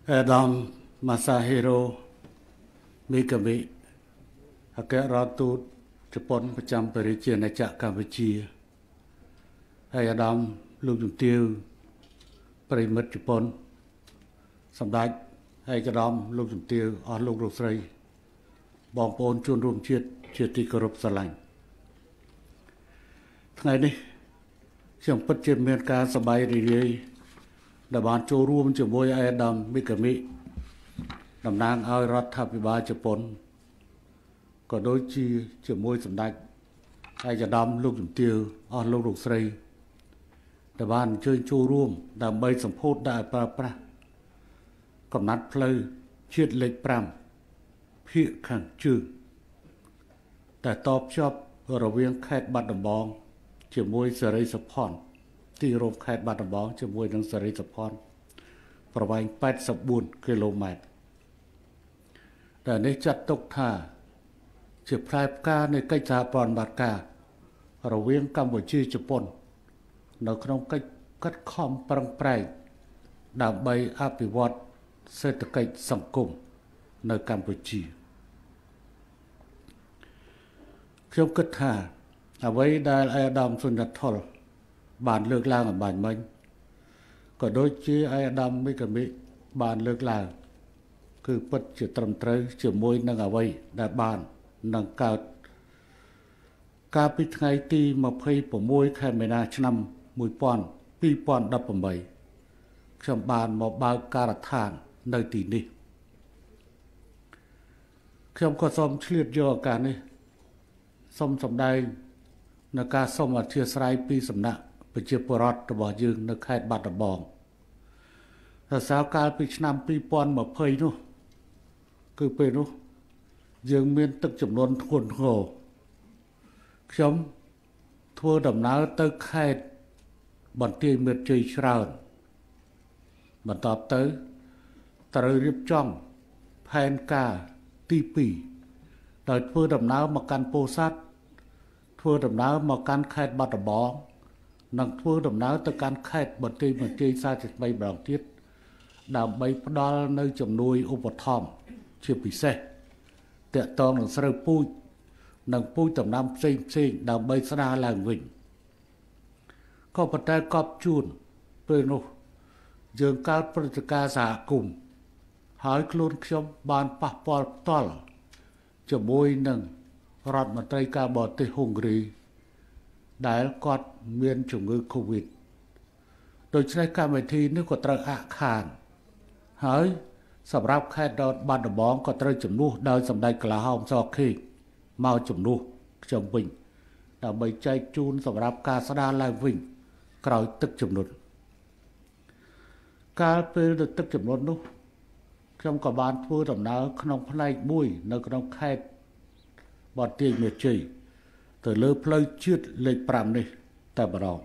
Adam Masahiro Mikami អគ្គរដ្ឋទូតជប៉ុនប្រចាំបរិជាណាចក្រកម្ពុជាហើយអាដាមលោកជំទាវប្រិមិត្តជប៉ុនសម្ដេចឯកឧត្តមលោកជំទាវអស់លោកលោកស្រីបងប្អូនជនរួមជាតិជាទីគោរពស្រឡាញ់ថ្ងៃនេះខ្ញុំពិតជាមានការសប្បាយរីករាយដែលបានចូលរួមជាមួយអាដាមមីកាមីតំណាងឲ្យរដ្ឋាភិបាលជប៉ុនក៏ដូចជាជាមួយសម្ដេចឯកឧត្តមលោកជំទាវអស់លោកលោកស្រីដែលបានអញ្ជើញចូលរួមដើម្បីសម្ពោធដែលប្រើប្រាស់កំណត់ផ្លូវជាតិលេខ5ភាគខាងជើងតែតបភ្ជាប់រវាងខេត្តបាត់ដំបងជាមួយសេរីសុផាន់ទីរួមខេត្តបាត់ដំបងជាមួយនឹងសេរីសុផាន់ប្រវែង84គីឡូម៉ែត្រដែលនេះចាត់ទុកថាជាផ្លែផ្កានៃកិច្ចសហប្រតិបត្តិការរវាងកម្ពុជាជប៉ុននៅក្នុងកិច្ចកាត់ខំប្រឹងប្រែងដើម្បីអភិវឌ្ឍសេដ្ឋកិច្ចសង្គមនៅកម្ពុជាខ្ញុំគិតថាអ្វីដែលអាដាមសុញថុលបានលើកឡើងអំបញ្ញមិញក៏ដូចជាអាដាមមីកាមីបានលើកឡើងគឺពិតជាត្រឹមត្រូវជាមួយនឹងអ្វីដែលបាននឹងកើតកាលពីថ្ងៃទី26ខែមីនាឆ្នាំ2018ខ្ញុំបានមកបើកការដ្ឋាននៅទីនេះខ្ញុំក៏សូមឆ្លៀតយកឱកាសនេះសូមសម្ដែងនៅការសូមអធិស្ឋានពីសំណាក់ប្រជាពលរដ្ឋរបស់យើងនៅខេត្តបាត់ដំបងតែសៅកាលពីឆ្នាំ2020នោះគឺពេលនោះយើងមានទឹកចំនួនធ្ងន់ធ្ងរខ្ញុំធ្វើដំណើរទៅខេត្តបន្ទាយមានជ័យច្រើនបន្ទាប់ទៅត្រូវរៀបចំផែនការទី2ដោយធ្វើដំណើរមកកាន់ពោធិ៍សាត់ធ្វើដំណើរមកកាន់ខេត្តបាត់ដំបងនិងធ្វើដំណើរទៅកាន់ខេត្តបន្ទាយមានជ័យ43ម្ដងទៀតដើម្បីផ្ដល់នៅជំនួយឧបត្ថម្ភជាពិសេសតាក់ទងនឹងស្រូវពូជនិងពូជដំណាំផ្សេងដើម្បីស្ដារឡើងវិញក៏ប៉ុន្តែកប់ជួនពេលនោះយើងកើតព្រឹត្តិការណ៍សហគមន៍ហើយខ្លួនខ្ញុំបានប៉ះពាល់ផ្ទាល់ជាមួយនឹងរដ្ឋមន្ត្រីការបរទេសហុងគ្រីដែលគាត់មានជំងឺ Covid ដូច្នេះកម្មវិធីនេះក៏ត្រូវអាក់ខានហើយសម្រាប់ខេត្តបាត់ដំបងក៏ត្រូវជំនួសដោយសម្ដេចកលាហោមសខេងមកជំនួសខ្ញុំវិញដើម្បីចែកជូនសម្រាប់ការស្ដារឡើងវិញក្រោយទឹកជំនន់កាលពេលទឹកជំនន់នោះខ្ញុំក៏បានធ្វើដំណើរក្នុងផ្នែកមួយនៅក្នុងខេត្តបន្ទាយមានជ័យទៅលើផ្លូវជាតិលេខ5នេះតែម្ដង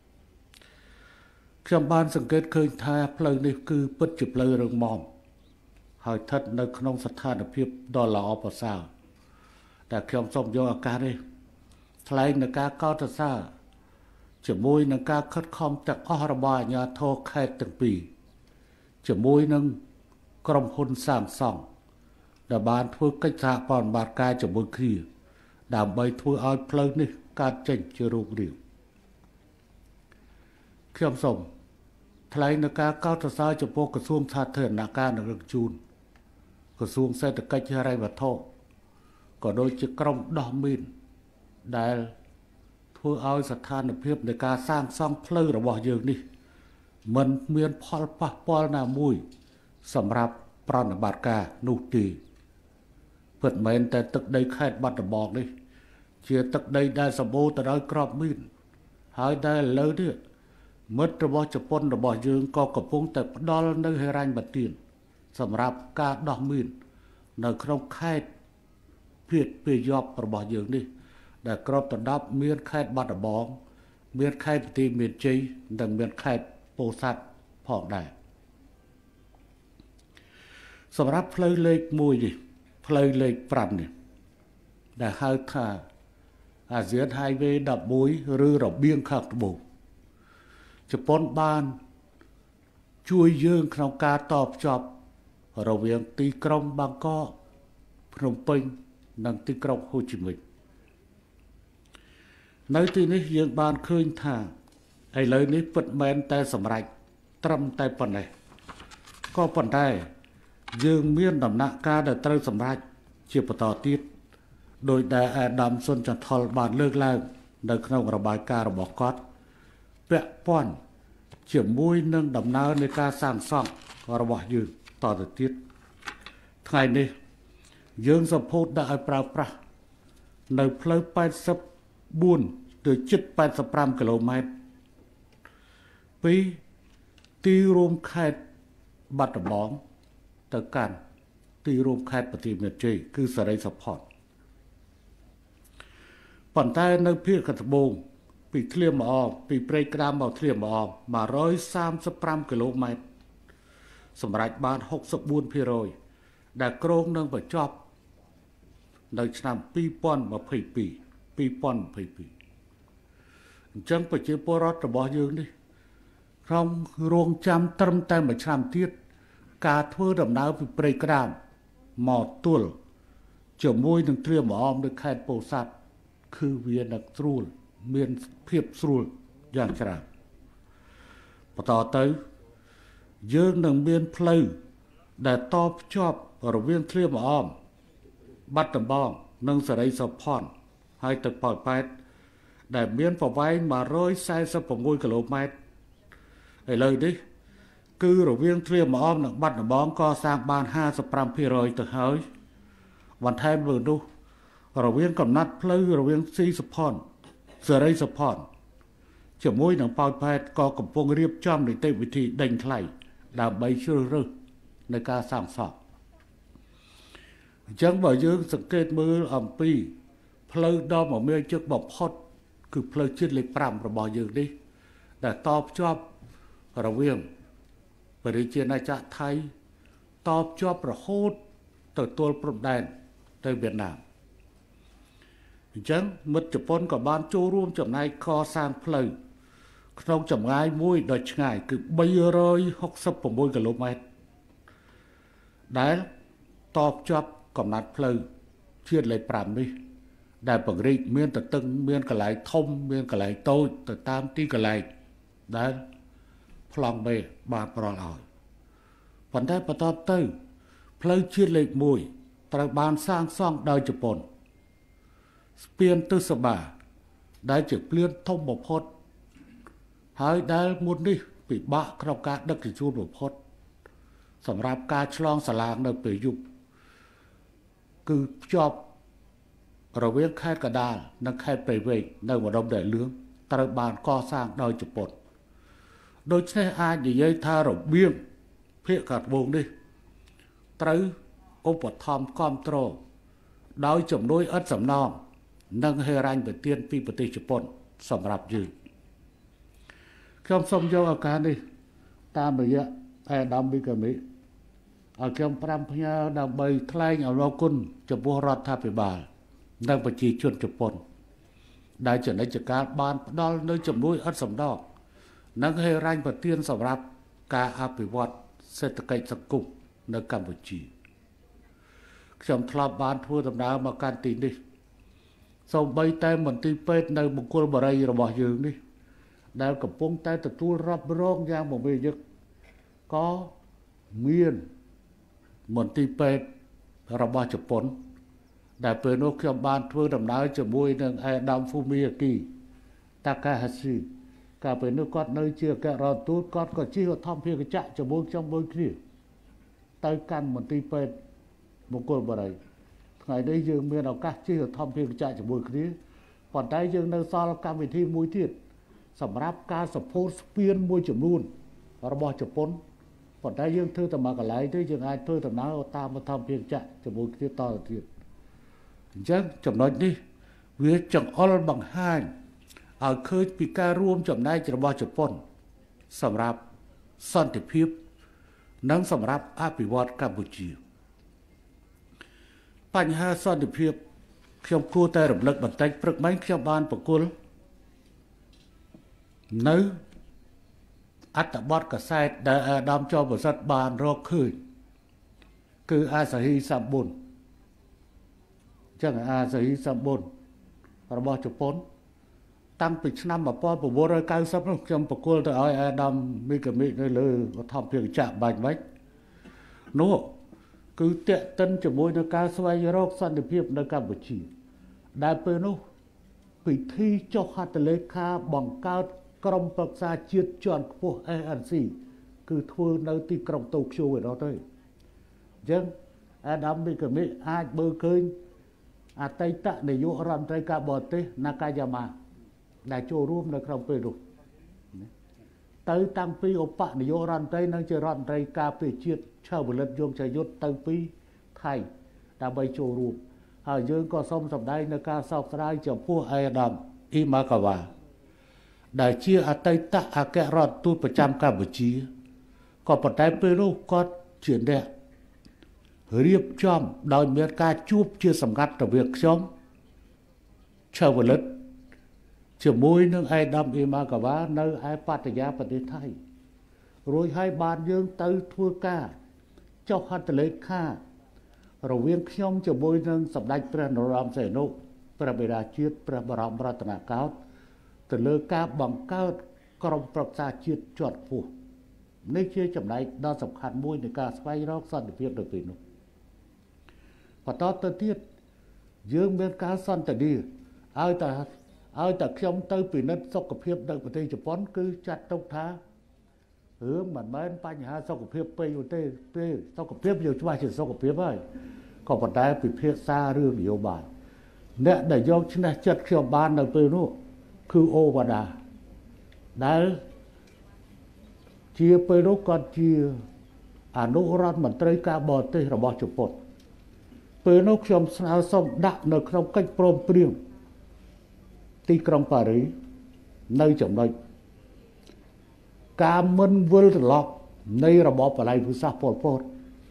ខ្ញុំបានសង្កេតឃើញថាផ្លូវនេះគឺពិតជាផ្លូវរឹងមាំហើយស្ថិតនៅក្នុងស្ថានភាពដ៏ល្អប្រសើរតែខ្ញុំសូមយកឱកាសនេះថ្លែងនឹងការកោតសរសើរជាមួយនឹងការខិតខំទាំងអស់របស់អាជ្ញាធរខេត្តទាំងពីរជាមួយនឹងក្រុមហ៊ុនសាមសង់ដែលបានធ្វើកិច្ចសហប្រតិបត្តិការជាមួយគ្នាដើម្បីធ្វើឲ្យផ្លូវនេះកើតចេញជារូបរាងខ្ញុំសូមថ្លែងនឹងការកោតសរសើរចំពោះក្រសួងសាធារណការនិងរឹងជូនក្រសួងសេដ្ឋកិច្ចហិរញ្ញវត្ថុក៏ដូចជាក្រុមដោះមីនដែលធ្វើឲ្យស្ថានភាពនៃការសាងសង់ផ្លូវរបស់យើងនេះមិនមានផលប៉ះពាល់ណាមួយសម្រាប់ប្រតិបត្តិការនោះទេពិតមែនតែទឹកដីខេត្តបាត់ដំបងនេះជាទឹកដីដែលសម្បូរទៅដោយគ្រាប់មីនហើយដែលឥឡូវនេះមិត្តរបស់ជប៉ុនរបស់យើងក៏កំពុងតែផ្ដល់នៅហិរញ្ញប្បទានសម្រាប់ការដោះមីននៅក្នុងខេត្តភាគពាយ័ព្យរបស់យើងនេះដែលគ្របដណ្ដប់មានខេត្តបាត់ដំបងមានខេត្តបន្ទាយមានជ័យនិងមានខេត្តពោធិ៍សាត់ផងដែរសម្រាប់ផ្លូវលេខ1នេះផ្លូវលេខ5នេះដែលហៅថាអាស៊ាន Highway 11ឬរបៀងខាងត្បូងជប៉ុនបានជួយយើងក្នុងការតភ្ជាប់រវាងទីក្រុងបាងកកភ្នំពេញនិងទីក្រុងហូជីមិញនៅទីនេះយើងបានឃើញថាឥឡូវនេះពិតមែនតែសម្រេចត្រឹមតែប៉ុណ្ណេះក៏ប៉ុន្តែយើងមានដំណាក់កាលដែលត្រូវសម្រេចជាបន្តទៀតដោយដែលអាដាមសុនចន្ទថុលបានលើកឡើងនៅក្នុងរបាយការណ៍របស់គាត់ពាក់ព័ន្ធជាមួយនឹងដំណើរនៃការសាងសង់របស់យើងតទៅទៀតថ្ងៃនេះយើងសម្ពោធដាក់ឲ្យប្រើប្រាស់នៅផ្លូវ84ទៅជិត85គីឡូម៉ែត្រពីទីរួមខេត្តបាត់ដំបងទៅកាន់ទីរួមខេត្តបន្ទាយមានជ័យគឺសេរីសុផតប៉ុន្តែនៅភាគខាងត្បូងពីធ្លាមអងពីព្រៃក្តាមមកធ្លាមអង135គីឡូម៉ែត្រសម្រាប់បាន 64% ដែលគ្រោងនឹងបញ្ចប់នៅឆ្នាំ2022អញ្ចឹងប្រជាពលរដ្ឋរបស់យើងនេះក្នុងរងចាំត្រឹមតែមួយឆ្នាំទៀតការធ្វើដំណើរពីព្រៃក្តាមមកទល់ជាមួយនឹងធ្លាមអមនៅខេត្តពោធិ៍សាត់គឺវានឹងស្រួលមានភាពស្រួលយ៉ាងច្រើនបន្តទៅយើងនឹងមានផ្លូវដែលតភ្ជាប់រវាងធ្លាមអមបាត់ដំបងនិងសេរីសុផតហើយទៅប៉ោយប៉ែតដែលមានប្រវែង146គីឡូម៉ែត្រឥឡូវនេះគឺរវាងធ្លាមអមនិងបាត់ដំបងកសាងបាន 55% ទៅហើយបន្ថែមលើនោះរវាងកំណត់ផ្លូវរវាងស៊ីសុផតសេរីសុផតជាមួយនឹងប៉ោយប៉ែតក៏កំពុងរៀបចំនីតិវិធីដេញថ្លៃដើម្បីជ្រើសរើសในការសាងសង់អញ្ចឹងបើយើងសង្កេតមើលអំពីផ្លូវដ៏មមាញឹកបំផុតគឺផ្លូវជាតិលេខ5របស់យើងនេះដែលតភ្ជាប់រវាងប្រជាណាចក្រថៃតភ្ជាប់រហូតទៅទល់ព្រំដែនទៅវៀតណាមអញ្ចឹងមិត្តជប៉ុនក៏បានចូលរួមចំណែកកសាងផ្លូវក្នុងចម្ងាយមួយដ៏ឆ្ងាយគឺ366គីឡូម៉ែត្រដែលតភ្ជាប់កំណត់ផ្លូវជាតិលេខ5នេះដែលពង្រីកមានទទឹងមានកន្លែងធំមានកន្លែងតូចទៅតាមទីកន្លែងដែលប្លង់មេបានប្រល់ឲ្យប៉ុន្តែបន្ទាប់ទៅផ្លូវជាតិលេខ1ត្រូវបានសាងសង់ដោយជប៉ុនស្ពានទិសបាដែលជាស្ពានធំបំផុតហើយដែលមុននេះពិបាកក្នុងការដឹកជញ្ជូនបំផុតសម្រាប់ការឆ្លងសាឡាងនៅពេលយប់គឺភ្ជាប់រវាងខេត្តកណ្ដាលនិងខេត្តព្រៃវែងនៅម្ដុំដែលលឿងត្រូវបានកសាងដោយជប៉ុនដូច្នេះអាចនិយាយថារបៀងភាគខាងត្បូងនេះត្រូវឧបត្ថម្ភគាំទ្រដោយជំនួយឥតសំណងនិងហិរញ្ញប្បទានពីប្រទេសជប៉ុនសម្រាប់យើងខ្ញុំសូមយកឱកាសនេះតាមរយៈអាដាមវិកាមីឲ្យខ្ញុំ5ផ្ញើដើម្បីថ្លែងអំណរគុណចំពោះរដ្ឋាភិបាលនិងប្រជាជនជប៉ុនដែលជានិច្ចកាលបានផ្ដល់នូវជំនួយឥតសំណងនិងហិរញ្ញប្បទានសម្រាប់ការអភិវឌ្ឍសេដ្ឋកិច្ចសង្គមនៅកម្ពុជាខ្ញុំធ្លាប់បានធ្វើដំណើរមកកាន់ទីនេះសូម្បីតែមន្ទីរពេទ្យនៅមង្គលបុរីរបស់យើងនេះដែលកំពុងតែទទួលរាប់រងយ៉ាងមមាញឹកក៏មានមន្ទីរពេទ្យរបស់ជប៉ុនដែលពេលនោះខ្ញុំបានធ្វើដំណើរជាមួយនឹងអាដាមហ្វូមីយ៉ាគីតាកាហាស៊ីកាលពេលនោះគាត់នៅជាអគ្គរដ្ឋទូតគាត់ក៏ជិះឧទ្ធម្ភាគចក្រជាមួយខ្ញុំមួយគ្នាទៅកាន់មន្ទីរពេទ្យមង្គលបុរីថ្ងៃនេះយើងមានឱកាសជិះឧទ្ធម្ភាគចក្រជាមួយគ្នាប៉ុន្តែយើងនៅសល់កម្មវិធីមួយទៀតសម្រាប់ការសពោតស្ពានមួយចំនួនរបស់ជប៉ុនប៉ុន្តែយើងធ្វើតែមកកន្លែងទេយើងអាចធ្វើដំណើរតាមឧទ្ធម្ភាគចក្រជាមួយគ្នាតទៅទៀតអញ្ចឹងចំណុចនេះវាចង្អុលបង្ហាញឲ្យឃើញពីការរួមចំណែករបស់ជប៉ុនសម្រាប់សន្តិភាពនិងសម្រាប់អភិវឌ្ឍកម្ពុជាបញ្ហាសន្តិភាពខ្ញុំគួរតែរំលឹកបន្តិចព្រឹកមិញខ្ញុំបានប្រគល់នៅអត្ថបទកាសែតដែលអាដាមចោលប្រសិទ្ធបានរកឃើញគឺអាសាហ៊ីសាប៊ុនចឹងអាសាហ៊ីសាប៊ុនរបស់ជប៉ុនតាំងពីឆ្នាំ1990នោះខ្ញុំប្រគល់ទៅឲ្យអាដាមមីកាមីនៅលើវត្ថុភាគចាក់បាច់នោះគឺតេតិនជាមួយនឹងការស្វែងរកសន្តិភាពនៅកម្ពុជាដែលពេលនោះពិធីចុះហត្ថលេខាបង្កើតក្រុមប្រឹក្សាជាតិជាន់ខ្ពស់ ANC គឺធ្វើនៅទីក្រុងតូក្យូឯនោះទៅអញ្ចឹងអាដាមមីកាមីអាចមើលឃើញអតីតនាយករដ្ឋមន្ត្រីការបរទេសណាកាយ៉ាម៉ាដែលចូលរួមនៅក្នុងពេលនោះទៅតាំងពីឧបនាយករដ្ឋមន្ត្រីនិងជារដ្ឋមន្ត្រីការពារជាតិឆៅវលិតយងចយុទ្ធទៅពីថៃដើម្បីចូលរួមហើយយើងក៏សូមសម្ដែងនៅការសោកស្ដាយចំពោះអាដាមអ៊ីម៉ាកាវ៉ាដែលជាអតីតអគ្គរដ្ឋទូតប្រចាំកម្ពុជាក៏ប៉ុន្តែពេលនោះគាត់ជាអ្នករៀបចំដោយមានការជួបជាសម្ងាត់រវាងខ្ញុំឆៅវលិតជាមួយនឹងអាដាមអ៊ីម៉ាកាវ៉ានៅឯប៉ាតាយាប្រទេសថៃរួចហើយបានយើងទៅធ្វើការចុះហត្ថលេខារវាងខ្ញុំជាមួយនឹងសម្ដេចព្រះនរោត្តមសីហនុព្រះបិតាជាតិព្រះបរមរតនកោដ្ឋទៅលើការបង្កើតក្រុមប្រឹក្សាជាតិជាន់ខ្ពស់នេះជាចំណែកដ៏សំខាន់មួយនៃការស្វែងរកសន្តិភាពនៅពេលនោះបន្តទៅទៀតយើងមានការសន្ទនាឲ្យតែខ្ញុំទៅពិនិត្យសុខភាពនៅប្រទេសជប៉ុនគឺចាត់ទុកថារឿងមិនមែនបញ្ហាសុខភាពពេកទេសុខភាពយើងច្បាស់ជាសុខភាពហើយក៏ប៉ុន្តែពិភាក្សារឿងនយោបាយអ្នកដែលយកឈ្នះចិត្តខ្ញុំបាននៅពេលនោះគឺអូវ៉ាដាដែលជាពេលនោះគាត់ជាអនុរដ្ឋមន្ត្រីការបរទេសរបស់ជប៉ុនពេលនោះខ្ញុំស្នើសុំដាក់នៅក្នុងកិច្ចព្រមព្រៀងទីក្រុងប៉ារីសនៅចំណុចការមិនវិលត្រឡប់នៃរបបបល្ល័ង្កវិសាសប៉ុលពត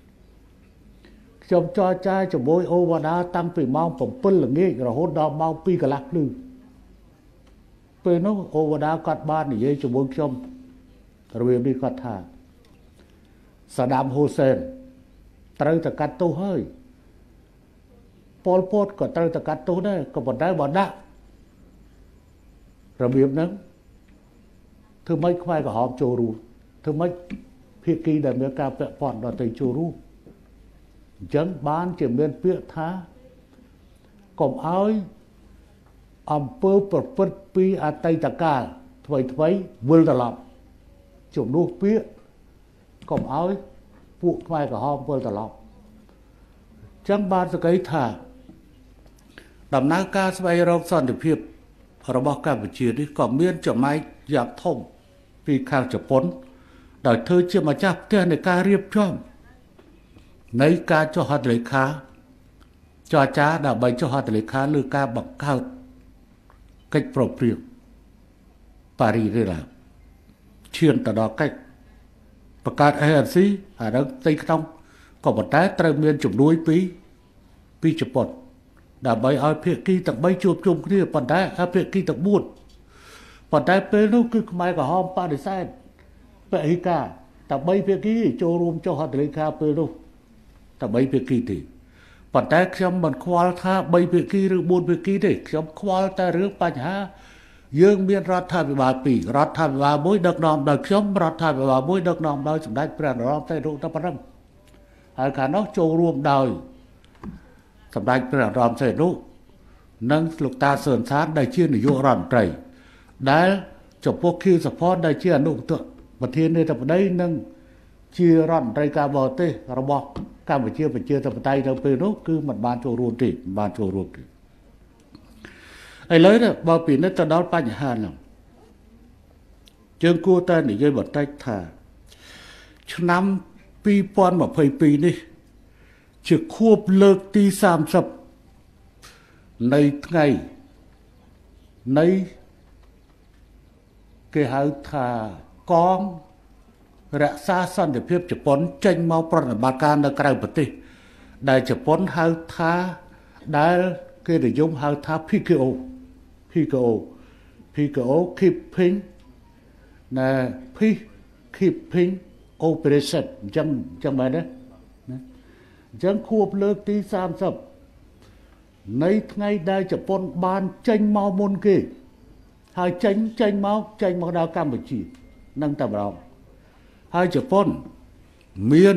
ខ្ញុំចរចាជាមួយអូវ៉ាដាតាំងពីម៉ោង7ល្ងាចរហូតដល់ម៉ោង2កន្លះភ្លឺពេលនោះអូវ៉ាដាគាត់បាននិយាយជាមួយខ្ញុំរបៀបនេះគាត់ថាសាដាមហ៊ូសេនត្រូវតែកាត់ទោសហើយប៉ុលពតក៏ត្រូវតែកាត់ទោសដែរក៏ប៉ុន្តែបើដាក់របៀបហ្នឹងធ្វើម៉េចខ្មែរក្រហមចូលរួមធ្វើម៉េចភាគីដែលមានការពាក់ព័ន្ធដល់ទៅចូលរួមអញ្ចឹងបានជាមានពាក្យថាកុំឲ្យអំពើប្រព្រឹត្តពីអតីតកាលថ្មីវិលត្រឡប់ជំនួសពាក្យកុំឲ្យពួកខ្មែរក្រហមវិលត្រឡប់អញ្ចឹងបានសង្កេតថាដំណើរការស្វែងរកសន្តិភាពរបស់កម្ពុជានេះក៏មានចំណែកយ៉ាងធំពីខាងជប៉ុនដោយធ្វើជាម្ចាស់ផ្ទះនៃការរៀបចំនៃការចុះហត្ថលេខាចរចាដើម្បីចុះហត្ថលេខាលើការបង្កើតកិច្ចប្រព្រឹត្តប៉ារីសនេះឈានទៅដល់កិច្ចបង្កើត ANC អានឹងផ្ទៃក្នុងក៏ប៉ុន្តែត្រូវមានជំនួយពីជប៉ុនដើម្បីឲ្យភាគីទាំង3ជួបជុំគ្នាប៉ុន្តែភាគីទាំង4ប៉ុន្តែពេលនោះគឺខ្មែរក្រហមបដិសេធបេក្ខការតែ3ភាគីចូលរួមចុះហត្ថលេខាពេលនោះតែ3ភាគីទេប៉ុន្តែខ្ញុំមិនខ្វល់ថា3ភាគីឬ4ភាគីទេខ្ញុំខ្វល់តែរឿងបញ្ហាយើងមានរដ្ឋាភិបាល2រដ្ឋាភិបាលមួយដឹកនាំដោយខ្ញុំរដ្ឋាភិបាលមួយដឹកនាំដោយសម្ដេចព្រះនរោត្តមសីហនុតែប៉ុណ្ណឹងហើយខាងនោះចូលរួមដោយសម្ដេចព្រះនរោត្តមសីហនុនិងលោកតាសឿនសានដែលជានាយករដ្ឋមន្ត្រីដែលចំពោះខៀវសុផនដែលជាអនុប្រធាននាយកបតីនិងជារដ្ឋមន្ត្រីការបរទេសរបស់កម្ពុជាប្រជាធិបតេយ្យនៅពេលនោះគឺមិនបានចូលរួមទេឥឡូវនេះបើពិនិត្យទៅដល់បញ្ហាហ្នឹងយើងគួរតែនិយាយបន្តិចថាឆ្នាំ2022នេះជាខួបលើកទី30នៃថ្ងៃនៃគេហៅថាកងរក្សាសន្តិភាពជប៉ុនចេញមកប្រតិបត្តិការនៅក្រៅប្រទេសដែលជប៉ុនហៅថាដែលគេនិយមហៅថា PKO keeping ណា peacekeeping operation អញ្ចឹងមែនទេចឹងខួបលើកទី30នៃថ្ងៃដែលជប៉ុនបានចេញមកមុនគេហើយចេញមកដល់កម្ពុជានឹងតែម្ដងហើយជប៉ុនមាន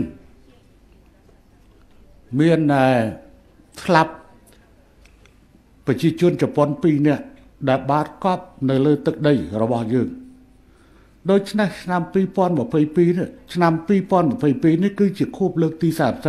ស្លាប់ប្រជាជនជប៉ុន2នាក់ដែលបានកប់នៅលើទឹកដីរបស់យើងដូច្នេះឆ្នាំ2022នេះឆ្នាំ2022នេះគឺជាខួបលើកទី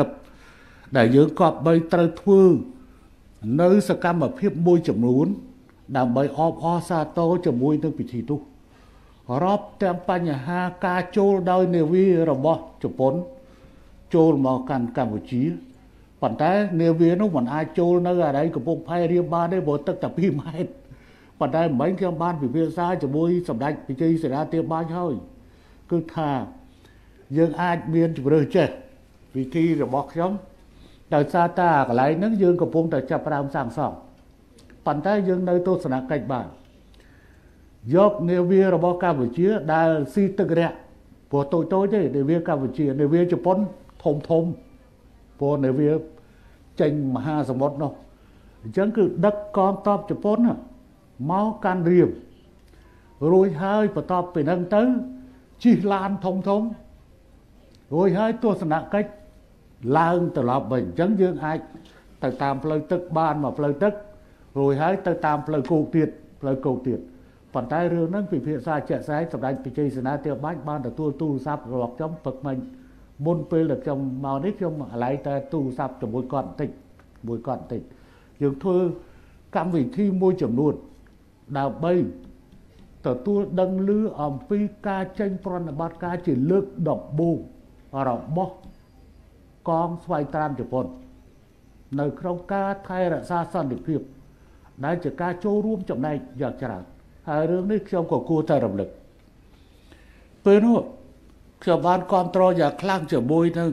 30ដែលយើងក៏បីត្រូវធ្វើនៅសកម្មភាពមួយចំនួនដើម្បីអបអរសាទរជាមួយនឹងពិធីនោះរាប់ទាំងបញ្ហាការចូលដោយនាវារបស់ជប៉ុនចូលមកកាន់កម្ពុជាប៉ុន្តែនាវានោះមិនអាចចូលនៅអាដៃកំពង់ផែរៀបបានទេព្រោះទឹកតែ2ម៉ែត្រប៉ុន្តែមិញខ្ញុំបានពិភាក្សាជាមួយសម្ដេចវិជ័យសេនាធិបាលហើយគឺថាយើងអាចមានជំរឿចេះវិធីរបស់ខ្ញុំដោយសារតែកន្លែងហ្នឹងយើងកំពុងតែចាប់ផ្ដើមសាងសង់ប៉ុន្តែយើងនៅទស្សនកិច្ចបានយកនាវារបស់កម្ពុជាដែលស៊ីទឹករយៈព្រោះតូចទេនាវាកម្ពុជានាវាជប៉ុនធំព្រោះនាវាចេញមហាសមុទ្រនោះអញ្ចឹងគឺដឹកកងទ័ពជប៉ុនមកកាន់រៀមរួចហើយបន្ទាប់ពីហ្នឹងទៅជិះឡានធំរួចហើយទស្សនកិច្ចឡើងត្រឡប់វិញអញ្ចឹងយើងអាចទៅតាមផ្លូវទឹកបានមកផ្លូវទឹករួចហើយទៅតាមផ្លូវគោកទៀតប៉ុន្តែរឿងហ្នឹងពិភាក្សាជាក់ស្ដែងសម្ដេចវិជ័យសេនាធិបាលបានទទួលទូរស័ព្ទរបស់ខ្ញុំព្រឹកមិញមុនពេលដែលខ្ញុំមកនេះខ្ញុំអាឡ័យតែទូរស័ព្ទជាមួយគាត់បន្តិចយើងធ្វើកម្មវិធីមួយចំនួនដើម្បីទទួលដឹងឮអំពីការចេញប្រតិបត្តិការជាលើកដំបូងរបស់កងស្វ័យត្រានជប៉ុននៅក្នុងការថែរក្សាសន្តិភាពដែលជាការចូលរួមចំណែកយ៉ាងច្រើនហើយរឿងនេះខ្ញុំក៏គួរតែរំលឹកពេលនោះខ្ញុំបានគ្រប់គ្រងយ៉ាងខ្លាំងជាមួយនឹង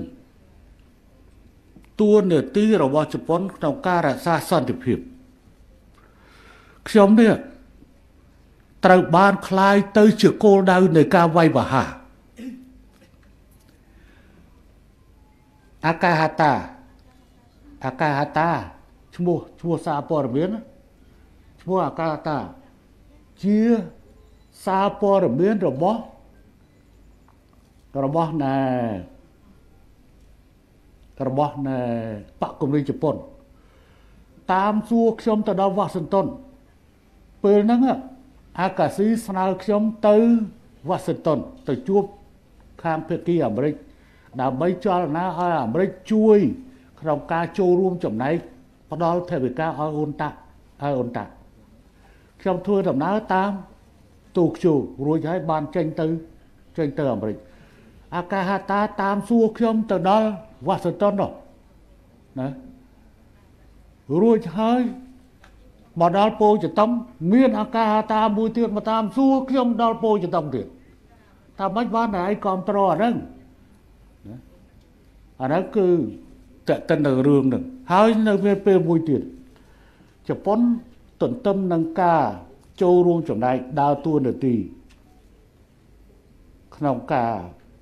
តួនាទីរបស់ជប៉ុនក្នុងការរក្សាសន្តិភាពខ្ញុំនេះត្រូវបានคล้ายទៅជាគោលដៅនៃការវាយប្រហារអាកាហាតាឈ្មោះសារព័ត៌មានឈ្មោះអាកាហាតាជាសារព័ត៌មានរបស់ណែបកគមរីជប៉ុនតាមសួរខ្ញុំទៅដល់វ៉ាស៊ីនតោនពេលហ្នឹងអាកាស៊ីស្នើខ្ញុំទៅវ៉ាស៊ីនតោនទៅជួបខាងភាគីអាមេរិកដើម្បីចលនាឲ្យអាមេរិកជួយក្នុងការចូលរួមចំណែកផ្ដល់ថវិកាឲ្យអ៊ុនតាខ្ញុំធ្វើដំណើរតាមទូខ្ជូរួចហើយបានចេញទៅអាមេរិកអាកាហាតាតាមសួរខ្ញុំទៅដល់វ៉ាស៊ីនតោននោះណារួចហើយមកដល់ពោធិ៍ចតុងមានអាកាហាតាមួយទៀតមកតាមសួរខ្ញុំដល់ពោធិ៍ចតុងទៀតថាមិនបានតែឯងគ្រប់ត្រអាហ្នឹងគឺតើតិននឹងរឿងហ្នឹងហើយនៅពេលមួយទៀតជប៉ុនទន្ទឹមនឹងការចូលរួមចំណែកដើរតួនាទីក្នុងការ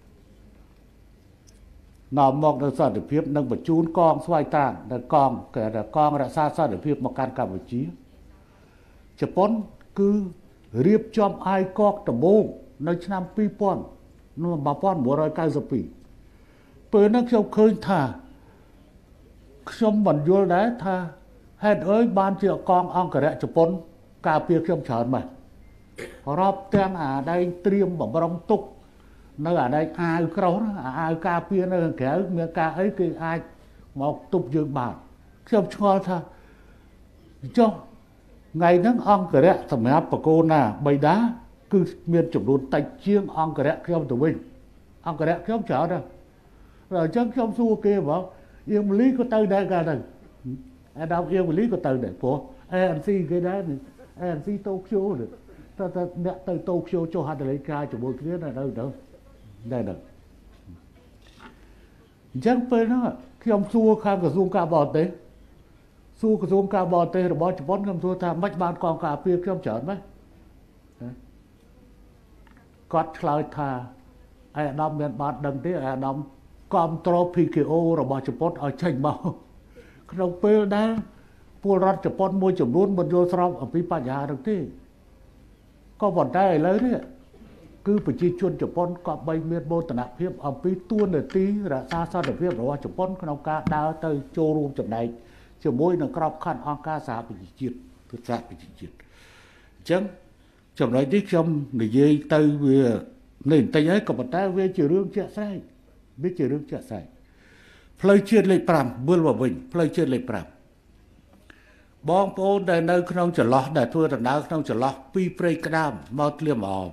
នាំមកនូវសន្តិភាពនិងបញ្ជូនកងស្វ័យត្រាននៅកងរក្សាសន្តិភាពមកកាន់កម្ពុជាជប៉ុនគឺរៀបចំអាយកកដំបូងនៅឆ្នាំ2000នៅ1992ពេលនោះខ្ញុំឃើញថាខ្ញុំមិនយល់ដែរថាហេតុអីបានជាកងអង្គរៈជប៉ុនការពារខ្ញុំច្រើនម៉េចរាប់ទាំងអាដែងត្រៀមបំរុងទុកនៅអាដែងអាវក្រោះអាវការពារនៅខាងក្រៅមានការអីគឺអាចមកទប់យើងបានខ្ញុំឆ្ងល់ថាចុះថ្ងៃហ្នឹងអង្គរៈសម្រាប់បកូនណាបៃតាគឺមានចំនួនតិចជាងអង្គរៈខ្ញុំទៅវិញអង្គរៈខ្ញុំច្រើនណាស់ហើយអញ្ចឹងខ្ញុំសួរគេមកអៀងមលីក៏ទៅដែរកាលហ្នឹងអាដាមអៀងមលីក៏ទៅដែរព្រោះ ANC គេដែរ ANC តូក្យូតែអ្នកទៅតូក្យូចុះហត្ថលេខាជាមួយគ្នានៅដែរអញ្ចឹងពេលហ្នឹងខ្ញុំសួរខាងក្រសួងការបរទេសរបស់ជប៉ុនខ្ញុំសួរថាមិនបានកងការពារខ្ញុំច្រើនម៉េចគាត់ឆ្លើយថាអាដាមមានបានដឹងទេអាដាមគាំទ្រ PKO របស់ជប៉ុនឲ្យចេញមកក្នុងពេលដែលពលរដ្ឋជប៉ុនមួយចំនួនមិនយល់ស្របអំពីបញ្ហានោះទេក៏ប៉ុន្តែឥឡូវនេះគឺប្រជាជនជប៉ុនក៏បីមានមោទនភាពអំពីទួនាទីរក្សាសន្តិភាពរបស់ជប៉ុនក្នុងការដើរទៅចូលរួមចំណែកជាមួយនឹងក្របខ័ណ្ឌអង្គការសហប្រជាជាតិគឺសហប្រជាជាតិអញ្ចឹងចំណុចនេះខ្ញុំនិយាយទៅវានេះបន្តិចហើយក៏ប៉ុន្តែវាជារឿងជាក់ស្ដែងវាជារឿងជាក់ស្ដែងផ្លូវជាតិលេខ5វិលមកវិញផ្លូវជាតិលេខ5បងប្អូនដែលនៅក្នុងចន្លោះដែលធ្វើដំណើរក្នុងចន្លោះពីព្រៃក្តាមមកធ្លាមអម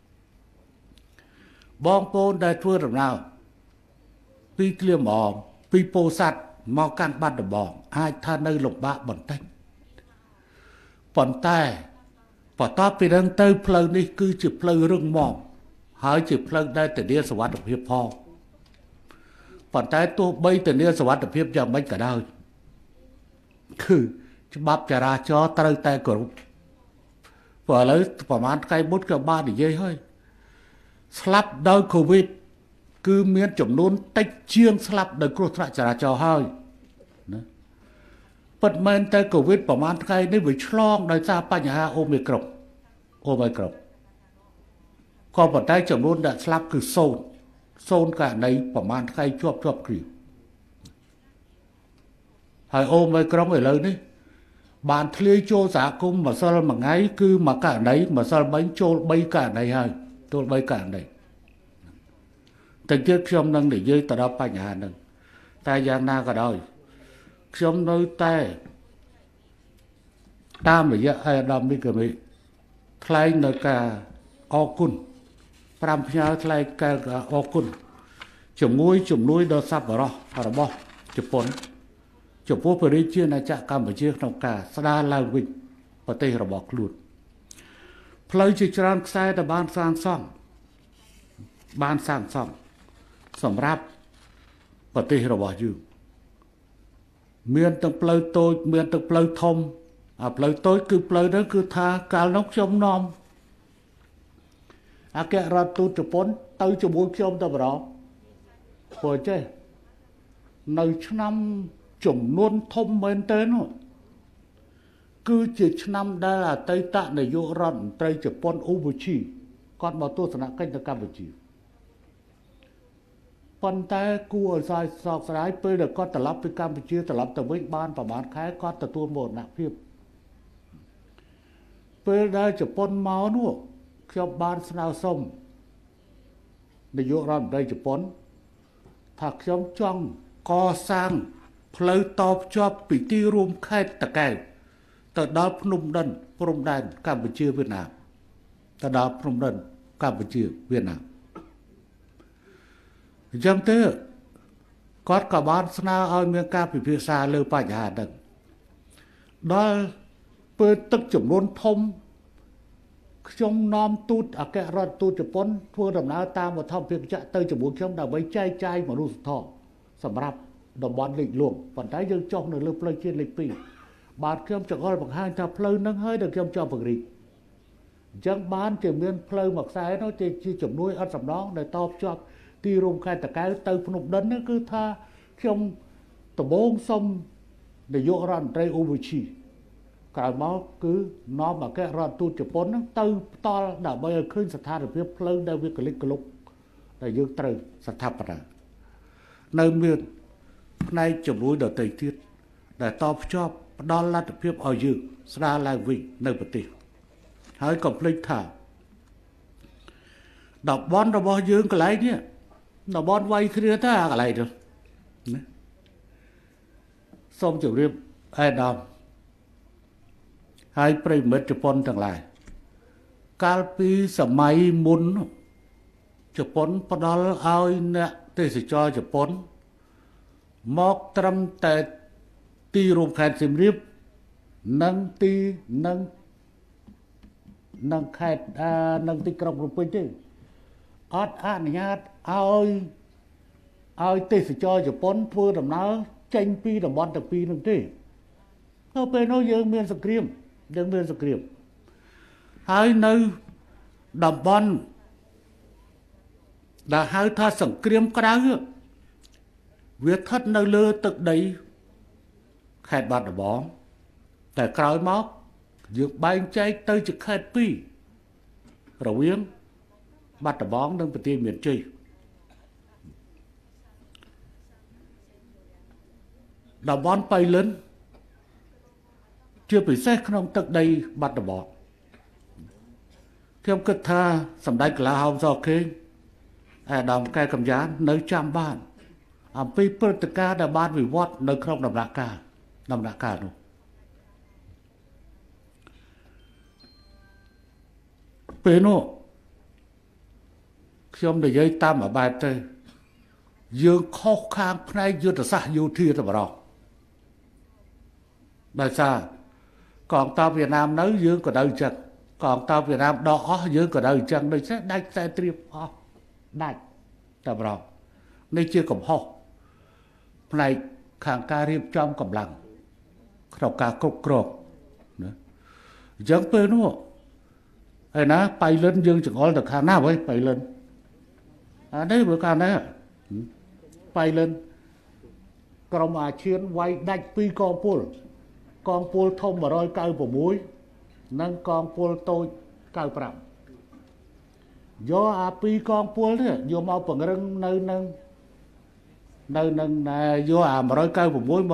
បងប្អូនដែលធ្វើដំណើរពីធ្លាមអមពីពោធិ៍សាត់មកកាន់បាត់ដំបងអាចថានៅលំបាកបន្តិចប៉ុន្តែបន្ទាប់ពីនឹងទៅផ្លូវនេះគឺជាផ្លូវរឹងមាំហើយជាផ្លូវដែលធានាសុវត្ថិភាពផងប៉ុន្តែទោះបីធានាសុវត្ថិភាពយ៉ាងម៉េចក៏ដោយគឺច្បាប់ចរាចរណ៍ត្រូវតែគោរពព្រោះឥឡូវប្រហែលថ្ងៃមុនក៏បាននិយាយហើយស្លាប់ដោយកូវីដគឺមានចំនួនតិចជាងស្លាប់ដោយគ្រោះថ្នាក់ចរាចរណ៍ហើយណាពិតមែនតែកូវីដប្រហែលថ្ងៃនេះវាឆ្លងដោយសារបញ្ហាអូមីក្រុងក៏ប៉ុន្តែចំនួនអ្នកស្លាប់គឺ0ករណីប្រហែលថ្ងៃជាប់គ្រាហើយអូមីក្រុងឥឡូវនេះបានធ្លាយចូលសហគមន៍ម្សិលមួយថ្ងៃគឺមួយករណីម្សិលមិញចូល3ករណីហើយចូល3ករណីតែទៀតខ្ញុំនឹងនិយាយទៅដល់បញ្ហាហ្នឹងតែយ៉ាងណាក៏ដោយខ្ញុំនៅតែតាមរយៈអាដាមមីកាមីថ្លែងនៅការអរគុណ5ផ្ញើថ្លែងការអរគុណជំនួយដល់សប្បុរសរបស់ជប៉ុនចំពោះព្រះរាជាណាចក្រកម្ពុជាក្នុងការស្ដារឡើងវិញប្រទេសរបស់ខ្លួនផ្លូវជាច្រើនខ្សែដែលបានសាងសង់សម្រាប់ប្រទេសរបស់យើងមានទាំងផ្លូវតូចមានទាំងផ្លូវធំផ្លូវតូចគឺផ្លូវហ្នឹងគឺថាកាលនោះខ្ញុំនាំអគ្គរដ្ឋទូតជប៉ុនទៅជាមួយខ្ញុំទៅបរោព្រោះចេះនៅឆ្នាំចំនួនធំមែនទែននោះគឺជាឆ្នាំដែលអតីតនាយករដ្ឋមន្ត្រីជប៉ុនអ៊ូបូឈីគាត់មកទស្សនកិច្ចនៅកម្ពុជាប៉ុន្តែគួរឲ្យសោកស្ដាយពេលដែលគាត់ត្រឡប់ពីកម្ពុជាត្រឡប់ទៅវិញបានប្រហែលខែគាត់ទទួលមរណភាពពេលដែលជប៉ុនមកនោះខ្ញុំបានស្នើសុំនាយករដ្ឋមន្ត្រីជប៉ុនថាខ្ញុំចង់កសាងផ្លូវតភ្ជាប់ពីទីរួមខេត្តតាកែវទៅដល់ភ្នំដិនព្រំដែនកម្ពុជាវៀតណាមទៅដល់ភ្នំដិនកម្ពុជាវៀតណាមអញ្ចឹងទៅគាត់ក៏បានស្នើឲ្យមានការពិភាក្សាលើបញ្ហាហ្នឹងដល់ពេលទឹកចំនួនធំខ្ញុំនាំទូតអគ្គរដ្ឋទូតជប៉ុនធ្វើដំណើរតាមវត្ថុភាគចក្រទៅជាមួយខ្ញុំដើម្បីចែកចាយមនុស្សធម៌សម្រាប់តំបន់លេខលួងប៉ុន្តែយើងចុះនៅលើផ្លូវជាតិលេខ2បាទខ្ញុំចង្អុលបង្ហាញថាផ្លូវហ្នឹងហើយដែលខ្ញុំចង់ពង្រីកអញ្ចឹងបានជាមានផ្លូវមួយខ្សែនោះជាជំនួយអត់សំណងដែលតភ្ជាប់ទីរួមខេត្តតាកែវទៅភ្នំដិនគឺថាខ្ញុំដំបូងសុំនាយករដ្ឋមន្ត្រីអ៊ូបូឈីក្រោយមកគឺនាំអគ្គរដ្ឋទូតជប៉ុនហ្នឹងទៅផ្ទាល់ដើម្បីឲ្យឃើញស្ថានភាពផ្លូវដែលវាកលិចកលុកដែលយើងត្រូវស្ថាបនានៅមានផ្នែកជំនួយដទៃទៀតដែលតភ្ជាប់ផ្ដល់លទ្ធភាពឲ្យយើងស្ដារឡើងវិញនៅប្រទេសហើយកុំភ្លេចថាតំបន់របស់យើងកន្លែងនេះតំបន់វាយគ្រាថាកន្លែងនោះណាសូមជម្រាបអាដាមហើយប្រិមិត្តជប៉ុនទាំងឡាយកាលពីសម័យមុនជប៉ុនផ្ដល់ឲ្យអ្នកទេសចរជប៉ុនមកត្រឹមតែទីរួមខេត្តសៀមរាបនិងនិងខេត្តនិងទីក្រុងភ្នំពេញទេអត់អនុញ្ញាតឲ្យទេសចរជប៉ុនធ្វើដំណើរចេញពីតំបន់ទាំងពីរនោះទេទៅពេលនោះយើងមានសង្គ្រាមហើយនៅតំបន់ដែលហៅថាសង្គ្រាមក្តៅវាស្ថិតនៅលើទឹកដីខេត្តបាត់ដំបងតែក្រោយមកយើងបែងចែកទៅជាខេត្តពីររវាងបាត់ដំបងនិងបន្ទាយមានជ័យតំបន់បៃលិនជាពិសេសក្នុងទឹកដីបាត់ដំបងខ្ញុំគិតថាសម្ដេចកលាហោមសខេងអាដាមកែកំយ៉ាននៅចាំបានអំពីព្រឹត្តិការណ៍ដែលបានវិវត្តនៅក្នុងដំណាក់កាលនោះពេលនោះខ្ញុំនិយាយតាមអាបែបទៅយើងខុសខាងផ្នែកយុទ្ធសាស្ត្រយោធាទៅម្ដងដោយសារកងទ័ពវៀតណាមនៅយើងក៏នៅចឹងកងទ័ពវៀតណាមដកអស់យើងក៏នៅចឹងដូចនេះដាច់ខ្សែត្រៀមអស់ដាច់តែម្ដងនេះជាកំហុសផ្នែកខាងការរៀបចំកម្លាំងក្នុងការគ្រប់គ្រងណាអញ្ចឹងពេលនោះហើយណាបៃលិនយើងចង្អុលទៅខាងណាវិញបៃលិនអានេះមើលខាងណាបៃលិនក្រុមអាឈានវាយដាច់ពីកងពលធំ196និងកងពលតូច95យកអាពីកងពលនេះយកមកពង្រឹងនៅនឹងយកអា196មក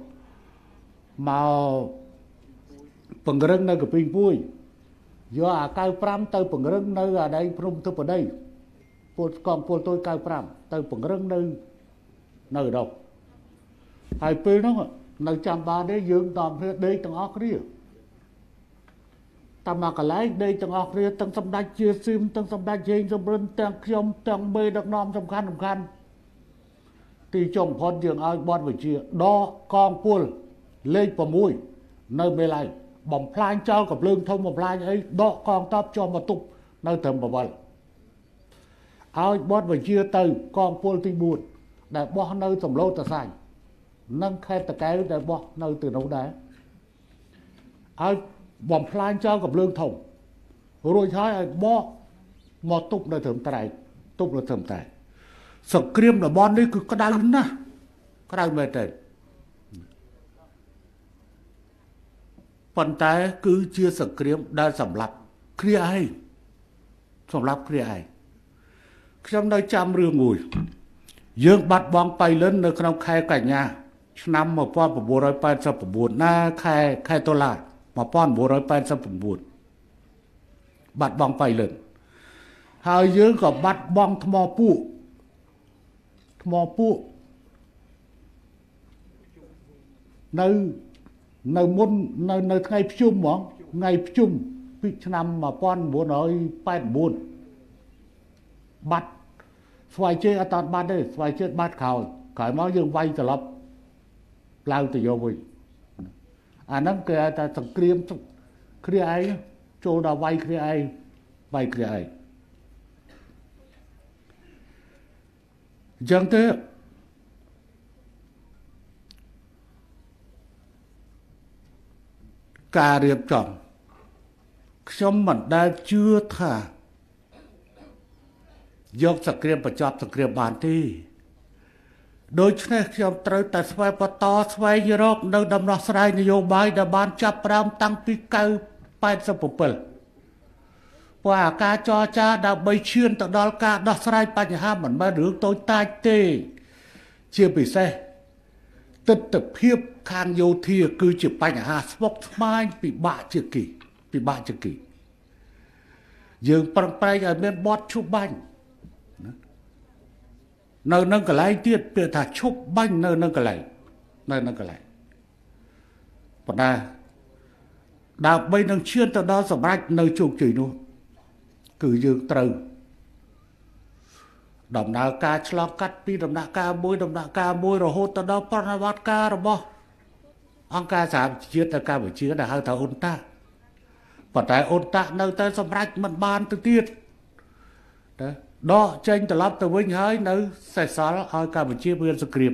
ពង្រឹងនៅកពីងពួយយកអា95ទៅពង្រឹងនៅអាដៃព្រំទឹកបដីកងពលតូច95ទៅពង្រឹងនៅដុកហើយពេលនោះនៅចាំបានទេយើងតំគ្នាដេកទាំងអស់គ្នាតាមមកកន្លែងដេកទាំងអស់គ្នាទាំងសម្ដេចជាស៊ីមទាំងសម្ដេចជេងសំរិនទាំងខ្ញុំទាំងមេដឹកនាំសំខាន់ទីចុងផុតយើងឲ្យបទវិជាដកកងពលលេខ6នៅមេឡៃបំផ្លាញចោលកំភ្លើងធំបំផ្លាញអីដកកងទ័ពជាប់មកទប់នៅត្រឹមបវលឲ្យបទវិជាទៅកងពលទី4ដែលបោះនៅសំឡូតតសាញ់និងខេត្តតកែវដែលបោះនៅទីនោះដែរឲ្យបំផ្លាញចោលកំភ្លើងធំរួចហើយឲ្យបោះមកទប់នៅត្រឹមត្រែកទប់នៅត្រឹមត្រែកសង្គ្រាមតំបន់នេះគឺក្តៅណាស់ក្តៅមែនទេប៉ុន្តែគឺជាសង្គ្រាមដែលសម្លាប់គ្នាឯងខ្ញុំនៅចាំរឿងមួយយើងបាត់បង់បៃលិននៅក្នុងខែកញ្ញាឆ្នាំ1989ណាខែតុលា1989បាត់បង់បៃលិនហើយយើងក៏បាត់បង់ថ្មពួកនៅមុននៅថ្ងៃភ្ជុំហ្មងថ្ងៃភ្ជុំពីឆ្នាំ1989បាត់ស្វាយជើងអត់បាត់ទេស្វាយជើងបាត់ក្រោយមកយើងវាយត្រឡប់ឡើងទៅយកវិញអាហ្នឹងគេហៅថាសង្គ្រាមគ្នាឯងចូលដល់វាយគ្នាឯងអញ្ចឹងទេការរៀបចំខ្ញុំមិនដែលជឿថាយកសង្គ្រាមបញ្ចប់សង្គ្រាមបានទេដូច្នេះខ្ញុំត្រូវតែស្វែងបន្តស្វែងរកនៅដំណោះស្រាយនយោបាយដែលបានចាប់ផ្ដើមតាំងពី1987ព្រោះអាការចរចាដើម្បីឈានទៅដល់ការដោះស្រាយបញ្ហាមិនមែនរឿងតូចតាចទេជាពិសេសទិដ្ឋភាពខាងយោធាគឺជាបញ្ហាស្មុគស្មាញពិបាកជាគីយើងប្រឹងប្រែងឲ្យមានបទឈប់បាញ់នៅនឹងកន្លែងទៀតពាក្យថាឈប់បាញ់នៅនឹងកន្លែងប៉ុន្តែដើម្បីនឹងឈានទៅដល់សម្រេចនៅជោគជ័យនោះគឺយើងត្រូវដំណើរការឆ្លងកាត់ពីដំណាក់កាលមួយរហូតទៅដល់ប្រតិបត្តិការរបស់អង្គការសហប្រជាជាតិទៅកម្ពុជាដែលហៅថាអ៊ុនតាប៉ុន្តែអ៊ុនតានៅតែសម្រេចមិនបានទៅទៀតដកចេញត្រឡប់ទៅវិញហើយនៅសេសសល់ឲ្យកម្ពុជាមានសង្គ្រាម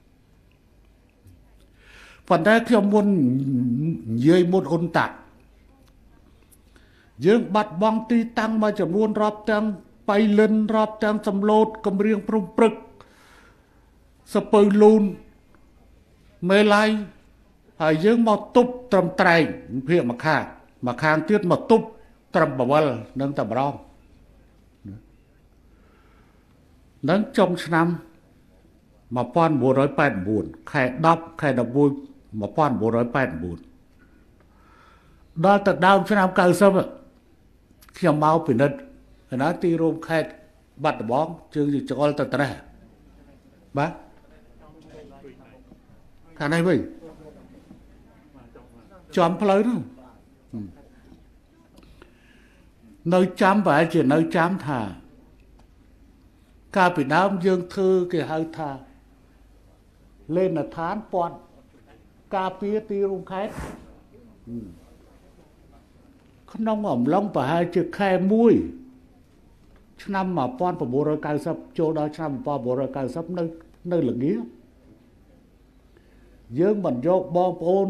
ប៉ុន្តែខ្ញុំមុននិយាយមុនអ៊ុនតាយើងបាត់បង់ទីតាំងមួយចំនួនរាប់ទាំងបៃលិនរាប់ទាំងសំឡូតគម្រៀងព្រំព្រឹកសពើលូនមេឡៃហើយយើងមកទប់ត្រឹមត្រែងភាគមកខាងទៀតមកទប់ត្រឹមបវលនឹងតែម្ដងនឹងចុងឆ្នាំ1989ខែ10ខែ11 1989ដល់ទៅដើមឆ្នាំ90ខ្ញុំមកពិនិត្យគណៈទីរួមខេត្តបាត់ដំបងជើងចង្អុលទៅត្រេះបាទខាងនេះវិញចំផ្លូវនោះនៅចាំប្រហែលជានៅចាំថាកាលពីដើមយើងធ្វើគេហៅថាលេនដ្ឋានពាត់ការពារទីរួមខេត្តក្នុងអំឡុងប្រហែលជាខែ1ឆ្នាំ1990ចូលដល់ឆ្នាំ1990នៅល្ងាយើងមិនយកបងប្អូន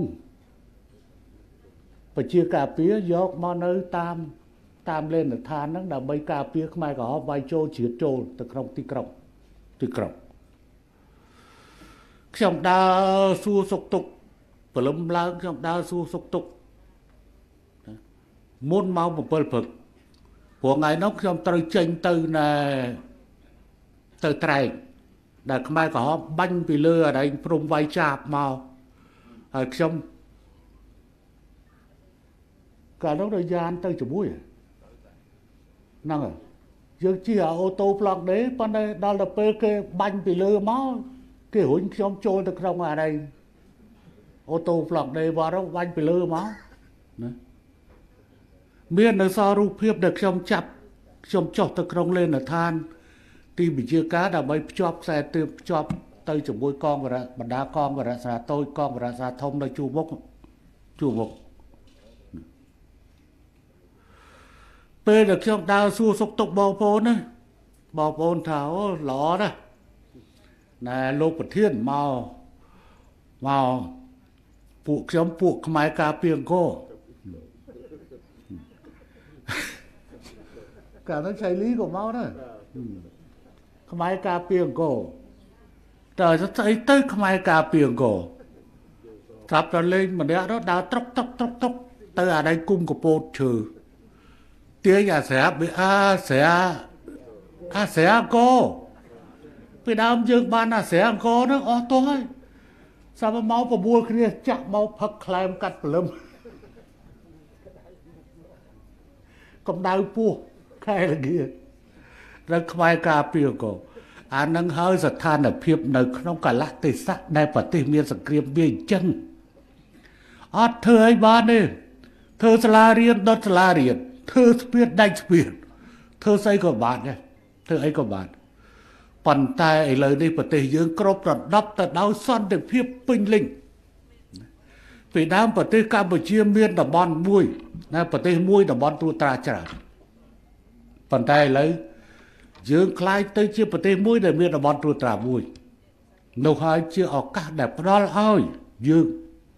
ប្រជាការពារយកមកនៅតាមលេនដ្ឋានហ្នឹងដើម្បីការពារខ្មែរក្រហមវាយចូលជ្រៀតចូលទៅក្នុងទីក្រុងខ្ញុំដើរសួរសុខទុក្ខព្រលឹមឡើងខ្ញុំដើរសួរសុខទុក្ខមុនម៉ោង7ព្រឹកព្រោះថ្ងៃនោះខ្ញុំត្រូវចេញទៅត្រែកដែលខ្មែរក្រហមបាញ់ពីលើអីព្រំវាយចាបមកហើយខ្ញុំកាលនោះទៅយ៉ានទៅជាមួយហ្នឹងហើយយើងជិះអូតូប្លង់ដេប៉ុន្តែដល់ទៅពេលគេបាញ់ពីលើមកគេរុញខ្ញុំចូលទៅក្នុងអីអូតូប្លង់ដេវត្តបាញ់ពីលើមកណាមាននៅសល់រូបភាពដែលខ្ញុំចុះទៅក្នុងលេនដ្ឋានទីវិជាការដើម្បីភ្ជាប់ខ្សែទើបភ្ជាប់ទៅជាមួយកងវរៈបណ្ដាកងវរៈសាតូចកងវរៈសាធំនៅជួរមុខពេលដែលខ្ញុំដើរសួរសុខទុក្ខបងប្អូនណាបងប្អូនថាអូល្អណាស់ណែលោកប្រធានមកពួកខ្ញុំពួកខ្មែរការពារអង្គរកាលនោះឆៃលីក៏មកដែរខ្មែរការពារអង្គរតើស្អីទៅខ្មែរការពារអង្គរស្រាប់តែលេងម្នាក់នោះដើរត្រុកទៅអាដៃគុំកពោតឈើទាញអាស្រាប់វាស្រាអង្គរពីដើមយើងបានអាស្រាអង្គរនោះអស់ទោះហើយសាប់មក9គ្នាចាក់មកផឹកខ្លែមកាត់ព្រលឹមកម្ដៅពោះខែល្ងានៅខ្មែរការពារអង្គរអានឹងហើយស្ថានភាពនៅក្នុងកលៈទេសៈដែលប្រទេសមានសង្គ្រាមវាអញ្ចឹងអត់ធ្វើឲ្យបានទេធ្វើសាលារៀនដុតសាលារៀនធ្វើស្ពាតដាច់ស្ពាតធ្វើស្អីក៏បានដែរធ្វើអីក៏បានប៉ុន្តែឥឡូវនេះប្រទេសយើងគ្របប្រដប់ទៅដោយសន្តិភាពពេញលេញពីដើមប្រទេសកម្ពុជាមានតំបន់មួយណាប្រទេសមួយតំបន់ត្រួតត្រាច្រើនប៉ុន្តែឥឡូវយើងខ្លាយទៅជាប្រទេសមួយដែលមានតំបន់ត្រួតត្រាមួយនោះហើយជាឱកាសដែលផ្ដល់ឲ្យយើង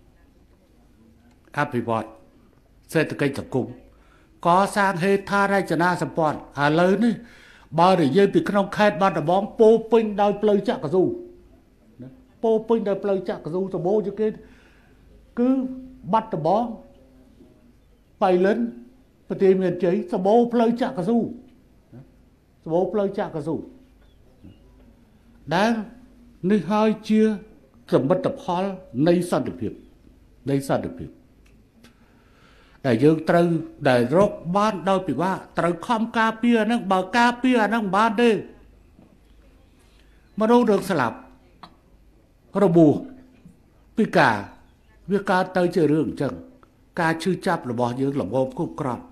អភិវឌ្ឍសេដ្ឋកិច្ចសង្គមកសាងហេដ្ឋារចនាសម្ព័ន្ធឥឡូវនេះបើនិយាយពីក្នុងខេត្តបាត់ដំបងពោពេញដោយផ្លូវចក្រស៊ូពោពេញដោយផ្លូវចក្រស៊ូសម្បូរជាងគេគឺបាត់ដំបងបៃលិនប្រទេសមានជ័យសម្បូរផ្លូវចក្រស៊ូសម្បូរផ្លូវចក្រស៊ូដែលនេះហើយជាសមិទ្ធផលនៃសន្តិភាពដែលយើងត្រូវដែលរកបានដោយពិបាកត្រូវខំការពារអាហ្នឹងបើការពារអាហ្នឹងមិនបានទេមនុស្សនឹងស្លាប់របួសពិការវាកើតទៅជារឿងអញ្ចឹងការឈឺចាប់របស់យើងល្មមគ្រប់គ្រាន់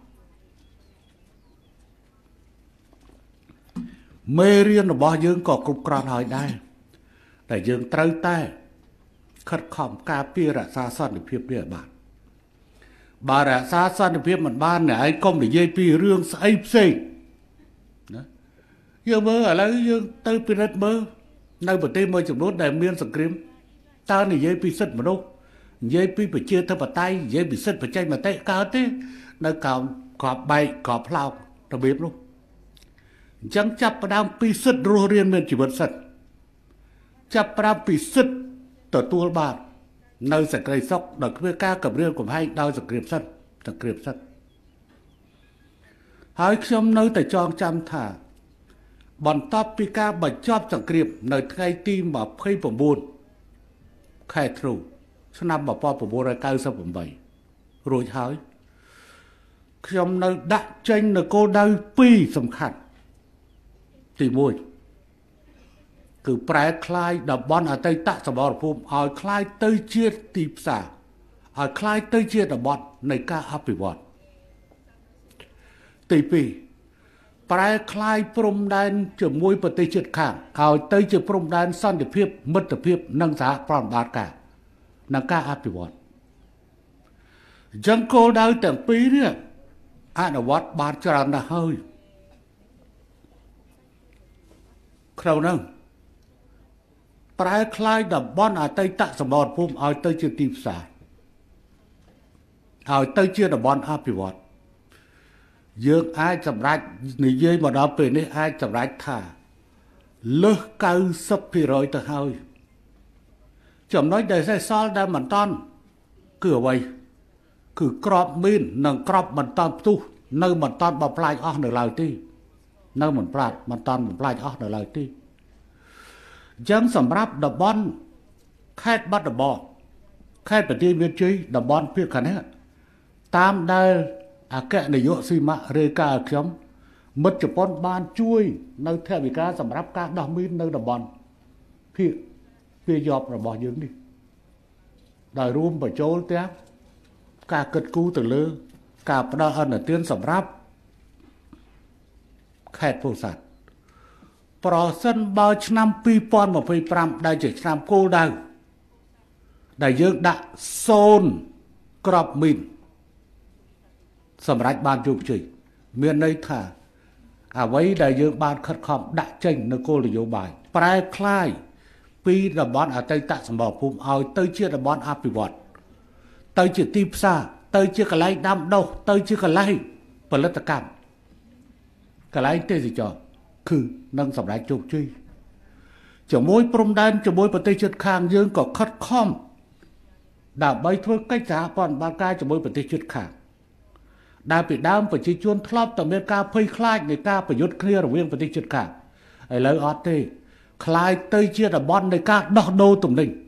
មេរៀនរបស់យើងក៏គ្រប់គ្រាន់ហើយដែរតែយើងត្រូវតែខិតខំការពាររក្សាសន្តិភាពនេះឲ្យបានបើរក្សាសន្តិភាពមិនបានអ្នកឯងកុំនិយាយពីរឿងស្អីផ្សេងណាយើងមើលឥឡូវយើងទៅពិនិត្យមើលនៅប្រទេសមួយចំនួនដែលមានសង្គ្រាមតើនិយាយពីសិទ្ធិមនុស្សនិយាយពីប្រជាធិបតេយ្យនិយាយពីសិទ្ធិបច្ចេកមតិកើតទេនៅក្រោមក្របបែកក្របផ្លោករបៀបនោះអញ្ចឹងចាប់ផ្ដើមពីសិទ្ធិរស់រានមានជីវិតសិទ្ធិចាប់ប្រាំពីសិទ្ធទទួលបាននៅសក្តិសុខដោយគ្មានការគម្រាមកំហែងដោយសង្គ្រាមសិទ្ធហើយខ្ញុំនៅតែចងចាំថាបន្ទាប់ពីការបញ្ចប់សង្គ្រាមនៅថ្ងៃទី29ខែធ្នូឆ្នាំ1998រួចហើយខ្ញុំនៅដាក់ចេញនូវគោលដៅ2សំខាន់ទី1គឺប្រែក្លាយតំបន់អតីតសមរភូមិឲ្យក្លាយទៅជាទីផ្សារឲ្យក្លាយទៅជាតំបន់នៃការអភិវឌ្ឍទី2ប្រែក្លាយព្រំដែនជាមួយប្រទេសជិតខាងឲ្យទៅជាព្រំដែនសន្តិភាពមិត្តភាពនិងសហប្រតិបត្តិការនិងការអភិវឌ្ឍចឹងគោលដៅទាំងពីរនេះអនុវត្តបានច្រើនណាស់ហើយក្នុងនោះប្រែក្លាយតំបន់អតីតសមរភូមិឲ្យទៅជាទីផ្សារឲ្យទៅជាតំបន់អភិវឌ្ឍយើងអាចសម្រេចនិយាយមកដល់ពេលនេះអាចសម្រេចថាលើស 90% ទៅហើយចំណុចដែលសល់ដែលមិនតាន់គឺអ្វីគឺក្របមីននិងក្របមិនតាន់ផ្ទុះនៅមិនតាន់បំផ្លាញអស់នៅឡើយទេនៅមិនតាន់បំផ្លាញអស់នៅឡើយទេអញ្ចឹងសម្រាប់តំបន់ខេត្តបាត់ដំបងខេត្តបន្ទាយមានជ័យតំបន់ភៀកខាងនេះតាមដែលអគ្គនាយកស៊ីម៉ាក់រាយការណ៍ខ្ញុំមិត្តជប៉ុនបានជួយនៅថវិកាសម្រាប់ការដោះមីននៅតំបន់ភៀកវាយប់របស់យើងនេះដោយរួមបញ្ចូលទាំងការគិតគូរទៅលើការផ្ដល់អនុទានសម្រាប់ខេត្តពោធិ៍សាត់ប្រសិនបើឆ្នាំ2025ដែលជាឆ្នាំគោលដៅដែលយើងដាក់0ក្របមីនសម្រាប់បានជោគជ័យមានន័យថាអ្វីដែលយើងបានខិតខំដាក់ចេញនៅគោលនយោបាយប្រែក្លាយពីតំបន់អតីតសម្បត្តិភូមិឲ្យទៅជាតំបន់អភិវឌ្ឍទៅជាទីផ្សារទៅជាកន្លែងដាំដុះទៅជាកន្លែងផលិតកម្មកន្លែងទេសចរណ៍គឺនឹងសម្រេចជោគជ័យជាមួយព្រំដែនជាមួយប្រទេសជិតខាងយើងក៏ខិតខំដើម្បីធ្វើកិច្ចសហប្រតិបត្តិការជាមួយប្រទេសជិតខាងដែលពីដើមប្រជាជនធ្លាប់តែមានការភ័យខ្លាចនៃការប្រយុទ្ធគ្នារវាងប្រទេសជិតខាងឥឡូវអត់ទេคล้ายទៅជាតំបន់នៃការដោះដូរទំនិញ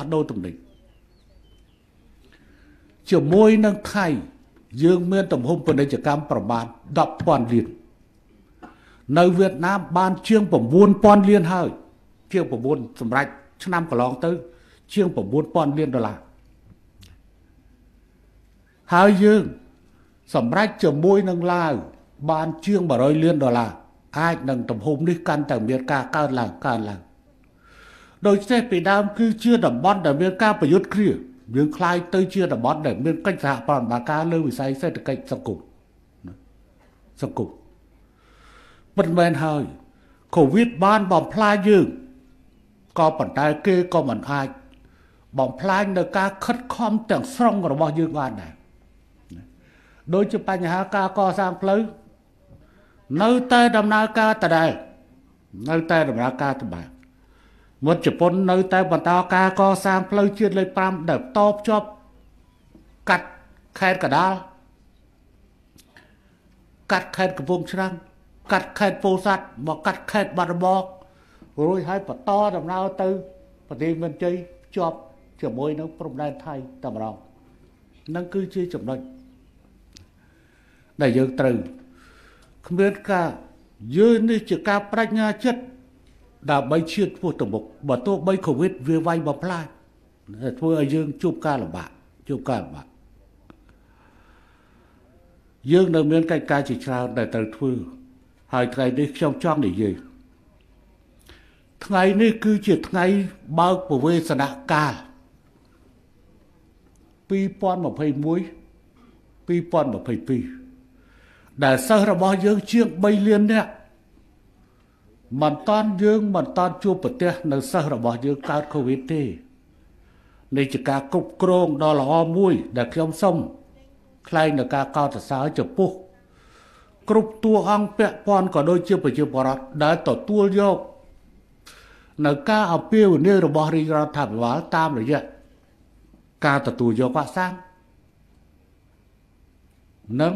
ជាមួយនឹងថៃយើងមានទំហំពាណិជ្ជកម្មប្រមាណ 10,000 លាននៅវៀតណាមបានជាង 9,000 លានហើយជាង 9សម្រាប់ឆ្នាំកន្លងទៅជាង 9,000 លានដុល្លារហើយយើងសម្រាប់ជាមួយនឹងឡាវបានជាង 100 លានដុល្លារអាចនឹងទំហំនេះកាន់តែមានការកើនឡើងដូច្នេះពីដើមគឺជាតំបន់ដែលមានការប្រយុទ្ធគ្នាយើងคล้ายទៅជាតំបន់ដែលមានកិច្ចសហប្រតិបត្តិការលើវិស័យសេដ្ឋកិច្ចសង្គមប៉ុន្តែហើយកូវីដបានបំផ្លាញយើងក៏ប៉ុន្តែគេក៏មិនអាចបំផ្លាញនៅការខិតខំទាំងស្រុងរបស់យើងបានដែរដូចជាបញ្ហាការកសាងផ្លូវនៅតែដំណើរការដដែលមុតជប៉ុននៅតែបន្តការកសាងផ្លូវជាតិលេខ5ដែលតភ្ជាប់កាត់ខេត្តកណ្ដាលកាត់ខេត្តកំពង់ឆ្នាំងកាត់ខេត្តពោធិ៍សាត់មកកាត់ខេត្តបាត់ដំបងរួចហើយបន្តដំណើរទៅប្រទេសមានជ័យជាប់ជាមួយនឹងព្រំដែនថៃតែម្ដងនឹងគឺជាចំណុចដែលយើងត្រូវគ្មានការយើងនេះជាការបញ្ញាចិត្តដើម្បីឈានពោះទៅមុខបើទោះបីកូវីដវាវាយបំផ្លាញធ្វើឲ្យយើងជួបការលំបាកយើងនៅមានកិច្ចការជាច្រើនដែលត្រូវធ្វើហើយថ្ងៃនេះខ្ញុំចង់និយាយថ្ងៃនេះគឺជាថ្ងៃបើកពវេសនកាល2021-2022ដែលសិស្សរបស់យើងជាង3 លាននាក់មិនតាន់ជួបប្រទះនៅសិស្សរបស់យើងកើតកូវីដទេនេះជាការគ្រប់គ្រងដ៏ល្អមួយដែលខ្ញុំសូមថ្លែងនៅការកោតសរសើរចំពោះគ្រប់តួអង្គពាក់ព័ន្ធក៏ដូចជាប្រជាពលរដ្ឋដែលទទួលយកនៅការអពាវនាវរបស់រាជរដ្ឋាភិបាលតាមរយៈការទទួលយកវ៉ាក់សាំងនិង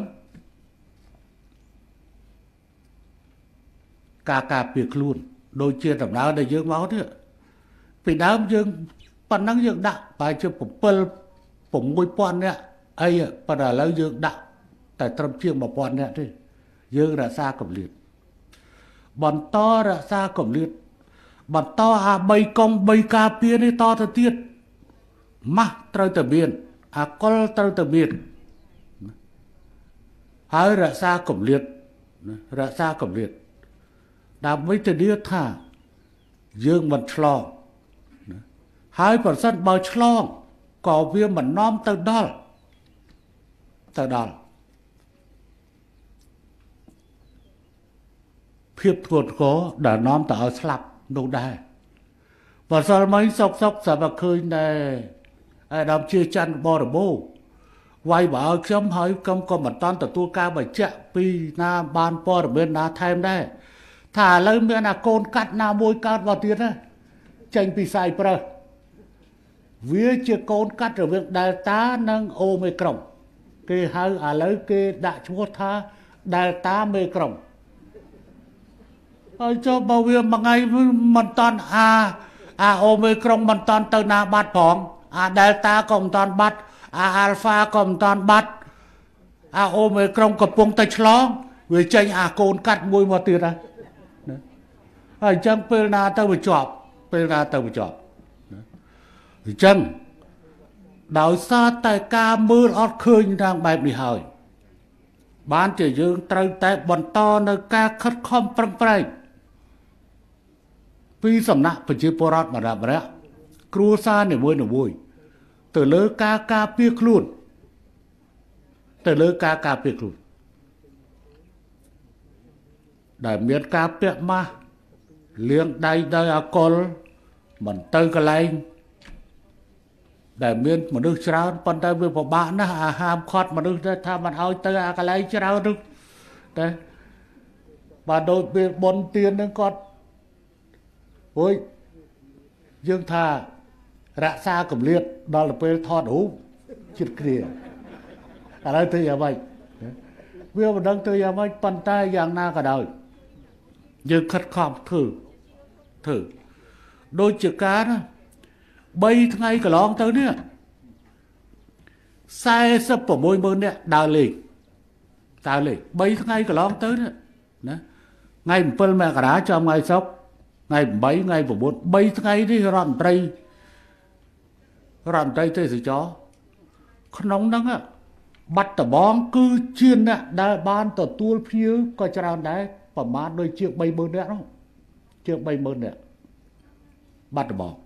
ការពារខ្លួនដូចជាដំណើរដែលយើងមកនេះពីដើមយើងប៉ុណ្ណឹងយើងដាក់ប្រហែលជា7 6000នាក់អីប៉ុន្តែឥឡូវយើងដាក់តែត្រឹមជាង1000នាក់ទេយើងរក្សាកម្រិតបន្តរក្សាកម្រិតបន្តអា3កុំ3ការពារនេះតទៅទៀតម៉ាស់ត្រូវតែមានអាកុលត្រូវតែមានហើយរក្សាកម្រិតដើម្បីធានាថាយើងមិនឆ្លងហើយប្រសិនបើឆ្លងក៏វាមិននាំទៅដល់ភាពធ្ងន់ធ្ងរដែលនាំទៅឲ្យស្លាប់នោះដែរបើសិនមិនសុកសម្រាប់ឃើញដែរអាដាមជាច័ន្ទបរិបូរវាយបើឲ្យខ្ញុំហើយក៏មិនតាន់ទទួលការបញ្ជាក់ពីណាបានព័ត៌មានណាថែមដែរថាឥឡូវមានអាកូនកាត់ណាមួយកើតមកទៀតណាចេញពីសាយប្រើវាជាកូនកាត់រវាង Delta និង Omicron គេហៅឥឡូវគេដាក់ឈ្មោះថា Delta Omicron ហើយចុះបើវាមួយថ្ងៃមិនតាន់អា Omicron មិនតាន់ទៅណាបាត់ផងអា Delta ក៏មិនតាន់បាត់អា Alpha ក៏មិនតាន់បាត់អា Omicron កំពុងតែឆ្លងវាចេញអាកូនកាត់មួយមកទៀតហើយអញ្ចឹងពេលណាទៅវាជាប់អញ្ចឹងដោយសារតែការមើលអត់ឃើញតាមបែបនេះហើយបានជាយើងត្រូវតែបន្តនៅការខិតខំប្រឹងប្រែងពីសំណាក់ប្រជាពលរដ្ឋម្នាក់គ្រួសារនីមួយទៅលើការការពារខ្លួនដែលមានការពាក់ម៉ាស់លាងដៃដោយអាល់កុលមិនទៅកន្លែងដែលមានមនុស្សច្រើនប៉ុន្តែវាពិបាកណាស់អាហាមឃាត់មនុស្សថាមិនឲ្យទៅអាកន្លែងច្រើននោះតែបើដូចពេលបនទៀននឹងគាត់អូយយើងថារក្សាកម្រិតដល់ទៅពេលថតរូបចិត្តគ្រាឥឡូវទៅយ៉ាងម៉េចវាមិនដឹងទៅយ៉ាងម៉េចប៉ុន្តែយ៉ាងណាក៏ដោយយើងខិតខំធ្វើដូចជាការណា3ថ្ងៃកន្លងទៅនេះ460000នាក់ដើរលេង3ថ្ងៃកន្លងទៅនេះណាថ្ងៃ7មករាចំថ្ងៃសុក្រថ្ងៃ8ថ្ងៃ9 3ថ្ងៃនេះរដ្ឋមន្ត្រីទេសចរក្នុងហ្នឹងបាត់ដំបងគឺជាអ្នកដែលបានទទួលភ្ញៀវក៏ច្រើនដែរប្រមាណដូចជាង30000នាក់នោះជាង30000នាក់បាត់ដំបង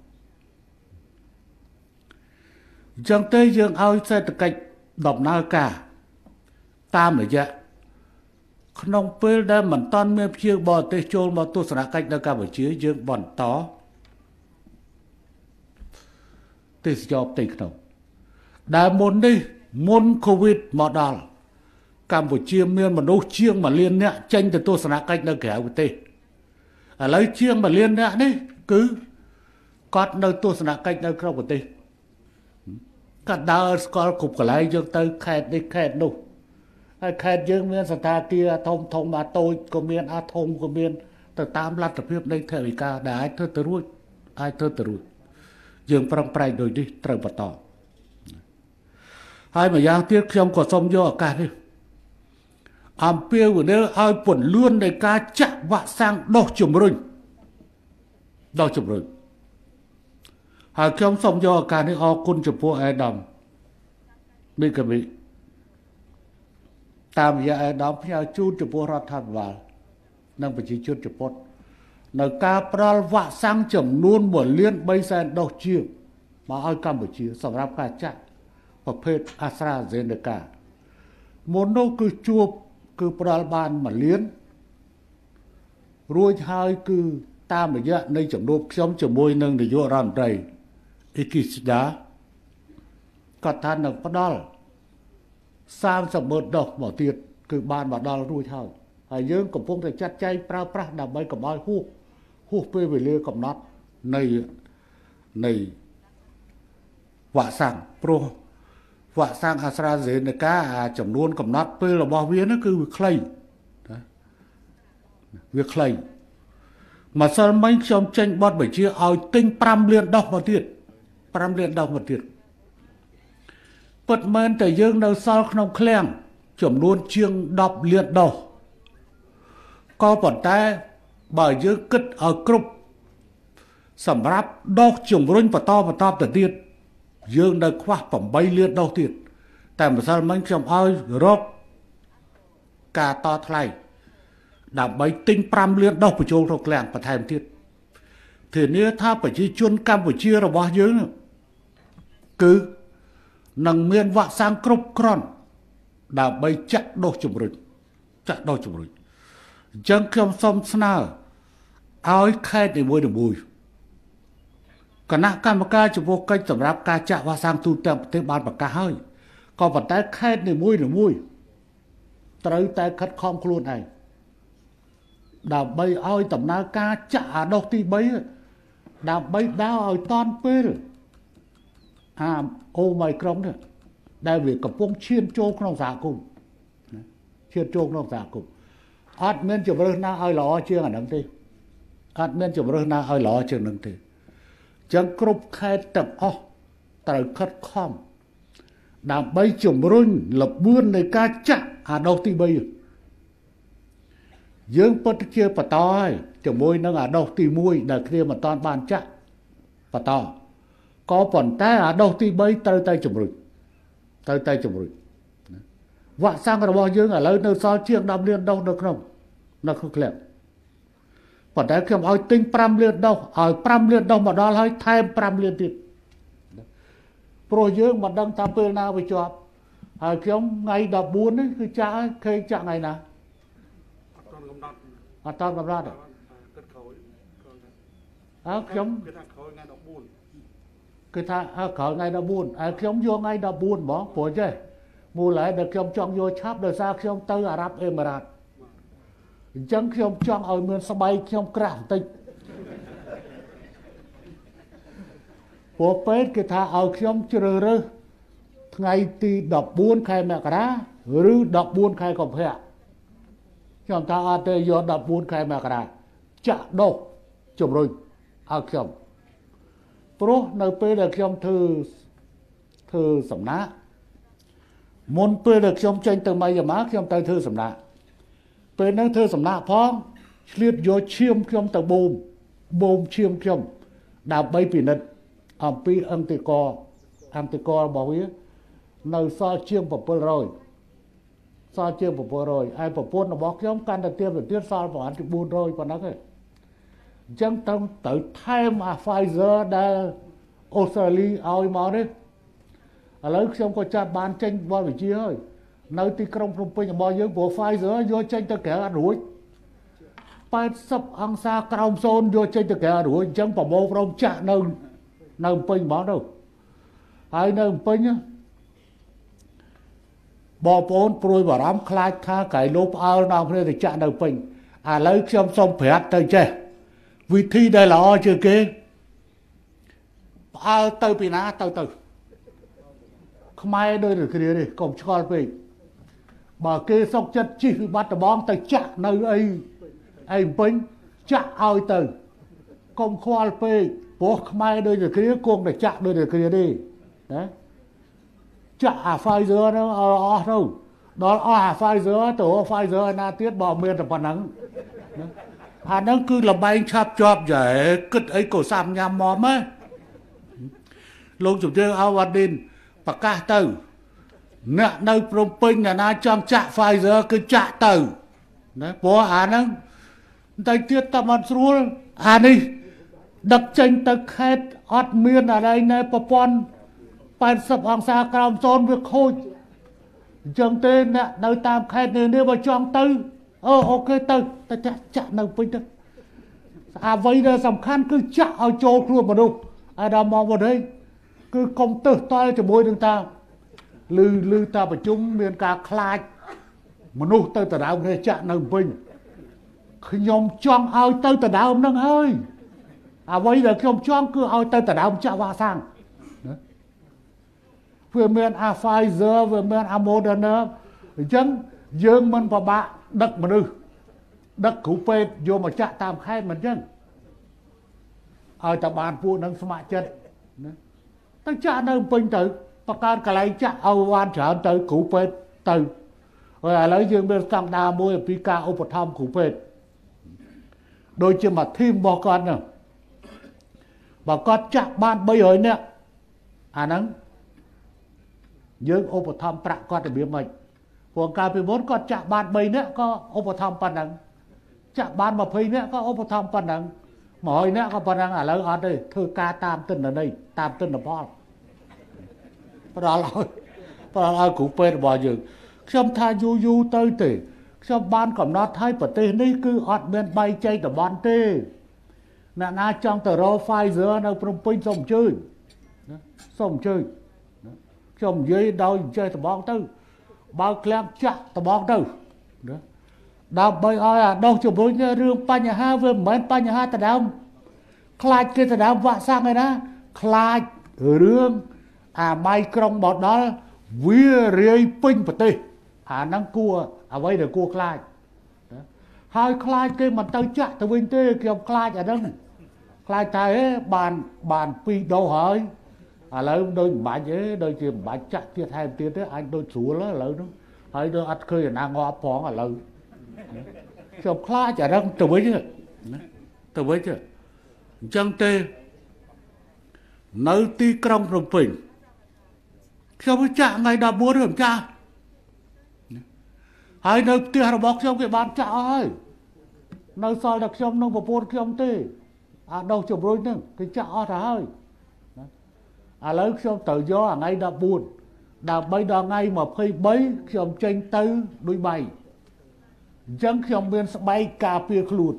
អញ្ចឹងទេយើងឲ្យសេដ្ឋកិច្ចដំណើរការតាមរយៈក្នុងពេលដែលមិនតាន់មានភ្ញៀវបរទេសចូលមកទស្សនកិច្ចនៅកម្ពុជាយើងបន្តទេសចរផ្ទៃក្នុងដែលមុនកូវីដមកដល់កម្ពុជាមានមនុស្សជាង1លាននាក់ចេញទៅទស្សនកិច្ចនៅក្រៅប្រទេសឥឡូវជាង1លាននាក់នេះគឺគាត់នៅទស្សនកិច្ចនៅក្នុងប្រទេសគាត់ដើរស្គាល់គ្រប់កន្លែងយើងទៅខេត្តនេះខេត្តនោះហើយខេត្តយើងមានសណ្ឋាគារធំអាតូចក៏មានអាធំក៏មានទៅតាមលទ្ធភាពនៃថវិកាដែលអាចធ្វើទៅរួចយើងប្រឹងប្រែងដូចនេះត្រូវបន្តហើយម្យ៉ាងទៀតខ្ញុំក៏សូមយកឱកាសនេះអំពាវនាវឲ្យពន្លឿននៃការចាក់វ៉ាក់សាំងដុសជំរុញហើយខ្ញុំសូមយកឱកាសនេះអរគុណចំពោះអាដាមមីកាមីតាមរយៈអាដាមផ្ញើជូនចំពោះរដ្ឋាភិបាលនិងប្រជាជនជប៉ុននៅការផ្ដល់វ៉ាក់សាំងចំនួន1,300,000 ដុសជាងមកឲ្យកម្ពុជាសម្រាប់ការចាក់ប្រភេទ AstraZeneca មុននោះគឺផ្ដល់បាន1លានរួចហើយគឺតាមរយៈនៃចំនួនខ្ញុំជាមួយនឹងនាយករដ្ឋមន្ត្រីអ៊ីគីស្ដាគាត់ថានឹងផ្ដល់30,000 ដុសមកទៀតគឺបានមកដល់រួចហើយយើងកំពុងតែចាត់ចែងប្រើប្រាស់ដើម្បីកុំឲ្យហួសពេលវេលាកំណត់នៃវ៉ាក់សាំងព្រោះវ៉ាក់សាំងអាស្ត្រាហ្សេនេកាចំនួនកំណត់ពេលរបស់វានោះគឺវាខ្លីវាខ្លីម្សិលមិញខ្ញុំចេញបទបញ្ជាឲ្យទិញ5លានដុសមកទៀត5លានដុសមកទៀតពិតមែនតែយើងនៅសល់ក្នុងឃ្លាំងចំនួនជាង10លានដុសក៏ប៉ុន្តែបើយើងគិតឲ្យគ្រប់សម្រាប់ដុសជំរុញបន្តទៅទៀតយើងនៅខ្វះ8លានដុសទៀតតែម្សិលមិញខ្ញុំឲ្យរកការតថ្លៃដើម្បីទិញ5លានដុសបញ្ចូលក្នុងឃ្លាំងបន្ថែមទៀតធានាថាប្រជាជនកម្ពុជារបស់យើងគឺនឹងមានវ៉ាក់សាំងគ្រប់គ្រាន់ដើម្បីចាក់ដុសជំរុញអញ្ចឹងខ្ញុំសូមស្នើឲ្យខេត្តនីមួយៗគណៈកម្មការចំពោះកិច្ចសម្រាប់ការចាក់វ៉ាក់សាំងទូទាំងប្រទេសបានប្រកាសហើយក៏ប៉ុន្តែខេត្តនីមួយត្រូវតែខិតខំខ្លួនឯងដើម្បីឲ្យដំណើរការចាក់អាដុសទី3ដើម្បីដើរឲ្យតាន់ពេលអូមីក្រុងនេះដែលវាកំពុងឈានចូលក្នុងសហគមន៍អត់មានជំរើសណាឲ្យល្អជាងអាហ្នឹងទេអត់មានជំរើសណាឲ្យល្អជាងហ្នឹងទេចឹងគ្រប់ខេត្តទាំងអស់ត្រូវខិតខំដើម្បីជំរុញល្បឿននៃការចាក់អាដុសទី3យើងពិតជាបន្តហើយជាមួយនឹងអាដុសទី1ដែលគ្នាមិនតាន់បានចាក់បន្តក៏ប៉ុន្តែអាដុសទី3ត្រូវតែជំរុញវ៉ាក់សាំងរបស់យើងឥឡូវនៅសល់ជាង10លានដុសនៅក្នុងឃ្លាំងប៉ុន្តែខ្ញុំឲ្យទិញ5លានដុសឲ្យ5លានដុសមកដល់ហើយថែម5លានទៀតព្រោះយើងមិនដឹងថាពេលណាវាជាប់ហើយខ្ញុំថ្ងៃ14នេះគឺចាក់ហើយឃើញចាក់ថ្ងៃណាអត់តកំណត់គិតក្រោយខ្ញុំគឺថាក្រោយថ្ងៃ14គឺថាក្រោយថ្ងៃ14ហើយខ្ញុំយកថ្ងៃ14ហ្មងព្រោះចេះមូលហេតុដែលខ្ញុំចង់យកឆាប់ដោយសារខ្ញុំទៅអារ៉ាប់អេមីរ៉ាតអញ្ចឹងខ្ញុំចង់ឲ្យមានស្បែកខ្ញុំក្រាស់បន្តិចព្រោះពេទ្យគេថាឲ្យខ្ញុំជ្រើសរើសថ្ងៃទី14ខែមករាឬ14ខែកុម្ភៈខ្ញុំថាអត់ទេយក14ខែមករាចាក់ដុសជំរុញឲ្យខ្ញុំព្រោះនៅពេលដែលខ្ញុំធ្វើសំណាក់មុនពេលដែលខ្ញុំចេញទៅម៉ៃយ៉ាម៉ាខ្ញុំទៅធ្វើសំណាក់ពេលហ្នឹងធ្វើសំណាក់ផងឆ្លៀតយកឈាមខ្ញុំទៅបូមឈាមខ្ញុំដើម្បីពិនិត្យអំពីអង្គតិករបស់វានៅសល់ជាង700ឯប្រពន្ធរបស់ខ្ញុំកាន់តែទៀតសល់ប្រហែលជា400ប៉ុណ្ណឹងឯងអញ្ចឹងត្រូវថែមអា Pfizer ដែលអូស្ត្រាលីឲ្យមកនេះឥឡូវខ្ញុំក៏ចាប់បានចេញបទបញ្ជាហើយនៅទីក្រុងភ្នំពេញរបស់យើងព្រោះ Pfizer យកចេញទៅក្រៅអត់រួច80អង្សាក្រោម0យកចេញទៅក្រៅអត់រួចអញ្ចឹងប្រមូលព្រមចាក់នៅភ្នំពេញហ្មងទៅហើយនៅភ្នំពេញបងប្អូនព្រួយបារម្ភខ្លាចថាកែលោផ្អើលដល់គ្នាទៅចាក់នៅពេញឥឡូវខ្ញុំសូមប្រាប់ទៅចេះវិធីដែលល្អជាងគេផ្អើលទៅពីណាទៅខ្មែរដូចតែគ្នានេះកុំឆ្ងល់ពេកបើគេសុកចិត្តជិះវិបត្តិដបងទៅចាក់នៅអីពេញចាក់ឲ្យទៅកុំខ្វល់ពេកព្រោះខ្មែរដូចតែគ្នាគង់តែចាក់ដូចតែគ្នាទេណាចាក់អា Pfizer ហ្នឹងអស់ទៅដល់អស់អា Pfizer ទៅ Pfizer ណាទៀតបើមានតែប៉ុណ្ណឹងអាហ្នឹងគឺលបែងឆាប់ជាប់យ៉ែគិតអីក៏សាំញ៉ាំមកម៉េចលោកជំទាវអវ៉ាឌីនប្រកាសទៅអ្នកនៅព្រំពេញអ្នកណាចង់ចាក់ Pfizer គឺចាក់ទៅណាព្រោះអាហ្នឹងតែទៀតតែមិនស្រួលអានេះដឹកចេញទៅខេត្តអត់មានอะไรណែប្រព័ន្ធ80អង្សាក្រោម0វាខូចអញ្ចឹងទេអ្នកនៅតាមខេត្តនេះបើចង់ទៅអូខេទៅចាក់នៅពេញទៅអ្វីដែលសំខាន់គឺចាក់ឲ្យចូលខ្លួនមនុស្សឲ្យដល់មកវិញគឺកុំទឹះតល់ជាមួយនឹងតាឮតាប្រជុំមានការខ្លាចមនុស្សទៅដណ្ដើមគ្នាចាក់នៅពេញខ្ញុំចង់ឲ្យទៅដណ្ដើមហ្នឹងហើយអ្វីដែលខ្ញុំចង់គឺឲ្យទៅដណ្ដើមចាក់វ៉ាក់សាំងវាមានអា Pfizer វាមានអា Moderna អញ្ចឹងយើងមិនពិបាកដឹកមនុស្សដឹកគ្រូពេទ្យយកមកចាក់តាមខេត្តមិនអញ្ចឹងឲ្យតែបានពួកនឹងស្ម័គ្រចិត្តណាទៅចាក់នៅពេញទៅបង្កើតកន្លែងចាក់ឲ្យបានច្រើនទៅគ្រូពេទ្យទៅហើយឥឡូវយើងមានស្តង់ដារមួយអំពីការឧបត្ថម្ភគ្រូពេទ្យដូចជាមួយធីមរបស់គាត់ហ្នឹងបើគាត់ចាក់បាន300នាក់អាហ្នឹងយើងឧបត្ថម្ភប្រាក់គាត់របៀបម៉េចព្រោះកាលពីមុនគាត់ចាក់បាន3នាក់ក៏ឧបត្ថម្ភប៉ុណ្ណឹងចាក់បាន20នាក់ក៏ឧបត្ថម្ភប៉ុណ្ណឹង100នាក់ក៏ប៉ុណ្ណឹងឥឡូវអត់ទេធ្វើការតាមទិន្នន័យតាមទិន្នផលផ្ដល់ឲ្យគ្រូពេទ្យរបស់យើងខ្ញុំថាយូរទៅទេខ្ញុំបានកំណត់ឲ្យប្រទេសនេះគឺអត់មានបែងចែកតំបន់ទេអ្នកណាចង់ទៅរក Pfizer នៅភ្នំពេញសូមអញ្ជើញណាសូមអញ្ជើញខ្ញុំនិយាយដោយចេះត្បងទៅបើក្លាំងចាក់ត្បងទៅណាដើម្បីឲ្យអាដោះជំរុញរឿងបញ្ហាវាមិនមែនបញ្ហាដដើមខ្លាចគេដដើមវ៉ាក់សាំងឯណាខ្លាចរឿងអាម៉ៃក្រុងបដល់វារាយពេញប្រទេសអាហ្នឹងគួរអ្វីដែលគួរខ្លាចណាហើយខ្លាចគេមិនទៅចាក់ទៅវិញទេខ្ញុំខ្លាចអាហ្នឹងខ្លាចតែបាន2ដូសហើយឥឡូវដូចមិនបាច់ទេដូចជាមិនបាច់ចាក់ទៀតថែមទៀតទេអាចដូចស្រួលឥឡូវហ្នឹងហើយដូចអត់ឃើញអាណាងាប់ផងឥឡូវខ្ញុំខ្លាចអាហ្នឹងទៅវិញណាទៅវិញអញ្ចឹងទេនៅទីក្រុងភ្នំពេញខ្ញុំចាក់ថ្ងៃ14ខ្ញុំចាក់ហើយនៅផ្ទះរបស់ខ្ញុំគេបានចាក់អស់ហើយនៅសល់តែខ្ញុំនិងប្រពន្ធខ្ញុំទេអាដោះជំរុញហ្នឹងគេចាក់អស់ទៅហើយឥឡូវខ្ញុំត្រូវយកថ្ងៃ14ដើម្បីដល់ថ្ងៃ23ខ្ញុំចេញទៅដូចបាយអញ្ចឹងខ្ញុំមានស្បែកការពារខ្លួ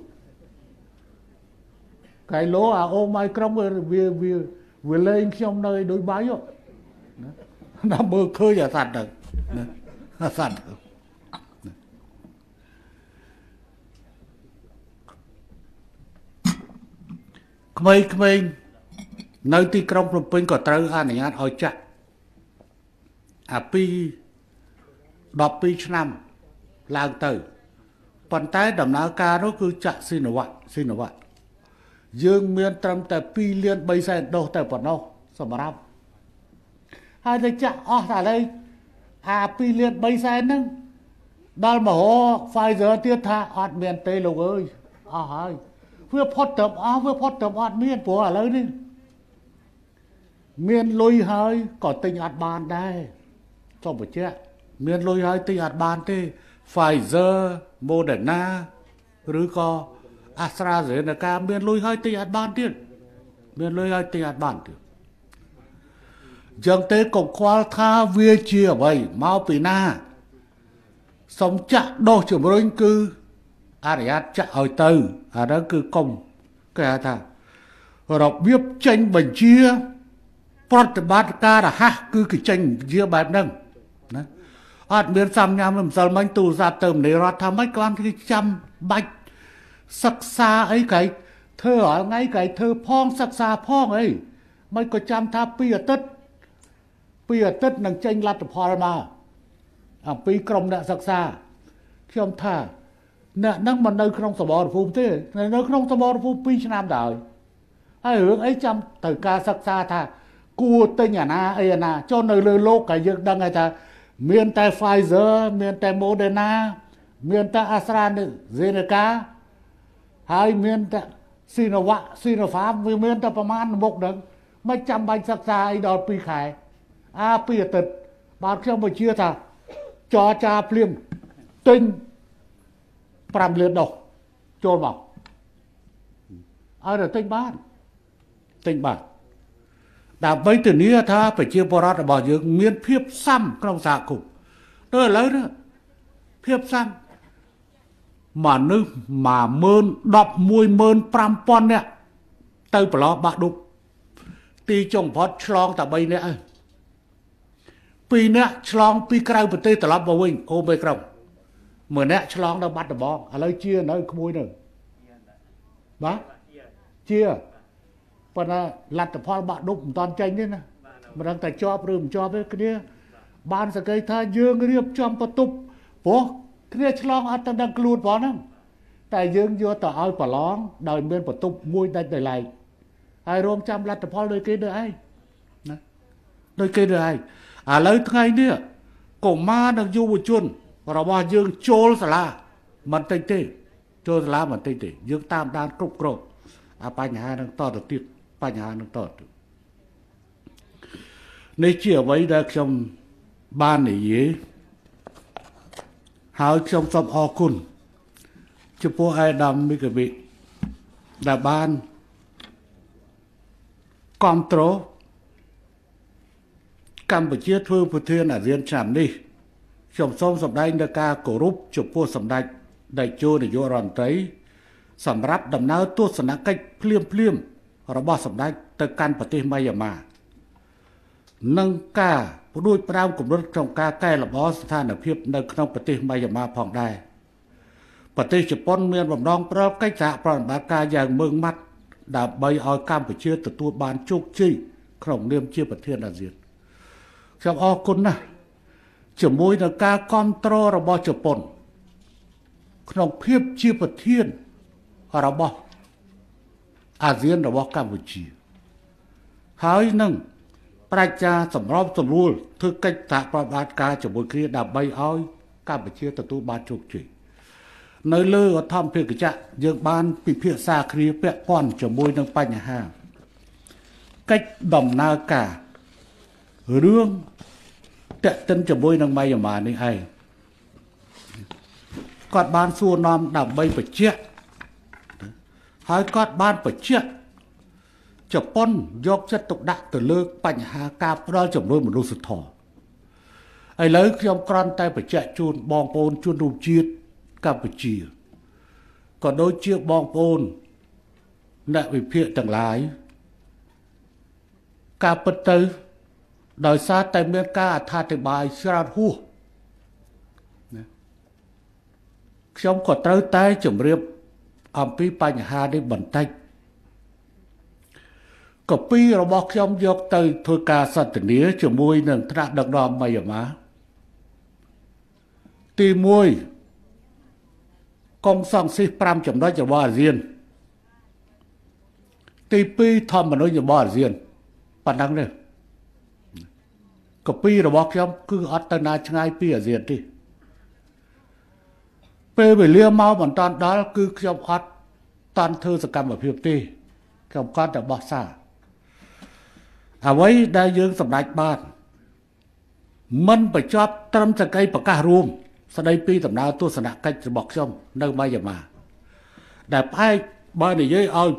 នកែលោអាអូម៉ៃក្រុងវាលេងខ្ញុំនៅដូចបាយណាដល់មើលឃើញអាសត្វទៅណាអាសត្វក្មេងនៅទីក្រុងភ្នំពេញក៏ត្រូវអនុញ្ញាតឲ្យចាក់អា12ឆ្នាំឡើងទៅប៉ុន្តែដំណើរការនោះគឺចាក់ស៊ីណូវ៉ាក់យើងមានត្រឹមតែ2លាន3សែនដូសតែប៉ុណ្ណោះសម្រាប់ហើយទៅចាក់អស់តែឥឡូវអា2លាន3សែនហ្នឹងដល់មហោ Pfizer ទៀតថាអត់មានទេលោកអើយអស់ហើយវាផុតទៅអស់វាផុតទៅអត់មានព្រោះឥឡូវនេះមានលុយហើយក៏ទិញអត់បានដែរសូមបញ្ជាក់មានលុយហើយទិញអត់បានទេ Pfizer Moderna ឬក៏ AstraZeneca មានលុយហើយទិញអត់បានទៀតមានលុយហើយទិញអត់បានទៀតចឹងទេកុំខ្វល់ថាវាជាអ្វីមកពីណាសុំចាក់ដោះជំរុញគឺអនុញ្ញាតចាក់ឲ្យទៅអាហ្នឹងគឺកុំគេហៅថារបៀបចេញបញ្ជាប្រតិបត្តិការរហ័សគឺគេចេញបញ្ជាបែបហ្នឹងណាអត់មានសំញាំម្សិលមិញទូរស័ព្ទទៅមនីរដ្ឋថាម៉េចគាត់គេចាំបាច់សិក្សាអីគេធ្វើរាល់ថ្ងៃគេធ្វើផងសិក្សាផងអីមិនក៏ចាំថា2អាទិត្យនឹងចេញលទ្ធផលមកអំពីក្រុមអ្នកសិក្សាខ្ញុំថាអ្នកហ្នឹងមិននៅក្នុងសមរភូមិទេនៅក្នុងសមរភូមិ2ឆ្នាំដែរហើយរឿងអីចាំទៅការសិក្សាថាគួរទិញអាណាអីអាណាចុះនៅលើโลกក៏យើងដឹងហើយថាមានតែ Pfizer មានតែ Moderna មានតែ AstraZeneca ហើយមានតែ Sinopharm វាមានតែប្រមាណមុខហ្នឹងមិនចាំបាច់សិក្សាអីដល់2ខែ2អាទិត្យបាទខ្ញុំបញ្ជាថាចរចាភ្លាមទិញ5លានដុសចូលមកឲ្យតែទិញបានដើម្បីធានាថាប្រជាពលរដ្ឋរបស់យើងមានភាពស៊ាំក្នុងសហគមន៍ទៅឥឡូវនេះភាពស៊ាំមនុស្ស110,000 នាក់ទៅប្រឡោះបាក់ឌុបទីចុងផុតឆ្លងតែ3នាក់ហើយ2នាក់ឆ្លងពីក្រៅប្រទេសត្រឡប់មកវិញអូមេក្រុង1នាក់ឆ្លងដល់បាត់ដំបងឥឡូវជានៅក្មួយនៅបាទជាប៉ុន្តែលទ្ធផលបាក់ឌុបមិនតាន់ចេញទេណាមិនដឹងតែជាប់ឬមិនជាប់ទេគ្នាបានសង្កេតថាយើងរៀបចំបន្ទប់ព្រោះគ្នាឆ្លងអត់ទៅដឹងខ្លួនផងហ្នឹងតែយើងយកទៅឲ្យប្រឡងដោយមានបន្ទប់មួយដាច់ដោយឡែកហើយរងចាំលទ្ធផលដោយគេទៅឯងណាដោយគេទៅឯងឥឡូវថ្ងៃនេះកុមារនិងយុវជនរបស់យើងចូលសាលាមិនតិចទេចូលសាលាមិនតិចទេយើងតាមដានគ្រប់គ្រងអាបញ្ហានឹងតទៅទៀតបញ្ហានឹងតទៅនេះជាអ្វីដែលខ្ញុំបាននិយាយហើយខ្ញុំសូមអរគុណចំពោះអាដាមមីកាវិដែលបានគ្រប់គ្រងកម្ពុជាធ្វើប្រធានអាស៊ានឆ្នាំនេះខ្ញុំសូមសម្ដែងនូវការគោរពចំពោះសម្ដេចតេជោនាយករដ្ឋមន្ត្រីសម្រាប់ដំណើរទស្សនកិច្ចភ្លាមរបស់សម្ដេចទៅកាន់ប្រទេសម៉ាយ៉ាន់ម៉ានិងការផ្ដួចផ្ដើមគម្រិតក្នុងការកែលម្អស្ថានភាពនៅក្នុងប្រទេសម៉ាយ៉ាន់ម៉ាផងដែរប្រទេសជប៉ុនមានបំណងប្រកកិច្ចសហប្រតិបត្តិការយ៉ាងម៉ឺងម៉ាត់ដើម្បីឲ្យកម្ពុជាទទួលបានជោគជ័យក្នុងនាមជាប្រធានអាស៊ានខ្ញុំអរគុណណាស់ជាមួយនឹងការគ្រប់គ្រងរបស់ជប៉ុនក្នុងភាពជាប្រធានរបស់អាស៊ានរបស់កម្ពុជាហើយនឹងប្រាជ្ញាសម្របសម្រួលធ្វើកិច្ចសហប្រតិបត្តិការជាមួយគ្នាដើម្បីឲ្យកម្ពុជាទទួលបានជោគជ័យនៅលើឧទ្ធម្ភាគចក្រយើងបានពិភាក្សាគ្នាពាក់ព័ន្ធជាមួយនឹងបញ្ហាកិច្ចដំណើរការរឿងតាក់ទិនជាមួយនឹងម៉ាយ៉ាន់ម៉ានេះឯងគាត់បានសួរនាំដើម្បីបញ្ជាក់ហើយគាត់បានបញ្ជាក់ជប៉ុនយកចិត្តទុកដាក់ទៅលើបញ្ហាការផ្ដល់ជំនួយមនុស្សធម៌ឥឡូវខ្ញុំគ្រាន់តែបញ្ជាក់ជូនបងប្អូនជនរួមជាតិកម្ពុជាក៏ដូចជាបងប្អូនអ្នកវិភាគទាំងឡាយការពិតទៅដោយសារតែមានការអត្ថាធិប្បាយច្រើនហួសខ្ញុំក៏ត្រូវតែជម្រាបអំពីបញ្ហានេះបន្តិចកពីរបស់ខ្ញុំយកទៅធ្វើការសន្ទនាជាមួយនឹងថ្នាក់ដឹកនាំម៉ាយ៉ាន់ម៉ាទី1កុងសង្ស៊ីស5ចំណុចរបស់អាស៊ានទី2ធម្មនុញ្ញរបស់អាស៊ានប៉ុណ្ណឹងទេកពីរបស់ខ្ញុំគឺអត់ទៅណាឆ្ងាយពីអាស៊ានទេពេលវេលាមកមិនតាន់ដល់គឺខ្ញុំអត់តាន់ធ្វើសកម្មភាពទេខ្ញុំគាត់តែបោះសារអ្វីដែលយើងសម្រេចបានមិនបញ្ចប់ត្រឹមតែកិច្ចប្រកាសរួមស្ដីពីដំណើរទស្សនកិច្ចរបស់ខ្ញុំនៅម៉ាយ៉ាន់ម៉ាដែលផ្អែកបើនិយាយឲ្យ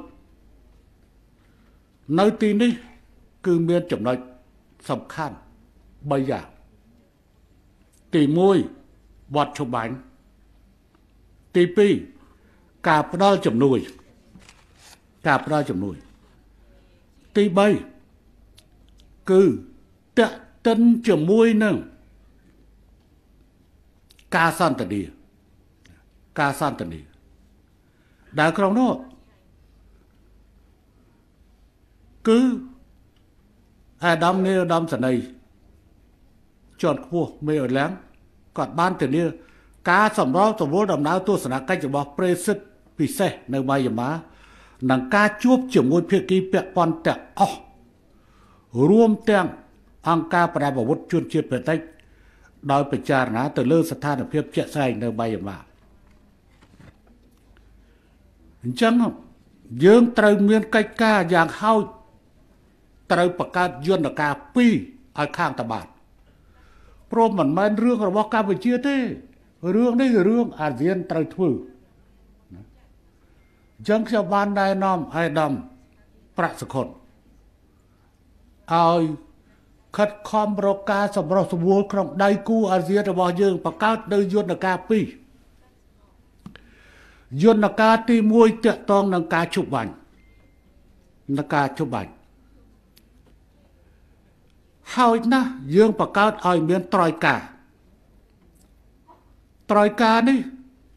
នៅទីនេះគឺមានចំណុចសំខាន់3យ៉ាងទី1វត្តឈប់បាញ់ទី2ការផ្ដល់ជំនួយទី3គឺតាក់ទិនជាមួយនឹងការសន្ទនាដែលក្នុងនោះគឺអាដាមនេអាដាមសនីជាន់ខ្ពស់មេអឡាំងគាត់បានធានាការសម្របសម្រួលដំណើរទស្សនកិច្ចរបស់ប្រេសិតពិសេសនៅម៉ាយ៉ាន់ម៉ានិងការជួបជាមួយភាគីពាក់ព័ន្ធទាំងអស់រួមទាំងអង្គការបដិវត្តជនជាតិប្រទេសដោយពិចារណាទៅលើស្ថានភាពជាក់ស្ដែងនៅម៉ាយ៉ាន់ម៉ាអញ្ចឹងយើងត្រូវមានកិច្ចការយ៉ាងហោចត្រូវបង្កើតយន្តការ2ឲ្យខាងតបាតព្រមមិនមែនរឿងរបស់កម្ពុជាទេរឿងនេះគឺរឿងអាស៊ានត្រូវធ្វើអញ្ចឹងខ្ញុំបានណែនាំអាដាមប្រាក់សុខុនឲ្យខិតខំរកការសម្រុះសម្រួលក្នុងដៃគូអាស៊ានរបស់យើងបង្កើតនៅយន្តការ2យន្តការទី1តាក់ទងនឹងការជប់បាញ់ហើយណាស់យើងបង្កើតឲ្យមានត្រយការនេះ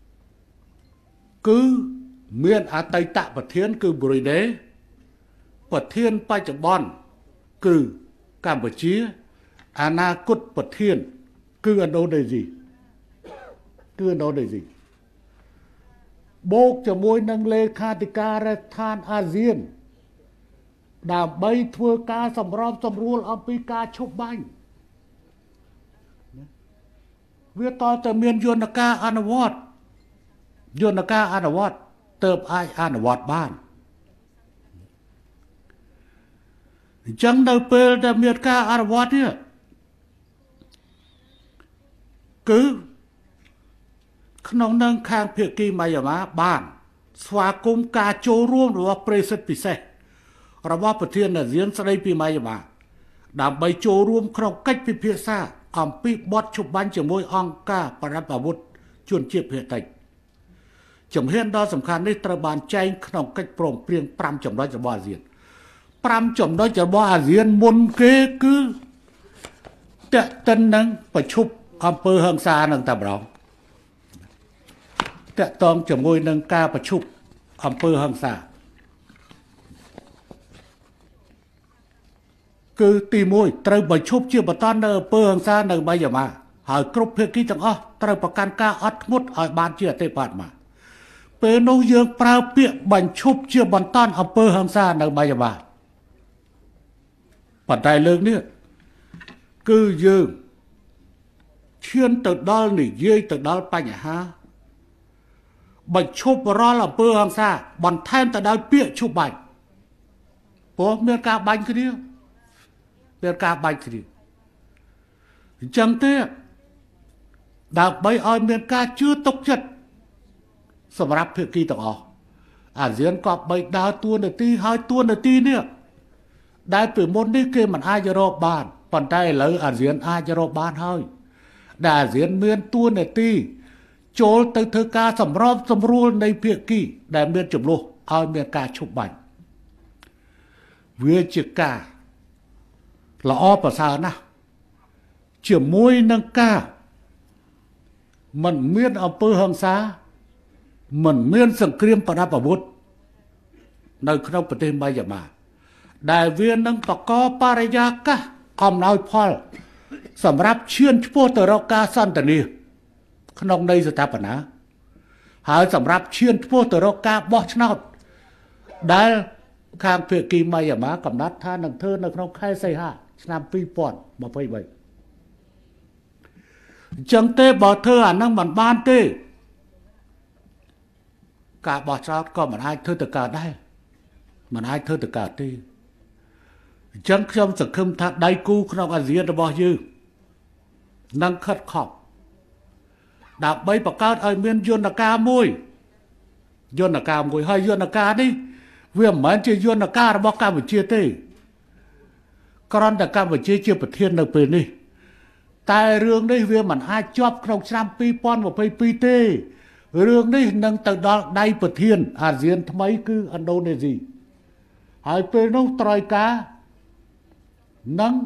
គឺមានអតីតប្រធានគឺ Brunei ประเทศปัจจุบันคือกัมพูชีอนาคตประเทศคืออันโดนีเซียคืออันโดนีเซียโบกจะมวยนังเลขาธิการทานอาเซียนดาบใบทัวการสำรองสำรวจอเมริกาชกบังเวียต่อจะเมียนยนกาอานวัตยนกาอานวัตเติบไออานวัตบ้านจังเดาเปิลจะเมียนกาอานวัตเนี่ยคือขนมนังคางเพียกีมายามาบ้านสวากุมกาโจร่วมหรือว่าเปรสปิเซระว่าประเทศน่ะเรียนสไลปีมายามาดาบใบโจร่วมขนมกัดพิเพียซ่าอัมปีบอดชุบบันจมวยองกาปรับอาวุธจวนเจียบเหตุใดจำเห็นดอสำคัญในตระบานใจขนมกัดโปร่งเปลี่ยนปรำจำร้อยจะบ่อาเซียนปรำจำร้อยจะบ่อาเซียนมนเกคือเตะตันนังประชุบอำเภอเฮงซานังตะบรองเตะตองจมวยนังกาประชุบอำเภอเฮงซาคือตีมวยตระบชุบเชื่อบตอนเนอเปิงซาเนอใบยามาหายกรุบเพื่อกี้จังตระประกันกาอัดมุดหายบานเชื่อเตปาดมาเป็นนยืงปลาเปียบัญชุบเชื่อบตอนอำเภอเฮงซาเนอใบยามาปัจจัยเรื่องนี้คือยืงเชื่อตึกดอลนี่ยืงตึกดอลปัญหาบัญชุบรออำเภอเฮงซาบันแทนแต่ได้เปียชุบใบพวกเมื่อกาบัญคือเดียวเรื่องการใบคดีจังเต้ดาบใบออยเมียนกาชื่อตกจัดสำหรับเพื่อกีต่ออาเซียนก็ใบดาวตัวหนึ่งตีหายตัวหนึ่งตีเนี่ยได้เปลี่ยนมนนี่เกมันอาจะรอบบ้านปันได้เลยอาเซียนอาจะรอบบ้านเฮ้ยได้อาเซียนเมียนตัวหนึ่งตีโจลตึกเธอกาสำรอบสำรวจในเพื่อกีได้เมียนจมโลเอาเมียนกาชุบใบเวียจิกาละอ้อภาษานะเชื่อมวยนังกามันเมียนอำเภอเฮงซามันเมียนสังเกตปรับอาวุธในคณะประเทศมายามาได้เวียนนังปะกอปารยากะอมน้อยพอลสำหรับเชื่อนชั่วตรกาสันตนีขนมในสถาปนาหาสำหรับเชื่อนชั่วตรกาบอชนอดได้ข้างเพื่อกีมายามากำนัดท่านังเธอนักน้องไข่ใส่ห้าชนามปีปอนมาไปไว้จังเต้บอกเธออ่านนั่งมันบ้านเต้กาบอชอดก็มันให้เธอตะการได้มันให้เธอตะการเต้จังขยมสังคมทักได้กูขนมอาเซียนบอกยืนั่งคัดขอบดาบใบประกาศไอเมียนยนกามวยยนกามวยให้ยนกาดิเวียมเหมือนจะยนการบอกการวิจัยเต้กรอนแต่การวิจัยเชื่อประเทศในปีนี้แต่เรื่องนี้เวียมันอาจอบครองชามปีปอนว่าไปปีเต้เรื่องนี้นังแต่ดอกได้ประเทศอาเซียนทำไมคืออินโดนีเซียหายไปน้องตรอยกานัง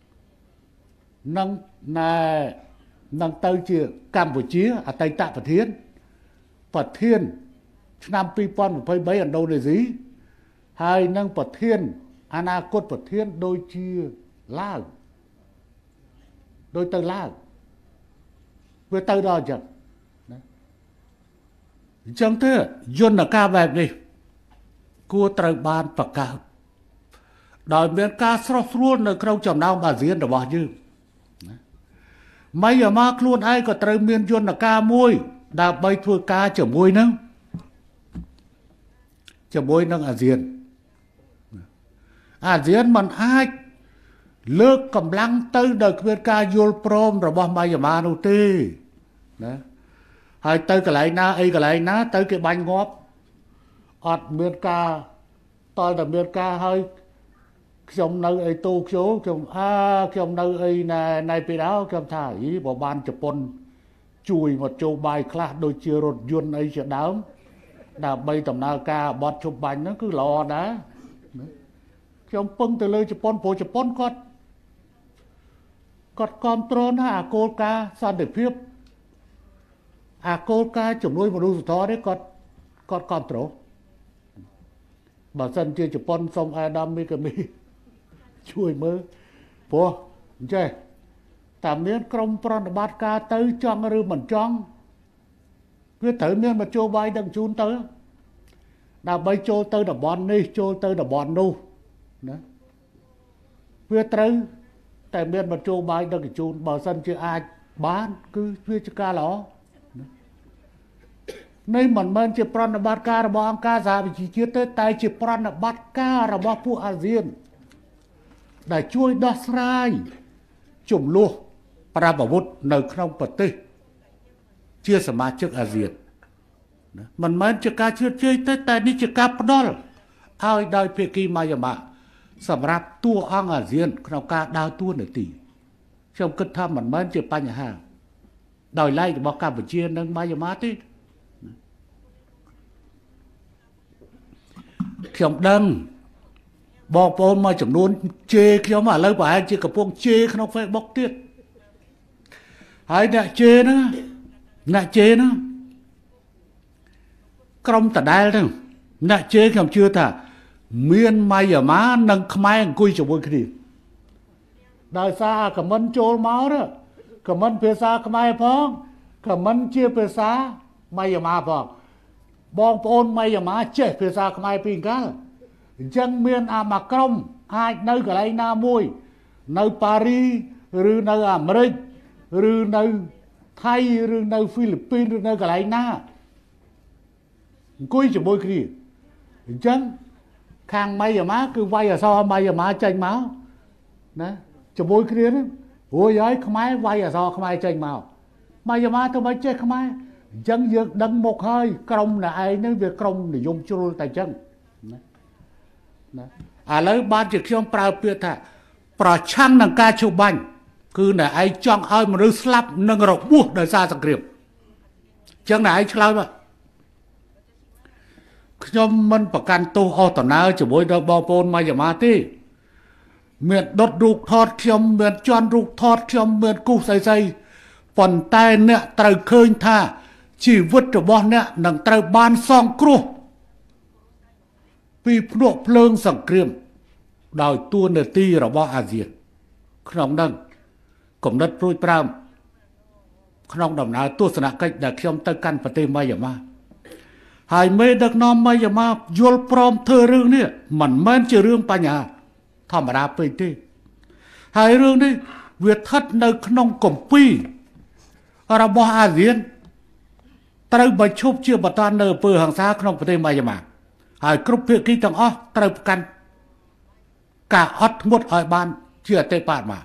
เตยเชื่อกัมพูชีอาไตตะประเทศชนามปีปอนว่าไปใบอินโดนีเซียให้นั่งประเทศอนาคตประเทศโดยเชื่อล่าโดยเตยล่าเพื่อเตยรอจังจังเถอะยนต์กาแบบนี้กูตระบานประกาศโดยเมียนกาสรสรุ่นในคราวจำนำอาเซียนระบาดยืมไม่อย่ามาคลุนไอ้ก็ตระเมียนยนต์กามวยดาบใบทัวกาจะมวยนึงจะมวยนึงอาเซียนมันอาจเลิกกำลังตื้อโดยเพื่อการโยนโปรมระบอบมายามาโนตีนะให้ตื้อกระไรนะไอ้กระไรนะตื้อเก็บบันงบอดเมืองกาตอนแต่เมืองกาให้ชมในไอ้ตูโชชมในไอ้ในปีแล้วชมท่าอีบอกบานจะปนจุยหมดโจใบคลาดโดยเชื่อรถยนต์ไอ้เฉดาวดาบใบตำนากาบอดชมบันนั่นคือรอนะชมปึ้งแต่เลยจะปนโผจะปนกดคอมโตรนหาโกลกาสันเดเพียบอาโกลกาจมนุยมาดูสุดท้อได้กดคอมโตรបើសិនជាជប៉ុនសុំអាដាមមីកាមីជួយមើលព្រោះអញ្ចេះតាមមានក្រុមប្រតិបត្តិការទៅចង់ឬមិនចង់វាត្រូវមានមធ្យោបាយដឹកជូនទៅដើម្បីចូលទៅតំបន់នេះចូលទៅតំបន់នោះណាវាត្រូវតែមានមធ្យោបាយដឹកជញ្ជូនបើសិនជាអាចបានគឺវាជាការល្អនេះមិនមែនជាប្រតិបត្តិការរបស់អង្គការសហប្រជាជាតិទេតែជាប្រតិបត្តិការរបស់ពួកអាស៊ានដែលជួយដោះស្រាយចំនួនប្រព័ន្ធនៅក្នុងប្រទេសជាសមាជិកអាស៊ានណាមិនមែនជាការជឿជឿទេតែនេះជាការផ្ដល់ឲ្យដោយភាគីម៉ាយ៉ាម៉ាសម្រាប់តួអង្គអាស៊ានក្នុងការដើរតួនាទីខ្ញុំគិតថាមិនមែនជាបញ្ហាដោយឡែករបស់កម្ពុជានិងម៉ាយ៉ាម៉ាទេខ្ញុំដឹងបងប្អូនមួយចំនួនជេរខ្ញុំឥឡូវប្រហែលជាកំពុងជេរក្នុង Facebook ទៀតហើយអ្នកជេរហ្នឹងក្រុមដដែលហ្នឹងអ្នកជេរខ្ញុំជឿថាមានម៉ាយ៉ាម៉ានិងខ្មែរអង្គុយជាមួយគ្នាដោយសារខមមិនចូលមកទៅខមមិនភាសាខ្មែរផងខមមិនជាភាសាម៉ាយ៉ាម៉ាផងបងប្អូនម៉ាយ៉ាម៉ាចេះភាសាខ្មែរពីកាលអញ្ចឹងមានអាមួយក្រុមអាចនៅកន្លែងណាមួយនៅប៉ារីឬនៅអាមេរិកឬនៅថៃឬនៅហ្វីលីពីនឬនៅកន្លែងណាអង្គុយជាមួយគ្នាអញ្ចឹងខាងម៉ាយ៉ាម៉ាគឺវាយអក្សរម៉ាយ៉ាម៉ាចេញមកណាជាមួយគ្នាហ្នឹងរួចហើយខ្មែរវាយអក្សរខ្មែរចេញមកម៉ាយ៉ាម៉ាទៅមិនចេះខ្មែរអញ្ចឹងយើងដឹងមុខហើយក្រុមណែឯងហ្នឹងវាក្រុមនិយមជ្រុលតែអញ្ចឹងណាឥឡូវបានជាខ្ញុំប្រើពាក្យថាប្រឆាំងនឹងការឈូសបាញ់គឺណែឯងចង់ឲ្យមនុស្សស្លាប់និងរបួសដោយសារសង្គ្រាមអញ្ចឹងណែឯងឆ្លើយមកខ្ញុំមិនប្រកាន់ទោសអស់ដំណើរជាមួយដល់បងប្អូនម៉ាយ៉ាម៉ាទេមានដុតរូបថតខ្ញុំមានជន់រូបថតខ្ញុំមានគូសស្អីប៉ុន្តែអ្នកត្រូវឃើញថាជីវិតរបស់អ្នកនឹងត្រូវបានសងគ្រោះពីភ្នក់ភ្លើងសង្គ្រាមដោយតួនាទីរបស់អាស៊ានក្នុងនឹងគំនិតព្រួយប្រាំក្នុងដំណើរទស្សនកិច្ចដែលខ្ញុំទៅកាន់ប្រទេសម៉ាយ៉ាម៉ាហើយមេដឹកនាំម៉ាយ៉ាម៉ាយល់ព្រមធ្វើរឿងនេះមិនមែនជារឿងបញ្ហាធម្មតាពេកទេហើយរឿងនេះវាស្ថិតនៅក្នុងគម្ពីររបស់អាស៊ានត្រូវបញ្ឈប់ជាបន្តនៅអំពើហិង្សាក្នុងប្រទេសម៉ាយ៉ាម៉ាហើយគ្រប់ភាគីទាំងអស់ត្រូវប្រកាន់ការអត់ធ្មត់ឲ្យបានជាអតិបរមា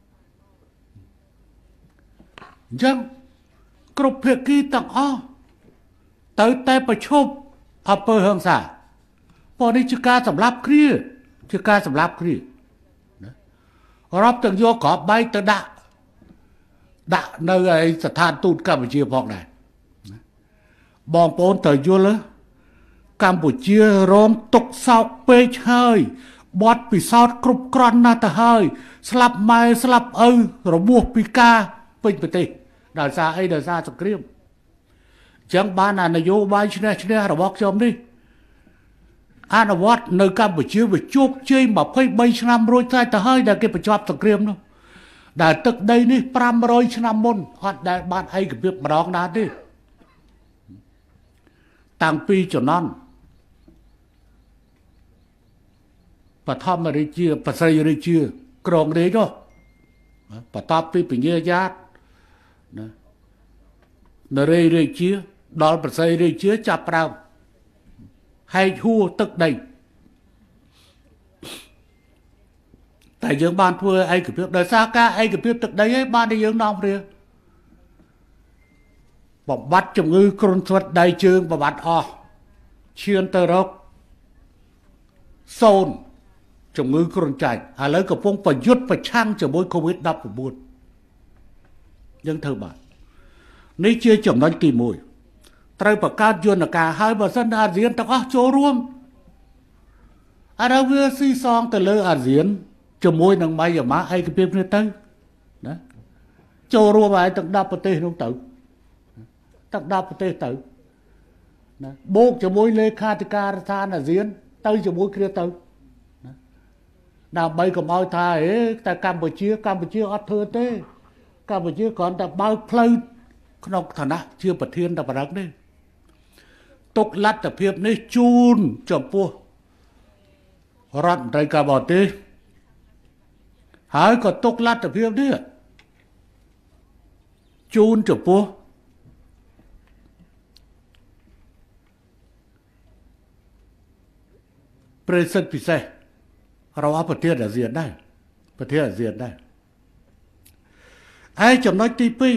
អញ្ចឹងគ្រប់ភាគីទាំងអស់ទៅតែប្រឈប់អំពើហិង្សាព្រោះនេះជាការសម្លាប់គ្នាជាការសម្លាប់គ្នាណារាប់ទាំងយកក្របបែកទៅដាក់នៅឯស្ថានទូតកម្ពុជាផងដែរបងប្អូនត្រូវយល់កម្ពុជារងទុកសោកពេកហើយបត់ពិសោធន៍គ្រប់គ្រាន់ណាស់ទៅហើយស្លាប់ម៉ែស្លាប់ឪរបួសពីការពេញប្រទេសដោយសារអីដោយសារសង្គ្រាមអញ្ចឹងបានអានយោបាយឈ្នះរបស់ខ្ញុំនេះអនុវត្តនៅកម្ពុជាវាជោគជ័យ23ឆ្នាំរួចទៅហើយដែលគេបញ្ចប់សង្គ្រាមនោះដែលទឹកដីនេះ500ឆ្នាំមុនអត់ដែលបានឯកភាពម្ដងណាទេតាំងពីជំនាន់បឋមរាជាបស្រីរាជាក្រងរាជនោះបន្ទាប់ពីពញាយ៉ាតណានរេរាជាដល់បស្រីរាជាចាប់ផ្ដើមហែកហួរទឹកដីតែយើងបានធ្វើឯកភាពដោយសារការឯកភាពទឹកដីឯងបានតែយើងនាំព្រាបំបត្តិជំងឺគ្រុនស្វិតដៃជើងបំបត្តិអស់ឈានទៅរក0ជំងឺគ្រុនចាញ់ឥឡូវកំពុងប្រយុទ្ធប្រឆាំងជាមួយ COVID-19 យើងធ្វើបាននេះជាចំណុចទី1ត្រូវបង្កើតយន្តការហើយបើសិនអាស៊ានទាំងអស់ចូលរួមអារ៉ាវាស៊ីសងទៅលើអាស៊ានជាមួយនឹងម៉ាយ៉ាម៉ាឯកភាពគ្នាទៅណាចូលរួមហើយទាំង10ប្រទេសនោះទៅទាំង10ប្រទេសទៅណាបូកជាមួយលេខាធិការដ្ឋានអាស៊ាន tới cho mỗi kia tới nào bay cầm ao tha tại Campuchia ở thưa thế Campuchia còn ta bao phơi nó thằng nào chưa bật thiên ta bật đắng đi tục lát tập hiệp này chun chậm pua rắn tay cả bảo tê hãy có tục lát tập hiệp đi chun chậm pua President พิเศษเราเอาประเทศอาเซียนได้ประเทศอาเซียนได้ไอ้จำนวนที่ปี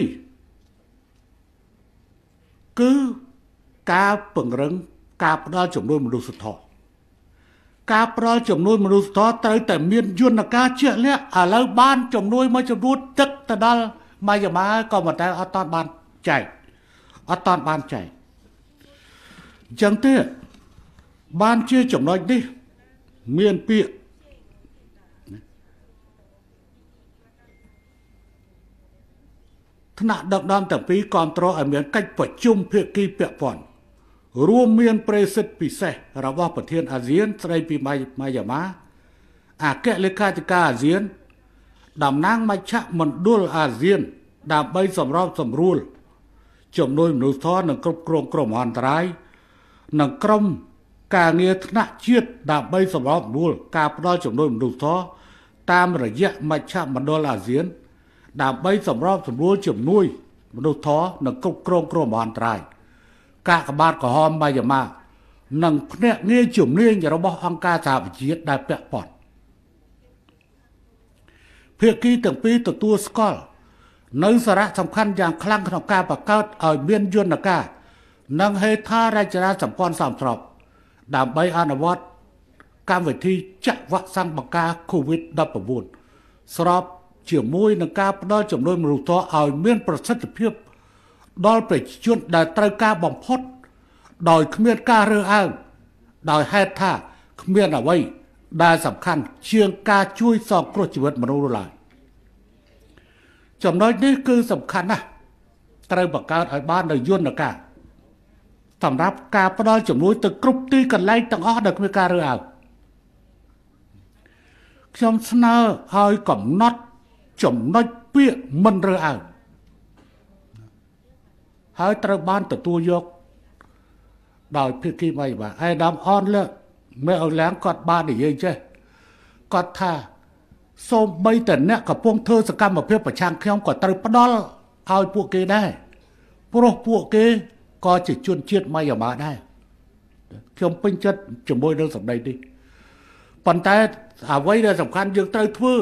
คือการเปิดเรื่องการปราจำนวนมนุษย์ทอการปราจำนวนมนุษย์ทอแต่เมียนยุนกาเชื่อเลี้ยอะไรบ้านจำนวนไม่จำนวนตึกแต่ดอลมาอย่ามาก็มาแต่เอาตอนบ้านใจเอาตอนบ้านใจจังเต้บ้านเชื่อจำนวนดิเมียนเปียขณะดักดำแต่ปีก่อนตรอเมียนcáchประชุมเพื่อกีเปียป่อนรวมเมียนประสิทธิ์พิเศษระหว่างประเทศอาเซียนใส่ปีมาอย่ามาแกะเลขาธิการอาเซียนดำนางมาชะมันดุลอาเซียนดำใบสำรอบสำรูลจำนวนมนุษย์ทอหนึ่งกรมกรมอันตรายหนึ่งกรมการเงินธนาเชียดดำใบสำรอบรูลการปล่อยจำนวนมนุษย์ทอตามระยะมาชะมันดุลอาเซียนดาบใบสำรอบสำรวจจุ่มนุ้ยมนุษย์ท้อหนึ่งกรมกรมอันตรายกากบาดก็หอมมาอย่ามาหนึ่งเนี่ยเงี้ยจุ่มเลี้ยงอย่าเราบอกอังกาสาบจีดได้เปะปอดเพื่อกี้ตั้งปีตัวสกอลในสาระสำคัญอย่างคลั่งขนมกาปากเกิดเอาเมียนยุนกานังให้ท่าราชนาสัมพรสามสอบดาบใบอานวัตการวิธีจักวักสังปากกาโควิดดับประบุนสอบเชื่อมวยนักการได้จำนวนมนุษย์ทอเอาเมียนประสิทธิภาพดอลไปชวนได้ตรการบ่มพดโดยเมียนการเรืออ้างโดยให้ท่าเมียนเอาไว้ได้สำคัญเชียงการช่วยสอบกรชีวิตมนุษย์หลายจำนวนนี้คือสำคัญนะตรประกาศไอ้บ้านในยุนนักการสำหรับการปล่อยจำนวนตึกกรุ๊ปตีกันไล่ตั้งอ้อเด็กเมียนการเรืออ้างชมเสนอให้กำนัดจมน้อยเปี้ยมันเรืออ่างหายตระบ้านตัวยกดอยพิกีไม่บ่าไอ้ดำอ่อนเลยไม่เอาแหลงกอดบ้านอีกยังใช่กอดท่าส้มใบแต่เนี่ยกับพวกเธอสกัมมาเพื่อประชังเข้มกอดตระปดอลเอาพวกเกได้พวกเกก็จะชวนเชียดไม่อย่ามาได้เข้มเป็นจัดจะมวยเรื่องสัมใดดิปัญหาเอาไว้ได้สำคัญยังตระทื่อ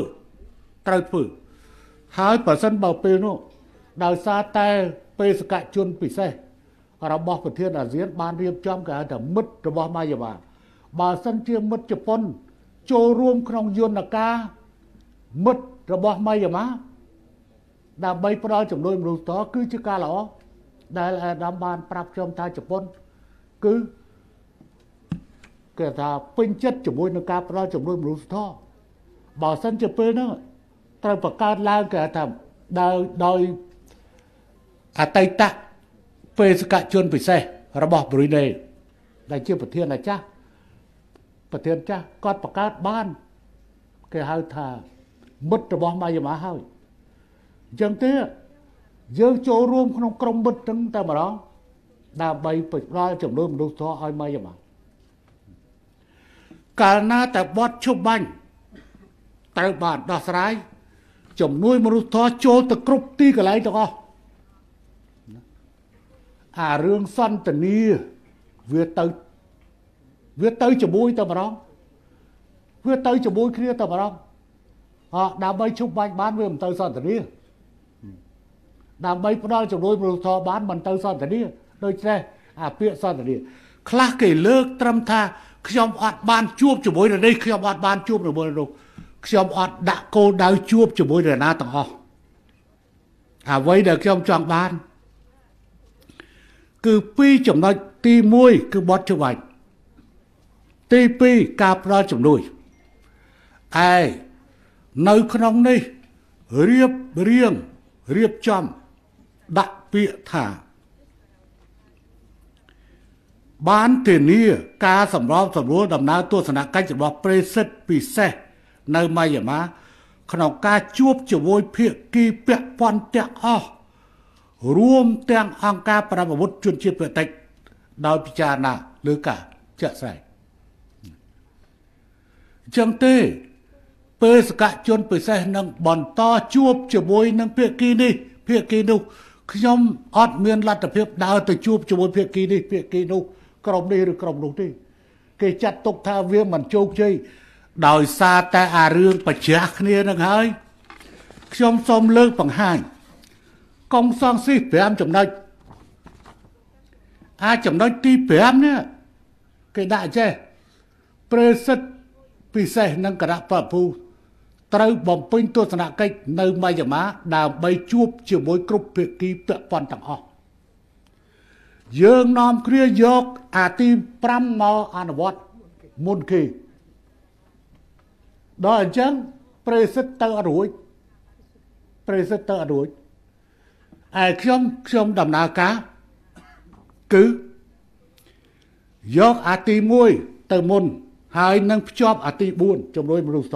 หายประสันเบาเปโนดาวซาแต่เปสกะชนปิเซ่เราบอกประเทศอาเซียนบานเรียบจอมกันแต่มุดระบอกมาอย่ามาบาสันเทียมมุดจะปนโจรวมขนมยนต์กามุดระบอกมาอย่ามาดาวใบปลาจำนวนมนุษย์ต่อคือจิกาหล่อได้ดาวบานปรับจอมทายจะปนคือเกิดถ้าเป็นจัดจำนวนกาปลาจำนวนมนุษย์ต่อบาสันจะเป็นเนาะตรประกาศลางแก่ทำโดยอาตัยตะเฟสกะชนปิเซ่ระบอบบริเนได้เชื่อประเทศอะไรจ้าประเทศจ้าก็ประกาศบ้านแกหาทามุดระบอบมาอย่ามาให้ยังเตี้ยเยอะโจรวมขนมกรมบุตรตั้งแต่มาร้องดาใบปิดร้อยจำนวนมนุษย์ท้อให้มาอย่ามาการน่าแต่บอดชุบบันตระบาดดาสไรจมนุ้ยมนุษย์ทอโจตะกรุบตีกันไรต่อก็เรื่องสั้นแต่นี้เวียเตยจะบุยต่อมาร้องเวียเตยจะบุยเครียดต่อมาร้องดาใบชุบบ้านเวียมเตยสั้นแต่นี้ดาใบพระจมนุ้ยมนุษย์ทอบ้านมันเตยสั้นแต่นี้โดยแท้เปียสั้นแต่นี้คลาเกยเลิกตรำท่าขยมอัดบ้านจูบจะบุยในนี้ขยมอัดบ้านจูบในบุยในขยมอัดดะโกดาวจูบจะบุยในหน้าต่อไว้เด็กขยมจองบ้านคือปีจำนวนตีมวยคือบอสชวัยตีปีกาบราจำนวนในขนมนี้เรียบจำดักเปียท่าบ้านเทนีการสำรองสำรวจดำน้ำตัวสนามการจัดว่าเปรสปีเซในมายามาขณะการจูบจวยเพียกีเปียปอนเตะอ้อรวมเตียงอังการประวุธจุนชีพเปติดาวพิจารณาหรือกาจะใส่จังเต้เปสกะจนไปใส่นังบอนต่อจูบจวยนังเพียกีนี่เพียกีนูขยมอดเมียนรัฐเพียบดาวแต่จูบจวยเพียกีนี่เพียกีนูกรมนี้หรือกรมนู้นที่เกจัดตกท่าเวียมันโจกใจดาวซาแต่อาเรื่องปัจจักเนี่ยนะเฮ้ยขยมสมเลิกปังห้างกองซองซีเปียมจำได้จำได้ตีเปียมเนี่ยเกได้เจ้เปรสพิเศษนังกระปะพูตรบ่มเป็นตัวสนาเกในมายามาดาวใบจูบเชื่อมวยกรุบเปียกีเปียปอนต่างออกยืงนอมเครียยกอาตีปรำมออานวัตมุนคีโดยจังเปรสเตอร์รวยเปรสเตอร์รวยខ្ញុំដំណើរការគឺយកអាទី1ទៅមុនហើយនឹងភ្ជាប់អាទី4ជំនួយមនុស្សត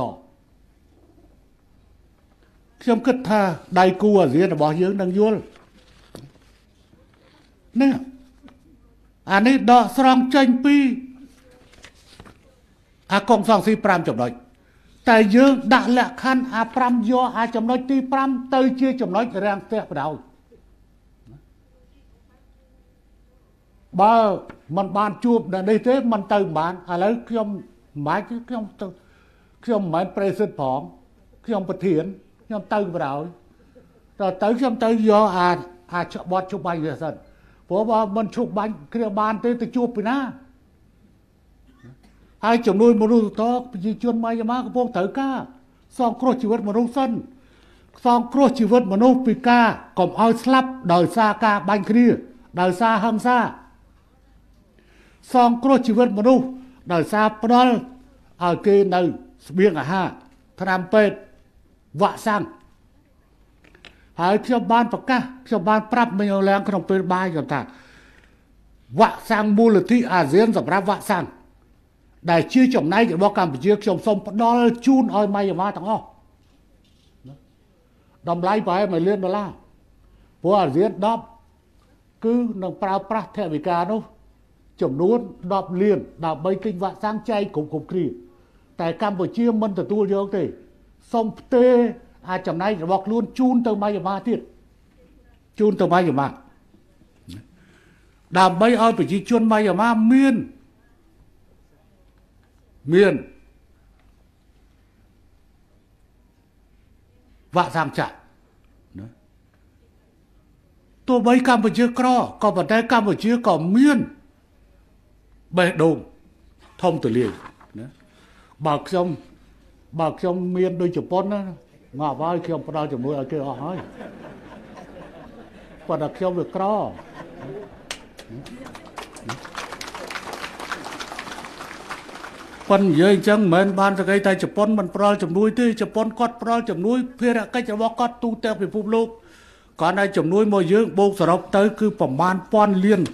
ខ្ញុំគិតថាដៃគូអាស៊ានរបស់យើងនឹងយល់នេះអានេះដកស្រង់ចេញពីអាកងសងស៊ី5ចំណុចតែយើងដាក់លក្ខខណ្ឌអា5យកអាចំណុចទី5ទៅជាចំណុចរាំងផ្ទះបដៅបើมันបានជួបនៅនេះទេมันទៅបានឥឡូវខ្ញុំមិនបាច់ខ្ញុំមិនមែនប្រេសិតផងខ្ញុំប្រធានខ្ញុំទៅបដៅទៅខ្ញុំទៅយកអាបត់ជប់បាញ់វាសិនព្រោះបើមិនជប់បាញ់គ្នាបានទេទៅជួបពីណាហើយចំនួនមនុស្សតប្រជាជនម៉ៃយ៉ាម៉ាកំពុងត្រូវការសងគ្រោះជីវិតមនុស្សសិនសងគ្រោះជីវិតមនុស្សពីការកុំឲ្យស្លាប់ដោយសារការបាញ់គ្នាដោយសារហិង្សាសងគ្រោះជីវិតមនុស្សដោយសារផ្ដាល់ឲ្យគេនៅស្បៀងអាហារថ្នាំពេទ្យវ៉ាក់សាំងហើយខ្ញុំបានប្រកាសខ្ញុំបានប្រាប់មិញឡើងក្នុងពេលបាយថាវ៉ាក់សាំងមូលនិធិអាស៊ានសម្រាប់វ៉ាក់សាំងដែលជាចំណែករបស់កម្ពុជាខ្ញុំសូមផ្ដល់ជូនឲ្យម៉ៃយ៉ាម៉ាទាំងអស់តម្លៃប្រហែល$1 លានព្រោះអាស៊ាន10គឺនឹងប្រើប្រាស់ថវិកានោះចំនួន10 លានដើម្បីទិញវ៉ាក់សាំងចែកគ្រប់គ្រាតែកម្ពុជាមិនទទួលយកទេសូមផ្ទេរអាចចំណែករបស់ខ្លួនជូនទៅម៉ៃយ៉ាម៉ាទៀតជូនទៅម៉ៃយ៉ាម៉ាដើម្បីឲ្យប្រជាជនម៉ៃយ៉ាម៉ាមានវ៉ាក់សាំងចាក់ណាទោះបីកម្ពុជាក្រក៏ប៉ុន្តែកម្ពុជាក៏មានបេះដូងធំទូលាយណាបើខ្ញុំមានដូចជប៉ុនណាងាប់ហើយខ្ញុំផ្ដល់ជំនួយឲ្យគេអស់ហើយប៉ុន្តែខ្ញុំវាក្រប៉ុន្តែនិយាយអញ្ចឹងមិនបានសក្តិតែជប៉ុនមិនផ្ដល់ជំនួយទេជប៉ុនគាត់ផ្ដល់ជំនួយភារកិច្ចរបស់គាត់ទូទាំងពិភពលោកគាត់ឲ្យជំនួយមកយើងបូកសរុបទៅគឺប្រមាណ$1,000 លាន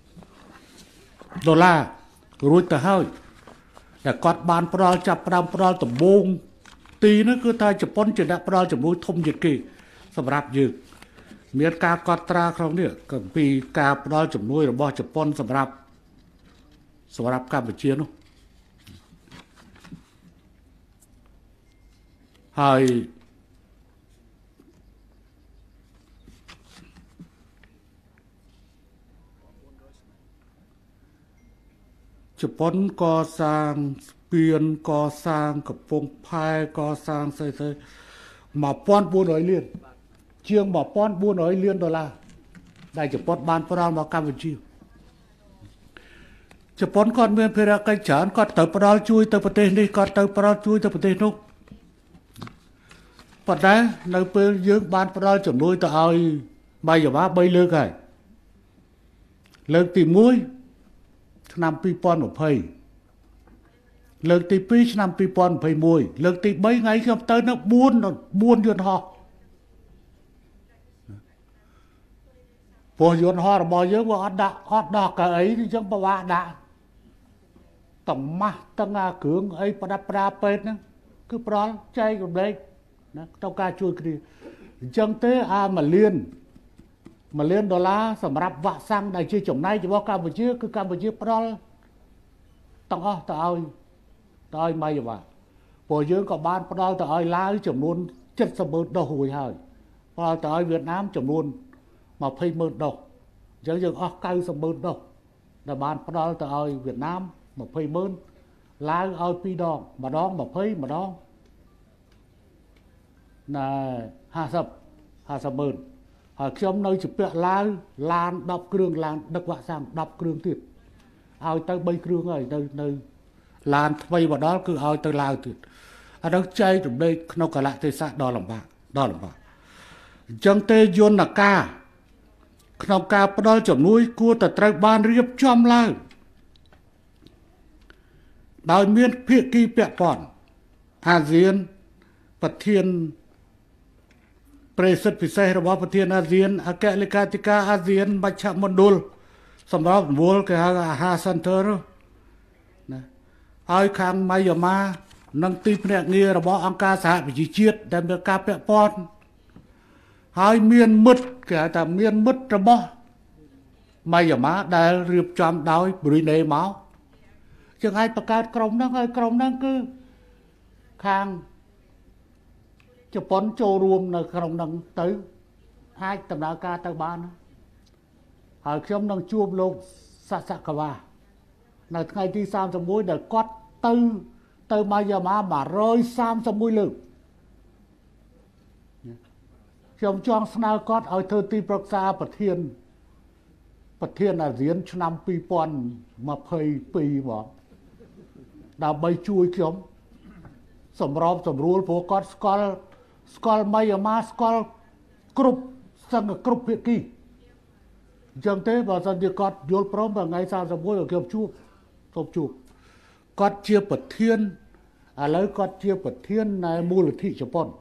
រួចទៅហើយតែគាត់បានផ្ដល់ចាប់ផ្ដើមផ្ដល់ដំបូងទីនោះគឺថាជប៉ុនជាអ្នកផ្ដល់ជំនួយធំជាងគេសម្រាប់យើងមានការកត់ត្រាក្នុងនេះពីការផ្ដល់ជំនួយរបស់ជប៉ុនសម្រាប់កម្ពុជានោះហើយជប៉ុនកសាងស្ពានកសាងកំពង់ផែកសាងស្អី$1,400 លានជាង$1,400 លានដែលជប៉ុនបានផ្ដល់មកកម្ពុជាជប៉ុនគាត់មានភារកិច្ចច្រើនគាត់ទៅផ្ដល់ជួយទៅប្រទេសនេះគាត់ទៅផ្ដល់ជួយទៅប្រទេសនោះប៉ុន្តែនៅពេលយើងបានផ្ដល់ជំនួយទៅឲ្យម៉ៃយ៉ាម៉ា3លើកហើយលើកទី1ឆ្នាំ2020លើកទី2ឆ្នាំ2021លើកទី3ថ្ងៃខ្ញុំទៅនៅ4យន្តហោះព្រោះយន្តហោះរបស់យើងវាអត់ដោះកៅអីអញ្ចឹងប្រវាដាក់តំម៉ាស់ទាំងអាគ្រឿងអីប្រដាប់ប្រាពេទ្យហ្នឹងគឺប្រល់ចែករំលែកណាក្នុងការជួយគ្នាអញ្ចឹងទេ1 លានដុល្លារសម្រាប់វ៉ាក់សាំងដែលជាចំណែករបស់កម្ពុជាគឺកម្ពុជាផ្ដល់ទាំងអស់ទៅឲ្យម៉ៃយ៉ាម៉ាព្រោះយើងក៏បានផ្ដល់ទៅឲ្យឡាវចំនួន70,000 ដុសរួចហើយផ្ដល់ទៅឲ្យវៀតណាមចំនួន20,000 ដុសអញ្ចឹងយើងអស់90,000 ដុសដែលបានផ្ដល់ទៅឲ្យវៀតណាម20,000ឡាវឲ្យ2 ដងម្ដង20ម្ដងណែ50,000ហើយខ្ញុំនៅជាពាក់ឡាវឡាន10 គ្រឿងឡានដឹកវ៉ាក់សាំង10 គ្រឿងទៀតឲ្យទៅ3 គ្រឿងហើយនៅឡានថ្មីមកដល់គឺឲ្យទៅឡាវទៀតអានោះចែករំលែកក្នុងកលៈទេសៈដ៏លំបាកអញ្ចឹងទេយន្តការក្នុងការផ្ដល់ជំនួយគួរតែត្រូវបានរៀបចំឡើងដោយមានភាគីពាក់ព័ន្ធអាស៊ានប្រធានប្រេសិតពិសេសរបស់ប្រធានអាស៊ានអគ្គលេខាធិការអាស៊ានមជ្ឈមណ្ឌលសម្រាប់រង្វល់គេហៅអាហារ Center ណាឲ្យខាងម៉ៃយ៉ាម៉ានិងទីភ្នាក់ងាររបស់អង្គការសហប្រជាជាតិដែលមានការពាក់ព័ន្ធហើយមានមិត្តគេហៅថាមានមិត្តរបស់ម៉ៃយ៉ាម៉ាដែលរៀបចំដោយប៊្រុយណេមកជាងអាចបង្កើតក្រុមហ្នឹងហើយក្រុមហ្នឹងគឺខាងជប៉ុនចូលរួមនៅក្នុងហ្នឹងទៅអាចដំណើរការទៅបានហើយខ្ញុំនឹងជួបលោកសាសកវានៅថ្ងៃទី31ដែលគាត់ទៅម៉ៃយ៉ាម៉ា131លើកខ្ញុំចង់ស្នើគាត់ឲ្យធ្វើទីប្រឹក្សាប្រធានអាស៊ានឆ្នាំ2022មកដើម្បីជួយខ្ញុំសម្របសម្រួលព្រោះគាត់ស្គាល់ម៉ៃយ៉ាម៉ាស្គាល់គ្រប់ភាគីអញ្ចឹងទេបើសិនជាគាត់យល់ព្រមថ្ងៃ31ឲ្យខ្ញុំជួបគាត់ជាប្រធានឥឡូវគាត់ជាប្រធាននៃមូលនិធិជប៉ុន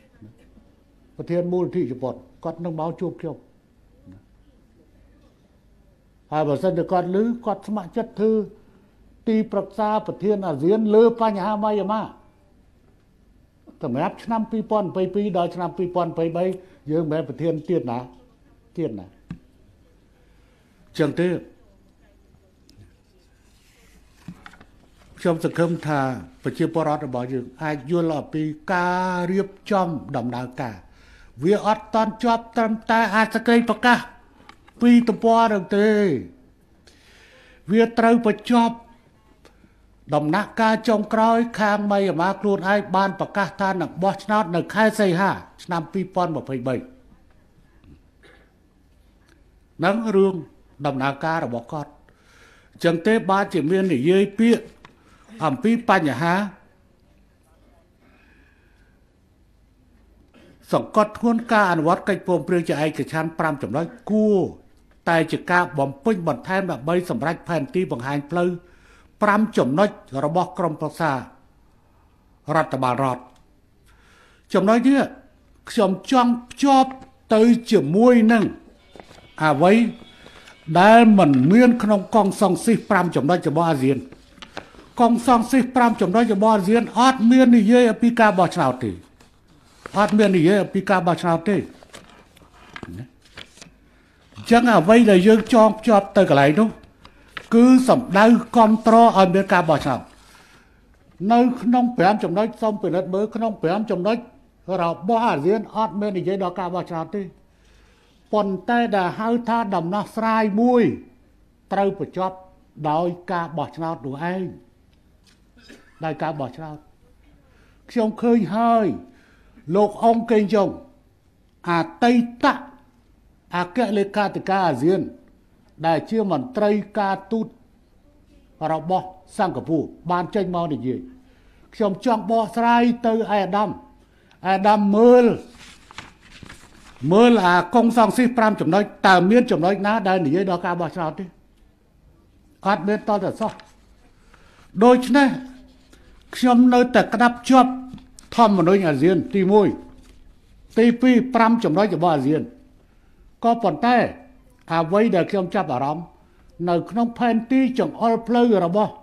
គាត់នឹងមកជួបខ្ញុំហើយបើសិនជាគាត់ឮគាត់ស្ម័គ្រចិត្តធ្វើទីប្រឹក្សាប្រធានអាស៊ានលើបញ្ហាម៉ៃយ៉ាម៉ាសម្រាប់ឆ្នាំ2022ដល់ឆ្នាំ2023យើងមិនមែនប្រធានទៀតណាចឹងទេខ្ញុំសង្ឃឹមថាប្រជាពលរដ្ឋរបស់យើងអាចយល់អំពីការរៀបចំដំណើរការវាអត់តន់ជាប់ត្រឹមតែអាចសក្តិប្រកាសពីទំព័រនឹងទេវាត្រូវបញ្ចប់ដំណាក់កាលចុងក្រោយខាងម៉ៃយ៉ាម៉ាខ្លួនឯងបានប្រកាសថានឹងបោះឆ្នោតនៅខែសីហាឆ្នាំ2023នឹងរឿងដំណើរការរបស់គាត់អញ្ចឹងទេបានជាមាននិយាយពាក្យអំពីបញ្ហាសង្កត់ធ្ងន់ការអនុវត្តកិច្ចព្រមព្រៀងជាឯកច្ឆន្ទ5 ចំណុចគួរតែជាការបំពេញបន្ថែមដើម្បីសម្រេចផែនទីបង្ហាញផ្លូវ5 ចំណុចរបស់ក្រមប្រឹក្សារដ្ឋបាលរដ្ឋចំណុចនេះខ្ញុំចង់ភ្ជាប់ទៅជាមួយនឹងអ្វីដែលមិនមានក្នុងកងសង្ស៊ីស5 ចំណុចរបស់អាស៊ានកងសង្ស៊ីស5 ចំណុចរបស់អាស៊ានអត់មាននិយាយអំពីការបោះឆ្នោតទេអត់មាននិយាយអំពីការបោះឆ្នោតទេអញ្ចឹងអ្វីដែលយើងចងភ្ជាប់ទៅកន្លែងនោះគឺសម្ដៅគ្រប់គ្រងឲ្យមានការបោះឆ្នោតនៅក្នុង5 ចំណុចសូមពិនិត្យមើលក្នុង5 ចំណុចរបស់អាស៊ានអត់មាននិយាយដល់ការបោះឆ្នោតទេប៉ុន្តែដែលហៅថាដំណោះស្រាយមួយត្រូវបញ្ចប់ដោយការបោះឆ្នោតនោះឯងដោយការបោះឆ្នោតខ្ញុំឃើញហើយលោកអ៊ុងកេងចុងអតីតអគ្គលេខាធិការអាស៊ានដែលជាមន្ត្រីការទូតរបស់សិង្ហបុរីបានចេញមកនិយាយខ្ញុំចង់បកស្រាយទៅអាដាមមើលអាកងសង្ស៊ីស5 ចំណុចតើមានចំណុចណាដែលនិយាយដល់ការបោះឆ្នោតទេអត់មានតតែសោះដូច្នេះខ្ញុំនៅតែក្តាប់ជាប់ធម្មនុញ្ញអាស៊ានទី1ទី2 5 ចំណុចរបស់អាស៊ានក៏ប៉ុន្តែអ្វីដែលខ្ញុំចាប់អារម្មណ៍នៅក្នុងផែនទីចង្អុលផ្លូវរបស់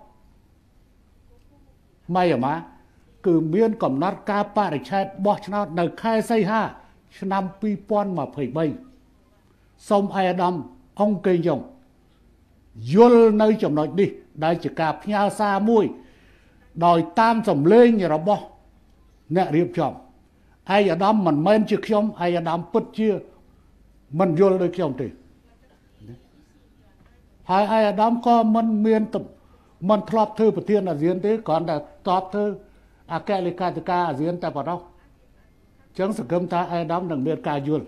ម៉ៃយ៉ាម៉ាគឺមានកំណត់ការបរិច្ឆេទបោះឆ្នោតនៅខែសីហាឆ្នាំ2023សូមអាយដាមអង្គកេយ៉ុងយល់នៅចំណុចនេះដែលជាការផ្ញើសារមួយដោយតាមសម្លេងរបស់អ្នករៀបចំអាយដាមមិនមែនជាខ្ញុំអាយដាមពិតជាមិនយល់ដូចខ្ញុំទេហើយអាយដាមក៏មិនធ្លាប់ធ្វើប្រធានអាស៊ានទេគ្រាន់តែតបធ្វើអគ្គលេខាធិការអាស៊ានតែប៉ុណ្ណោះចឹងសង្ឃឹមថាអាយដាមនឹងមានការយល់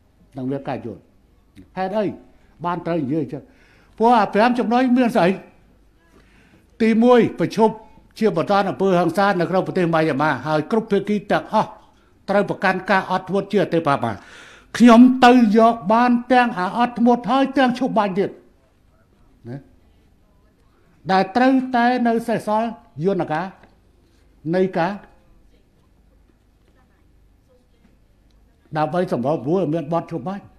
ហេតុអីបានត្រូវនិយាយចឹងព្រោះអា5ចំណុចមានស្អីទី1ប្រជុំជាបន្តអំពើហិង្សានៅក្នុងប្រទេសម៉ៃយ៉ាម៉ាហើយគ្រប់ភាគីទាំងអស់ត្រូវប្រកាន់ការអត់ធ្មត់ជាអតិបរមាខ្ញុំទៅយកបានទាំងអត់ធ្មត់ហើយទាំងឈប់បាញ់ទៀតណាដែលត្រូវតែនៅសេសសល់យន្តការនៃការដើម្បីសម្របរួលមានបទឈប់បាញ់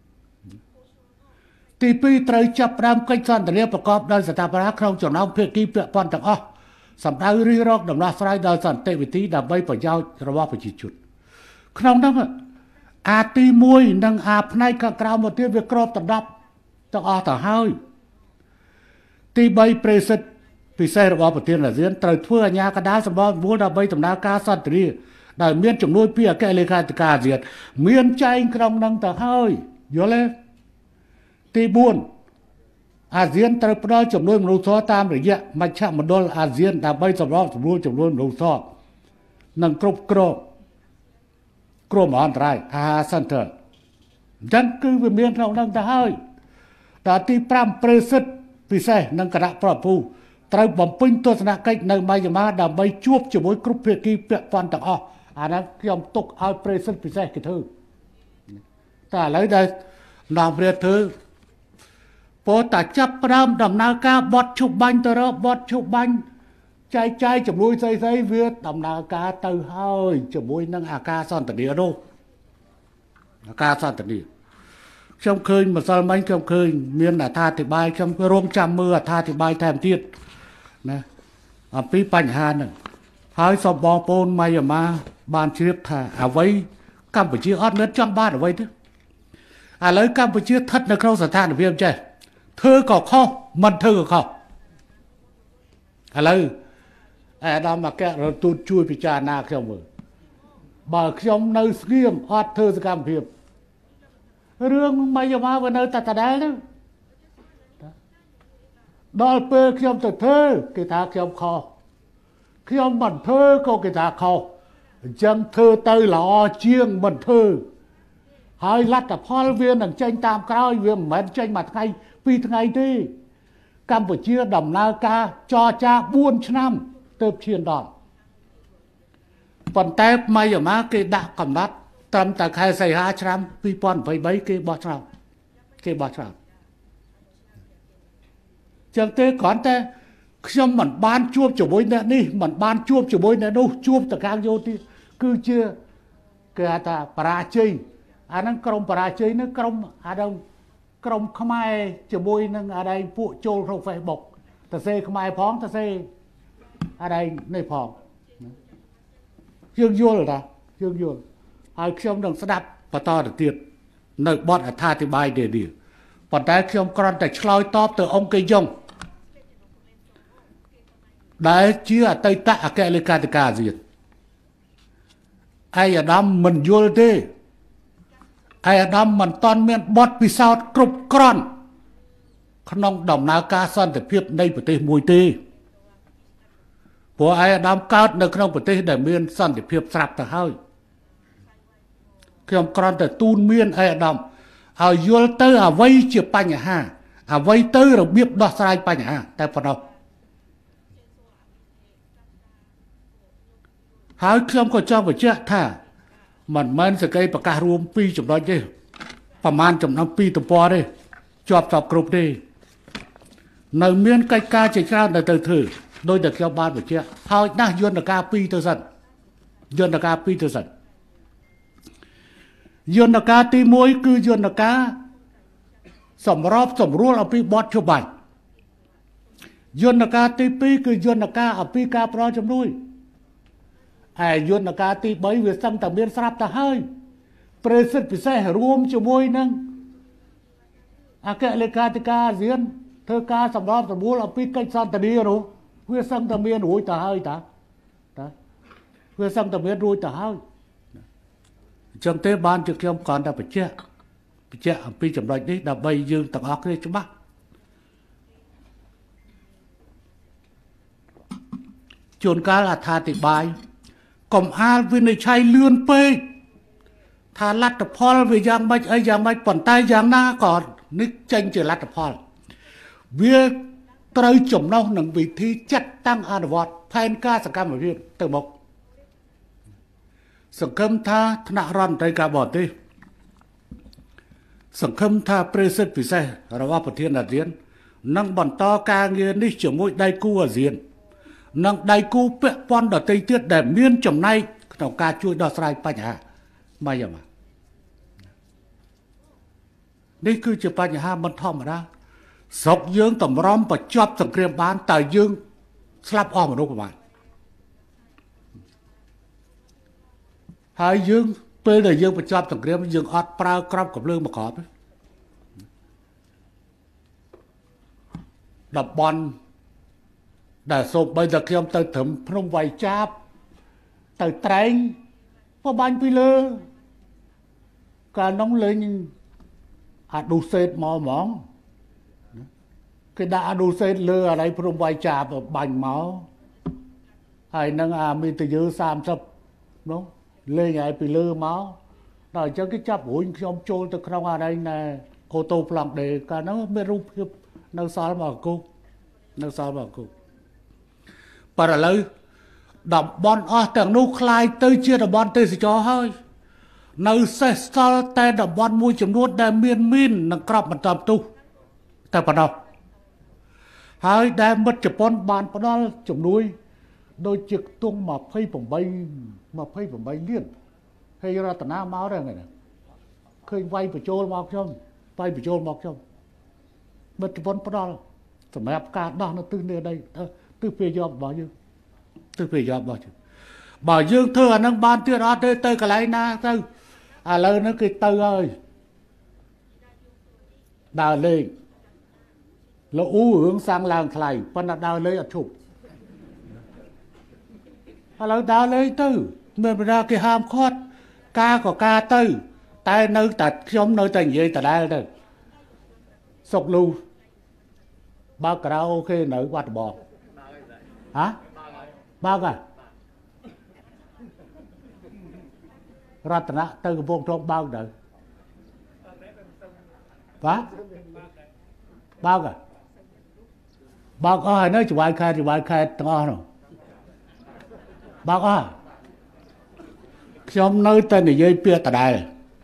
ទី2ត្រូវចាប់ផ្ដើមកិច្ចសន្ទនាប្រកបដោយស្ថាបនាក្នុងចំណោមភាគីពាក់ព័ន្ធទាំងអស់សម្ដៅរិះរកដំណោះស្រាយដោយសន្តិវិធីដើម្បីប្រយោជន៍របស់ប្រជាជនក្នុងនោះអាទី1និងអាផ្នែកខាងក្រៅមកទៀតវាក្របដណ្ដប់ទាំងអស់ទៅហើយទី3ប្រេសិតពិសេសរបស់ប្រធានអាស៊ានត្រូវធ្វើអាជ្ញាកណ្ដាលសម្របសម្រួលដើម្បីដំណើរការសន្តិភាពដែលមានជំនួយពីអគ្គលេខាធិការអាស៊ានមានចែងក្នុងនឹងទៅហើយយល់ទេទី4អាស៊ានត្រូវផ្ដល់ជំនួយមនុស្សធម៌តាមរយៈមជ្ឈមណ្ឌលអាស៊ានដើម្បីសម្របសម្រួលជំនួយមនុស្សធម៌និងគ្រប់គ្រងគ្រោះមហន្តរាយអាសន្តិអញ្ចឹងគឺវាមានក្នុងនឹងទៅហើយដល់ទី5ប្រេសិតពិសេសនិងគណៈប្រពូត្រូវបំពេញទស្សនកិច្ចនៅម៉ៃយ៉ាម៉ាដើម្បីជួបជាមួយគ្រប់ភាគីពាក់ព័ន្ធទាំងអស់អាហ្នឹងខ្ញុំទុកឲ្យប្រេសិតពិសេសគេធ្វើតែឥឡូវដែលនាំព្រាធ្វើពោលតែចាប់ផ្ដើមដំណើរការបត់ឈប់បាញ់ទៅរកបត់ឈប់បាញ់ចែកចាយជំនួយស្អីវាដំណើរការទៅហើយជាមួយនឹងអាការសន្តិនិកនោះអាការសន្តិនិកខ្ញុំឃើញម្សិលមិញខ្ញុំឃើញមានអត្ថាធិប្បាយខ្ញុំរងចាំមើលអត្ថាធិប្បាយថែមទៀតណាអំពីបញ្ហាហ្នឹងហើយសូមបងប្អូនម៉ៃយ៉ាម៉ាបានជ្រាបថាអ្វីកម្ពុជាអត់មានចង់បានអ្វីទេឥឡូវកម្ពុជាស្ថិតនៅក្នុងស្ថានភាពចេះធ្វើក៏ខុសមិនធ្វើក៏ខុសឥឡូវអាដាមអគ្គរដ្ឋទូតជួយពិចារណាខ្ញុំមើលបើខ្ញុំនៅស្ងៀមអត់ធ្វើសកម្មភាពរឿងម៉ៃយ៉ាម៉ាវានៅតែដដែលទៅដល់ពេលខ្ញុំទៅធ្វើគេថាខ្ញុំខុសខ្ញុំមិនធ្វើក៏គេថាខុសអញ្ចឹងធ្វើទៅល្អជាងមិនធ្វើហើយលទ្ធផលវានឹងចេញតាមក្រោយវាមិនមែនចេញមួយថ្ងៃពីរថ្ងៃទេកម្ពុជាដំណើរការចរចា4ឆ្នាំទើបឈានដល់ប៉ុន្តែម៉ៃយ៉ាម៉ាគេដាក់កំណត់ត្រឹមតែខែសីហាឆ្នាំ2023គេបោះឆ្នោតចឹងទេគ្រាន់តែខ្ញុំមិនបានជួបជាមួយអ្នកនេះមិនបានជួបជាមួយអ្នកនោះជួបតកាងយោទីគឺជាគេហៅថាបរាជ័យអាហ្នឹងក្រុមបរាជ័យនេះក្រុមអាហ្នឹងក្រុមខ្មែរជាមួយនឹងអាđâyពួកចូលក្នុង Facebook តសេខ្មែរផងតសេអាđâyនេះផងយើងយល់តាយើងយល់ហើយខ្ញុំនឹងស្ដាប់បន្តទៅទៀតនៅបទអត្ថាធិប្បាយនេះប៉ុន្តែខ្ញុំគ្រាន់តែឆ្លើយតបទៅអង្គកេយ៉ុងដែលជាអតីតអគ្គលេខាធិការអាស៊ានអាយដាមមិនយល់ទេអាយដាមមិនតន់មានបទពិសោធន៍គ្រប់គ្រាន់ក្នុងដំណើរការសន្តិភាពនៃប្រទេសមួយទេព្រោះអាយដាមកើតនៅក្នុងប្រទេសដែលមានសន្តិភាពស្រាប់ទៅហើយខ្ញុំគ្រាន់តែទូនមានអាយដាមឲ្យយល់ទៅអ្វីជាបញ្ហាអ្វីទៅរបៀបដោះស្រាយបញ្ហាតែប៉ុណ្ណោះហើយខ្ញុំក៏ចង់បញ្ជាក់ថាមិនមែនសេចក្តីប្រកាសរួម2ចំណុចទេប្រមាណចំណុច2ទំព័រទេជាប់សពគ្រប់ទេនៅមានកិច្ចការជាច្រើនដែលទៅធ្វើដោយតែខ្ញុំបានបញ្ជាក់ហើយណាស់យន្តការ2ទៅសិនយន្តការ2ទៅសិនយន្តការទី1គឺយន្តការសម្របសម្រួលអំពីបទច្បាប់យន្តការទី2គឺយន្តការអំពីការផ្ដល់ជំនួយហើយយន្តការទី3វាសឹងតែមានស្រាប់ទៅហើយប្រេសិតពិសេសរួមជាមួយនឹងអគ្គលេខាធិការអាស៊ានធ្វើការសម្របសម្រួលអំពីកិច្ចសន្ទនានោះវាសឹងតែមានរួចទៅហើយតាវាសឹងតែមានរួចទៅហើយអញ្ចឹងទេបានជាខ្ញុំគ្រាន់តែបញ្ជាក់អំពីចំណុចនេះដើម្បីយើងទាំងអស់គ្នាច្បាស់ជួនកាលអត្ថាធិប្បាយកុំអាលវិនិច្ឆ័យលឿនពេកថាលទ្ធផលវាយ៉ាងម៉េចអីយ៉ាងម៉េចប៉ុន្តែយ៉ាងណាក៏នេះចេញជាលទ្ធផលវាត្រូវចំណុះនឹងវិធីចាត់តាំងអនុវត្តផែនការសកម្មភាពទៅមុខសង្ឃឹមថាថ្នាក់រដ្ឋមន្ត្រីការបរទេសសង្ឃឹមថាប្រេសិតពិសេសរបស់ប្រធានអាស៊ាននឹងបន្តការងារនេះជាមួយដៃគូអាស៊ាននិងដៃគូពាក់ព័ន្ធដទៃទៀតដែលមានចំណែកក្នុងការជួយដោះស្រាយបញ្ហាមកយ៉ាងម៉េចនេះគឺជាបញ្ហាមិនធម្មតាស្រុកយើងតម្រាំបញ្ចប់សង្គ្រាមបានតើយើងស្លាប់អស់មនុស្សប្រហែលហើយយើងពេលដែលយើងបញ្ចប់សង្គ្រាមយើងអត់ប្រើក្របកំភ្លើងមកក្របតំបន់ដែលសូម្បីតែខ្ញុំទៅត្រឹមភ្នំវៃចាបទៅត្រែងក៏បាញ់ពីលើកាលនោះលេងអាឌូសេតមកហ្មងគេដាក់អាឌូសេតលើអីភ្នំវៃចាបបាញ់មកហើយនឹងអាមីតយើ30នោះលេងឲ្យពីលើមកដល់អញ្ចឹងគេចាប់រួញខ្ញុំចូលទៅក្នុងអានេះណែអូតូប្លង់ដេកាលនោះមានរូបភាពនៅសល់មកគុកប៉ុន្តែឥឡូវតំបន់អស់ទាំងនោះคล้ายទៅជាតំបន់ទេសចរហើយនៅសេសសល់តែតំបន់មួយចំនួនដែលមានមីននិងក្របបន្តទុះតែប៉ុណ្ណោះហើយដែលមិត្តជប៉ុនបានផ្ដល់ជំនួយដូចជាខ្ទង់28លានហើយរតនាមកដែរហ្នឹងឃើញវាយបញ្ចូលមកខ្ញុំមិត្តជប៉ុនផ្ដល់សម្រាប់ការដោះនៅទិសនេះដីទិសពាយ័ព្យរបស់យើងបើយើងធ្វើអានឹងបានទៀតអត់ទេទៅកន្លែងណាទៅឥឡូវហ្នឹងគេទៅហើយដើរលេងលោកអ៊ូរឿងសាំងឡើងថ្លៃប៉ុន្តែដើរលេងអត់ឈប់ឥឡូវដើរលេងទៅមានបដាគេហាមឃាត់ការក៏ការទៅតែនៅតែខ្ញុំនៅតែនិយាយដដែលទៅសុកលូបើការ៉ាអូខេនៅបាត់ដំបងហ៎បើករតនៈទៅកំពង់ធំបើកទៅបាទបើកអស់ហើយនៅច្បាយខេត្តទាំងអស់នោះបើកអស់ខ្ញុំនៅតែនិយាយពាក្យដដែល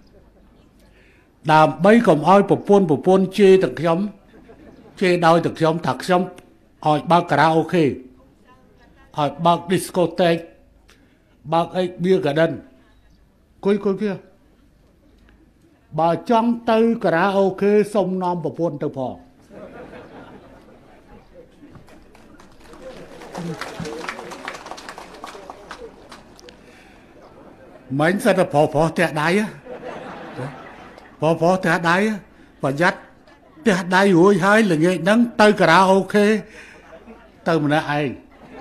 ដើម្បីកុំឲ្យប្រពន្ធជេរទាំងខ្ញុំជេរដោយទាំងខ្ញុំថាខ្ញុំឲ្យបើកការ៉ាអូខេឲ្យបើក discotheque បើកអី beer garden គួយkiaបើចង់ទៅការ៉ាអូខេសុំនាំប្រពន្ធទៅផងមិនសិតតែប្រុសផ្ទះដៃប្រុសផ្ទះដៃប្រយ័ត្នផ្ទះដៃរួចហើយល្ងាចហ្នឹងទៅការ៉ាអូខេទៅម្នាក់ឯង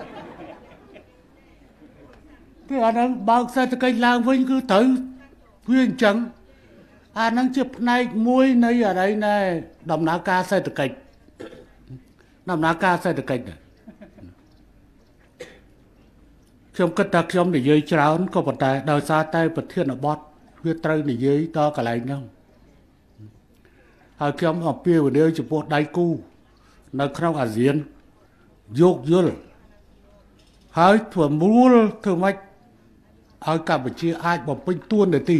គឺអាហ្នឹងបើកសេដ្ឋកិច្ចឡើងវិញគឺត្រូវវាអញ្ចឹងអាហ្នឹងជាផ្នែកមួយនៃអរិយណែដំណើរការសេដ្ឋកិច្ចខ្ញុំគិតថាខ្ញុំនិយាយច្រើនក៏ប៉ុន្តែដោយសារតែប្រធានបទវាត្រូវនិយាយដល់កន្លែងហ្នឹងហើយខ្ញុំអំពាវនាវចំពោះដៃគូនៅក្នុងអាស៊ានយោគយល់ហើយធ្វើមូលធ្វើម៉េចឲ្យកម្ពុជាអាចបំពេញតួនាទី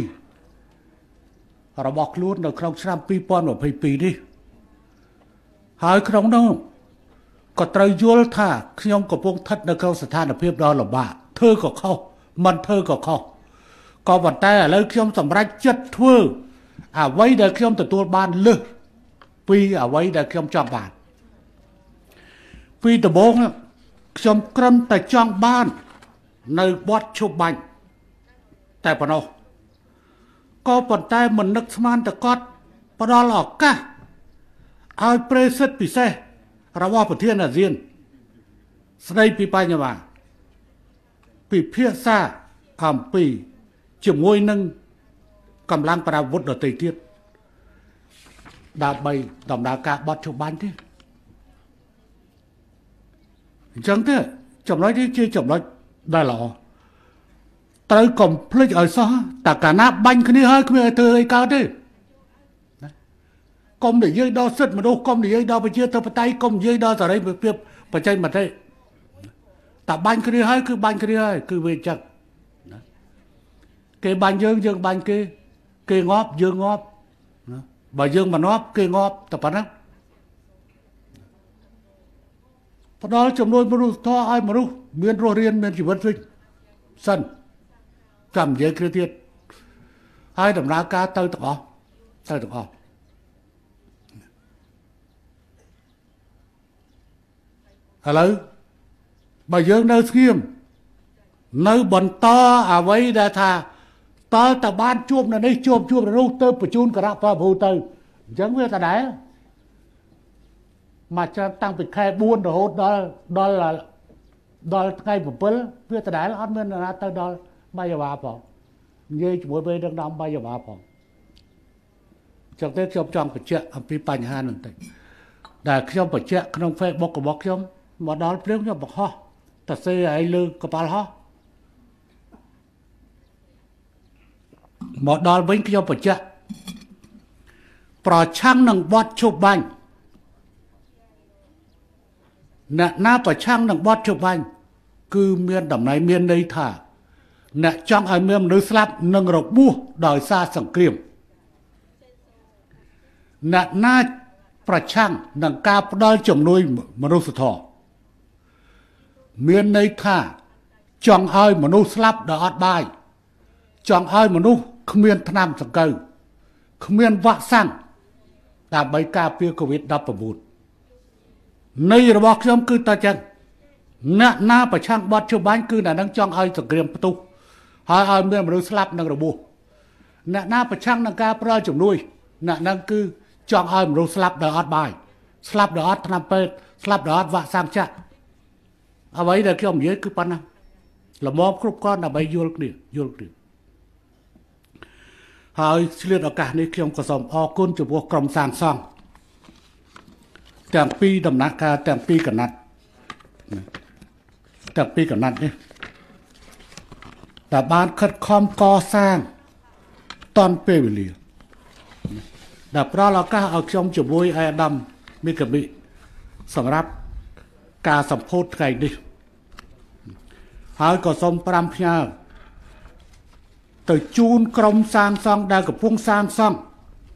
របស់ខ្លួននៅក្នុងឆ្នាំ2022នេះហើយក្នុងនោះក៏ត្រូវយល់ថាខ្ញុំកំពុងស្ថិតនៅក្នុងស្ថានភាពដ៏លំបាកធ្វើក៏ខុសមិនធ្វើក៏ខុសក៏ប៉ុន្តែឥឡូវខ្ញុំសម្រេចចិត្តធ្វើអ្វីដែលខ្ញុំទទួលបានលើសពីអ្វីដែលខ្ញុំចង់បានពីដំបូងខ្ញុំក្រឹមតែចង់បាននៅបទឈប់បាញ់តែប៉ុណ្ណោះក៏ប៉ុន្តែមិននឹកស្មានតែគាត់ផ្ដល់ឱកាសឲ្យប្រេសិតពិសេសរបស់ប្រធានអាស៊ានស្ដីពីបញ្ហាពិភាក្សាអំពីជាមួយនឹងកម្លាំងប្រដាប់អាវុធដទៃទៀតដើម្បីដំណើរការបត់ឈប់បាញ់ទេអញ្ចឹងទេចំណុចនេះជាចំណុចដែលល្អត្រូវកុំភ្លេចឲ្យសោះតែកាលណាបាញ់គ្នាហើយគ្មានឲ្យធ្វើអីកើតទេកុំនិយាយដល់សិទ្ធិមនុស្សកុំនិយាយដល់ប្រជាធិបតេយ្យកុំនិយាយដល់សេរីភាពបច្ចេកមតិតែបាញ់គ្នាហើយគឺបាញ់គ្នាហើយគឺវាចឹងគេបាញ់យើងបាញ់គេងាប់យើងងាប់បើយើងមិនងាប់គេងាប់តែប៉ុណ្ណឹងផ្ដល់ចំនួនមនុស្សធម៌ឲ្យមនុស្សមានរស់រានមានជីវិតវិញសិនចាំនិយាយគ្នាទៀតហើយដំណើរការទៅទាំងអស់ឥឡូវបើយើងនៅស្ងៀមនៅបន្តអ្វីដែលថាតើតបានជួបនៅនេះជួបនៅនោះទៅបញ្ជូនគណៈបព្វទៅអញ្ចឹងវាដដែលមកចាំតាំងពីខែ4រហូតដល់ថ្ងៃ7វាដដែលអត់មានណាទៅដល់បាយយ៉ាវ៉ាផងនិយាយជាមួយពេលដឹកនាំបាយយ៉ាវ៉ាផងចឹងទេខ្ញុំចង់បញ្ជាក់អំពីបញ្ហានឹងតិចដែលខ្ញុំបញ្ជាក់ក្នុង Facebook របស់ខ្ញុំមកដល់ព្រឹងខ្ញុំបង្ហោះតែសេឲ្យលើកប៉ាល់ហោះមកដល់វិញខ្ញុំបញ្ជាក់ប្រឆាំងនឹងបទឈប់បាញ់អ្នកណាប្រឆាំងនឹងបទឈប់បាញ់គឺមានតំណែងមានន័យថាអ្នកចង់ឲ្យមានមនុស្សស្លាប់និងរបួសដោយសារសង្គ្រាមអ្នកណាប្រឆាំងនឹងការផ្ដល់ជំនួយមនុស្សធម៌មានន័យថាចង់ឲ្យមនុស្សស្លាប់ដោយអត់បាយចង់ឲ្យមនុស្សគ្មានថ្នាំសង្កូវគ្មានវ៉ាក់សាំងដើម្បីការពារ COVID-19 នៃរបស់ខ្ញុំគឺតើចឹងអ្នកណាប្រឆាំងបទឈប់បាញ់គឺអ្នកនឹងចង់ឲ្យសង្គ្រាមផ្ទុះហើយឲ្យមានមនុស្សស្លាប់និងរបួសអ្នកណាប្រឆាំងនឹងការផ្ដល់ជំនួយអ្នកនឹងគឺចង់ឲ្យមនុស្សស្លាប់ដោយអត់បាយស្លាប់ដោយអត់ថ្នាំពេទ្យស្លាប់ដោយអត់វ៉ាក់សាំងចាក់អ្វីដែលខ្ញុំនិយាយគឺប៉ុណ្ណាល្មមគ្រប់គ្រាន់ដើម្បីយល់គ្នាហើយឆ្លៀតឱកាសនេះខ្ញុំក៏សូមអរគុណចំពោះក្រុមសាងសង់ទាំងពីរដំណាក់កាលទាំងពីរកណាត់នេះតែបានខិតខំកសាងតន់ពេលវេលាដែលផ្ដល់ឱកាសឲ្យខ្ញុំជាមួយអាដាមមីកាប៊ីសម្រាប់ការសម្ពោធថ្ងៃនេះហើយក៏សូម5ផ្ញើទៅជូនក្រុមសាងសង់ដែលកំពុងសាងសង់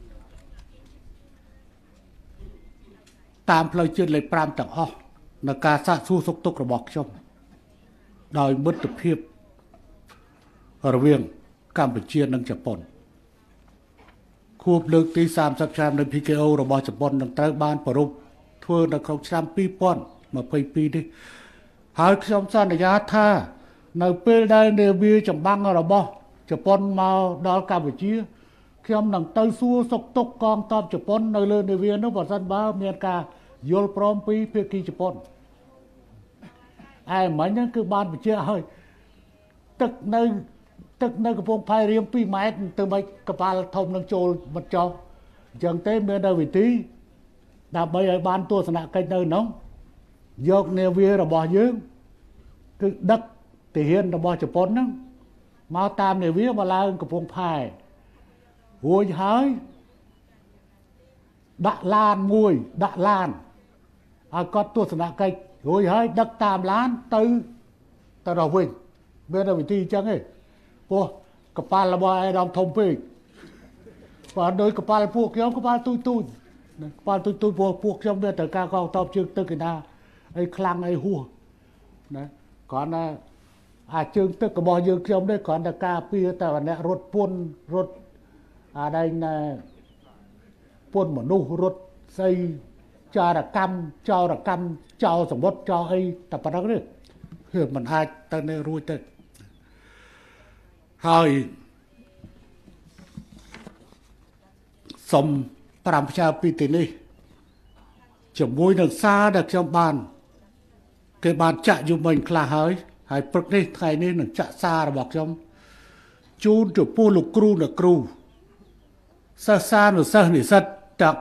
តាមផ្លូវជាតិលេខ5ទាំងអស់នៅការសាកសួរសុខទុក្ខរបស់ខ្ញុំដោយមិត្តភាពរវាងកម្ពុជានិងជប៉ុនខួបលើកទី30ឆ្នាំនៃ PKO របស់ជប៉ុននឹងត្រូវបានប្រារព្ធធ្វើនៅក្នុងឆ្នាំ2022នេះហើយខ្ញុំសន្យាថានៅពេលដែលនាវាចម្បាំងរបស់ជប៉ុនមកដល់កម្ពុជាខ្ញុំនឹងទៅសួរសុខទុក្ខកងទ័ពជប៉ុននៅលើនាវានោះបើសិនបើមានការយល់ព្រមពីភាគីជប៉ុនមិញហ្នឹងគឺបានបញ្ជាក់ឲ្យទឹកនៅកំពង់ផែរៀង2ម៉ែត្រទៅមិនកប៉ាល់ធំនឹងចូលមិនចុះអញ្ចឹងទេមានតែវិធីដើម្បីឲ្យបានទស្សនកិច្ចនៅនោះយកនាវារបស់យើងគឺដឹកទាហានរបស់ជប៉ុនហ្នឹងមកតាមនាវាមកឡើងកំពង់ផែរួចហើយដាក់ឡានឲ្យគាត់ទស្សនកិច្ចរួចហើយដឹកតាមឡានទៅដល់វិញមានតែវិធីអញ្ចឹងឯងព្រោះកប៉ាល់របស់ឯកឧត្តមធំពេកបាទដោយកប៉ាល់ពួកខ្ញុំកប៉ាល់ទូចព្រោះពួកខ្ញុំមានតែការកងទ័ពជើងទឹកឯណាអីខ្លាំងអីហួសណាគ្រាន់តែអាជើងទឹករបស់យើងខ្ញុំនេះគ្រាន់តែការពារតែអ្នករត់ពន្ធរត់អាដែងពន្ធមនុស្សរត់ xây cho là căm cho sầm bốt cho hay tập đó đấy hiểu mình ai tên này ruồi tên hơi sầm làm sao pi tiền đi chồng môi đằng xa được trong bàn cái bàn chạy dù mình là hơi hay bực đi thay nên đằng chạy xa là bọc trong chun chụp pu lục cru xa xa nó xa nỉ sật đặc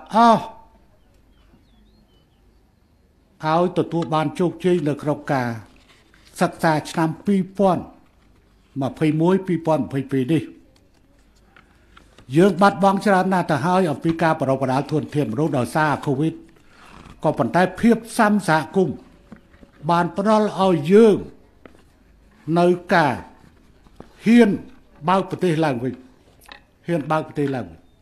áoตัวบานโชคชัยในโครงการสักษาชนำปีป้อนมาพยมวยปีป้อนพยปีดิยืงบัดวังชรานาตาหายอฟริกาปรบดาทวนเทียมโรคดาวซาโควิดก็ปันใต้เพียบซ้ำสะกุมบานปนอลเอายืงในกาเฮียนบ้าปฏิหลังวิเฮียนบ้าปฏิหลัง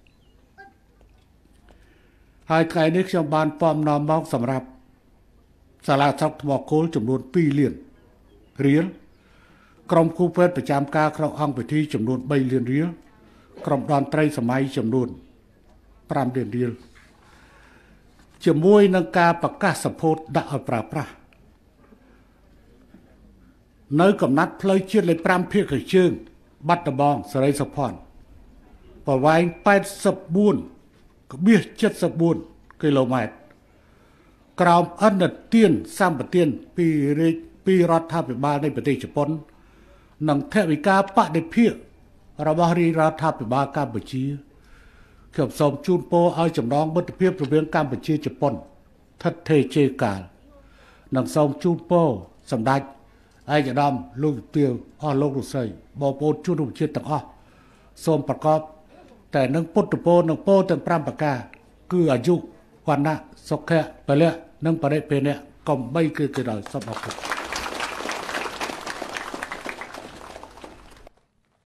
หายไกลนิกชมบานปอมนอมมองสำหรับสาราซักทบอกโคลจำนวนปีเลียนเหรียญกรมคูเพชรประจำการครองห้องไปที่จำนวนใบเลียนเหรียญกรมดอนไตรสมัยจำนวนปรามเดือนเดียวจะมวยนังกาประกาศสมโพธิดักเอาปราบปราเนื้อกับนัดเพลย์เชื่อเลยปรามเพียกเชิงบัตรบองสไลสปอนปไว้ไปสบูนก็เบี้ย7 กิโลเมตรกราวอันดับเตียนซ้ำปะเตียนปีรัฐบาลในประเทศญี่ปุ่นนังเทวิกาปะในเพียระบารีรัฐบาลกัมพูชีเขียบสมจูนโปเอาจำลองบัตรเพียบระเบียงกัมพูชีญี่ปุ่นทัดเทเจกาลนังสมจูนโปสำดักไอ้จะดำลูกเตียวลูกลูกใส่บอโปจูนลูกเชิดต่างสมประกอบแต่นังปุตโปนังโปตั้งปรามปากกาคืออายุวันนะสกแค่ไปเลยนังประเด็นเป็นเนี่ยก็ไม่คือเราสมบูรณ์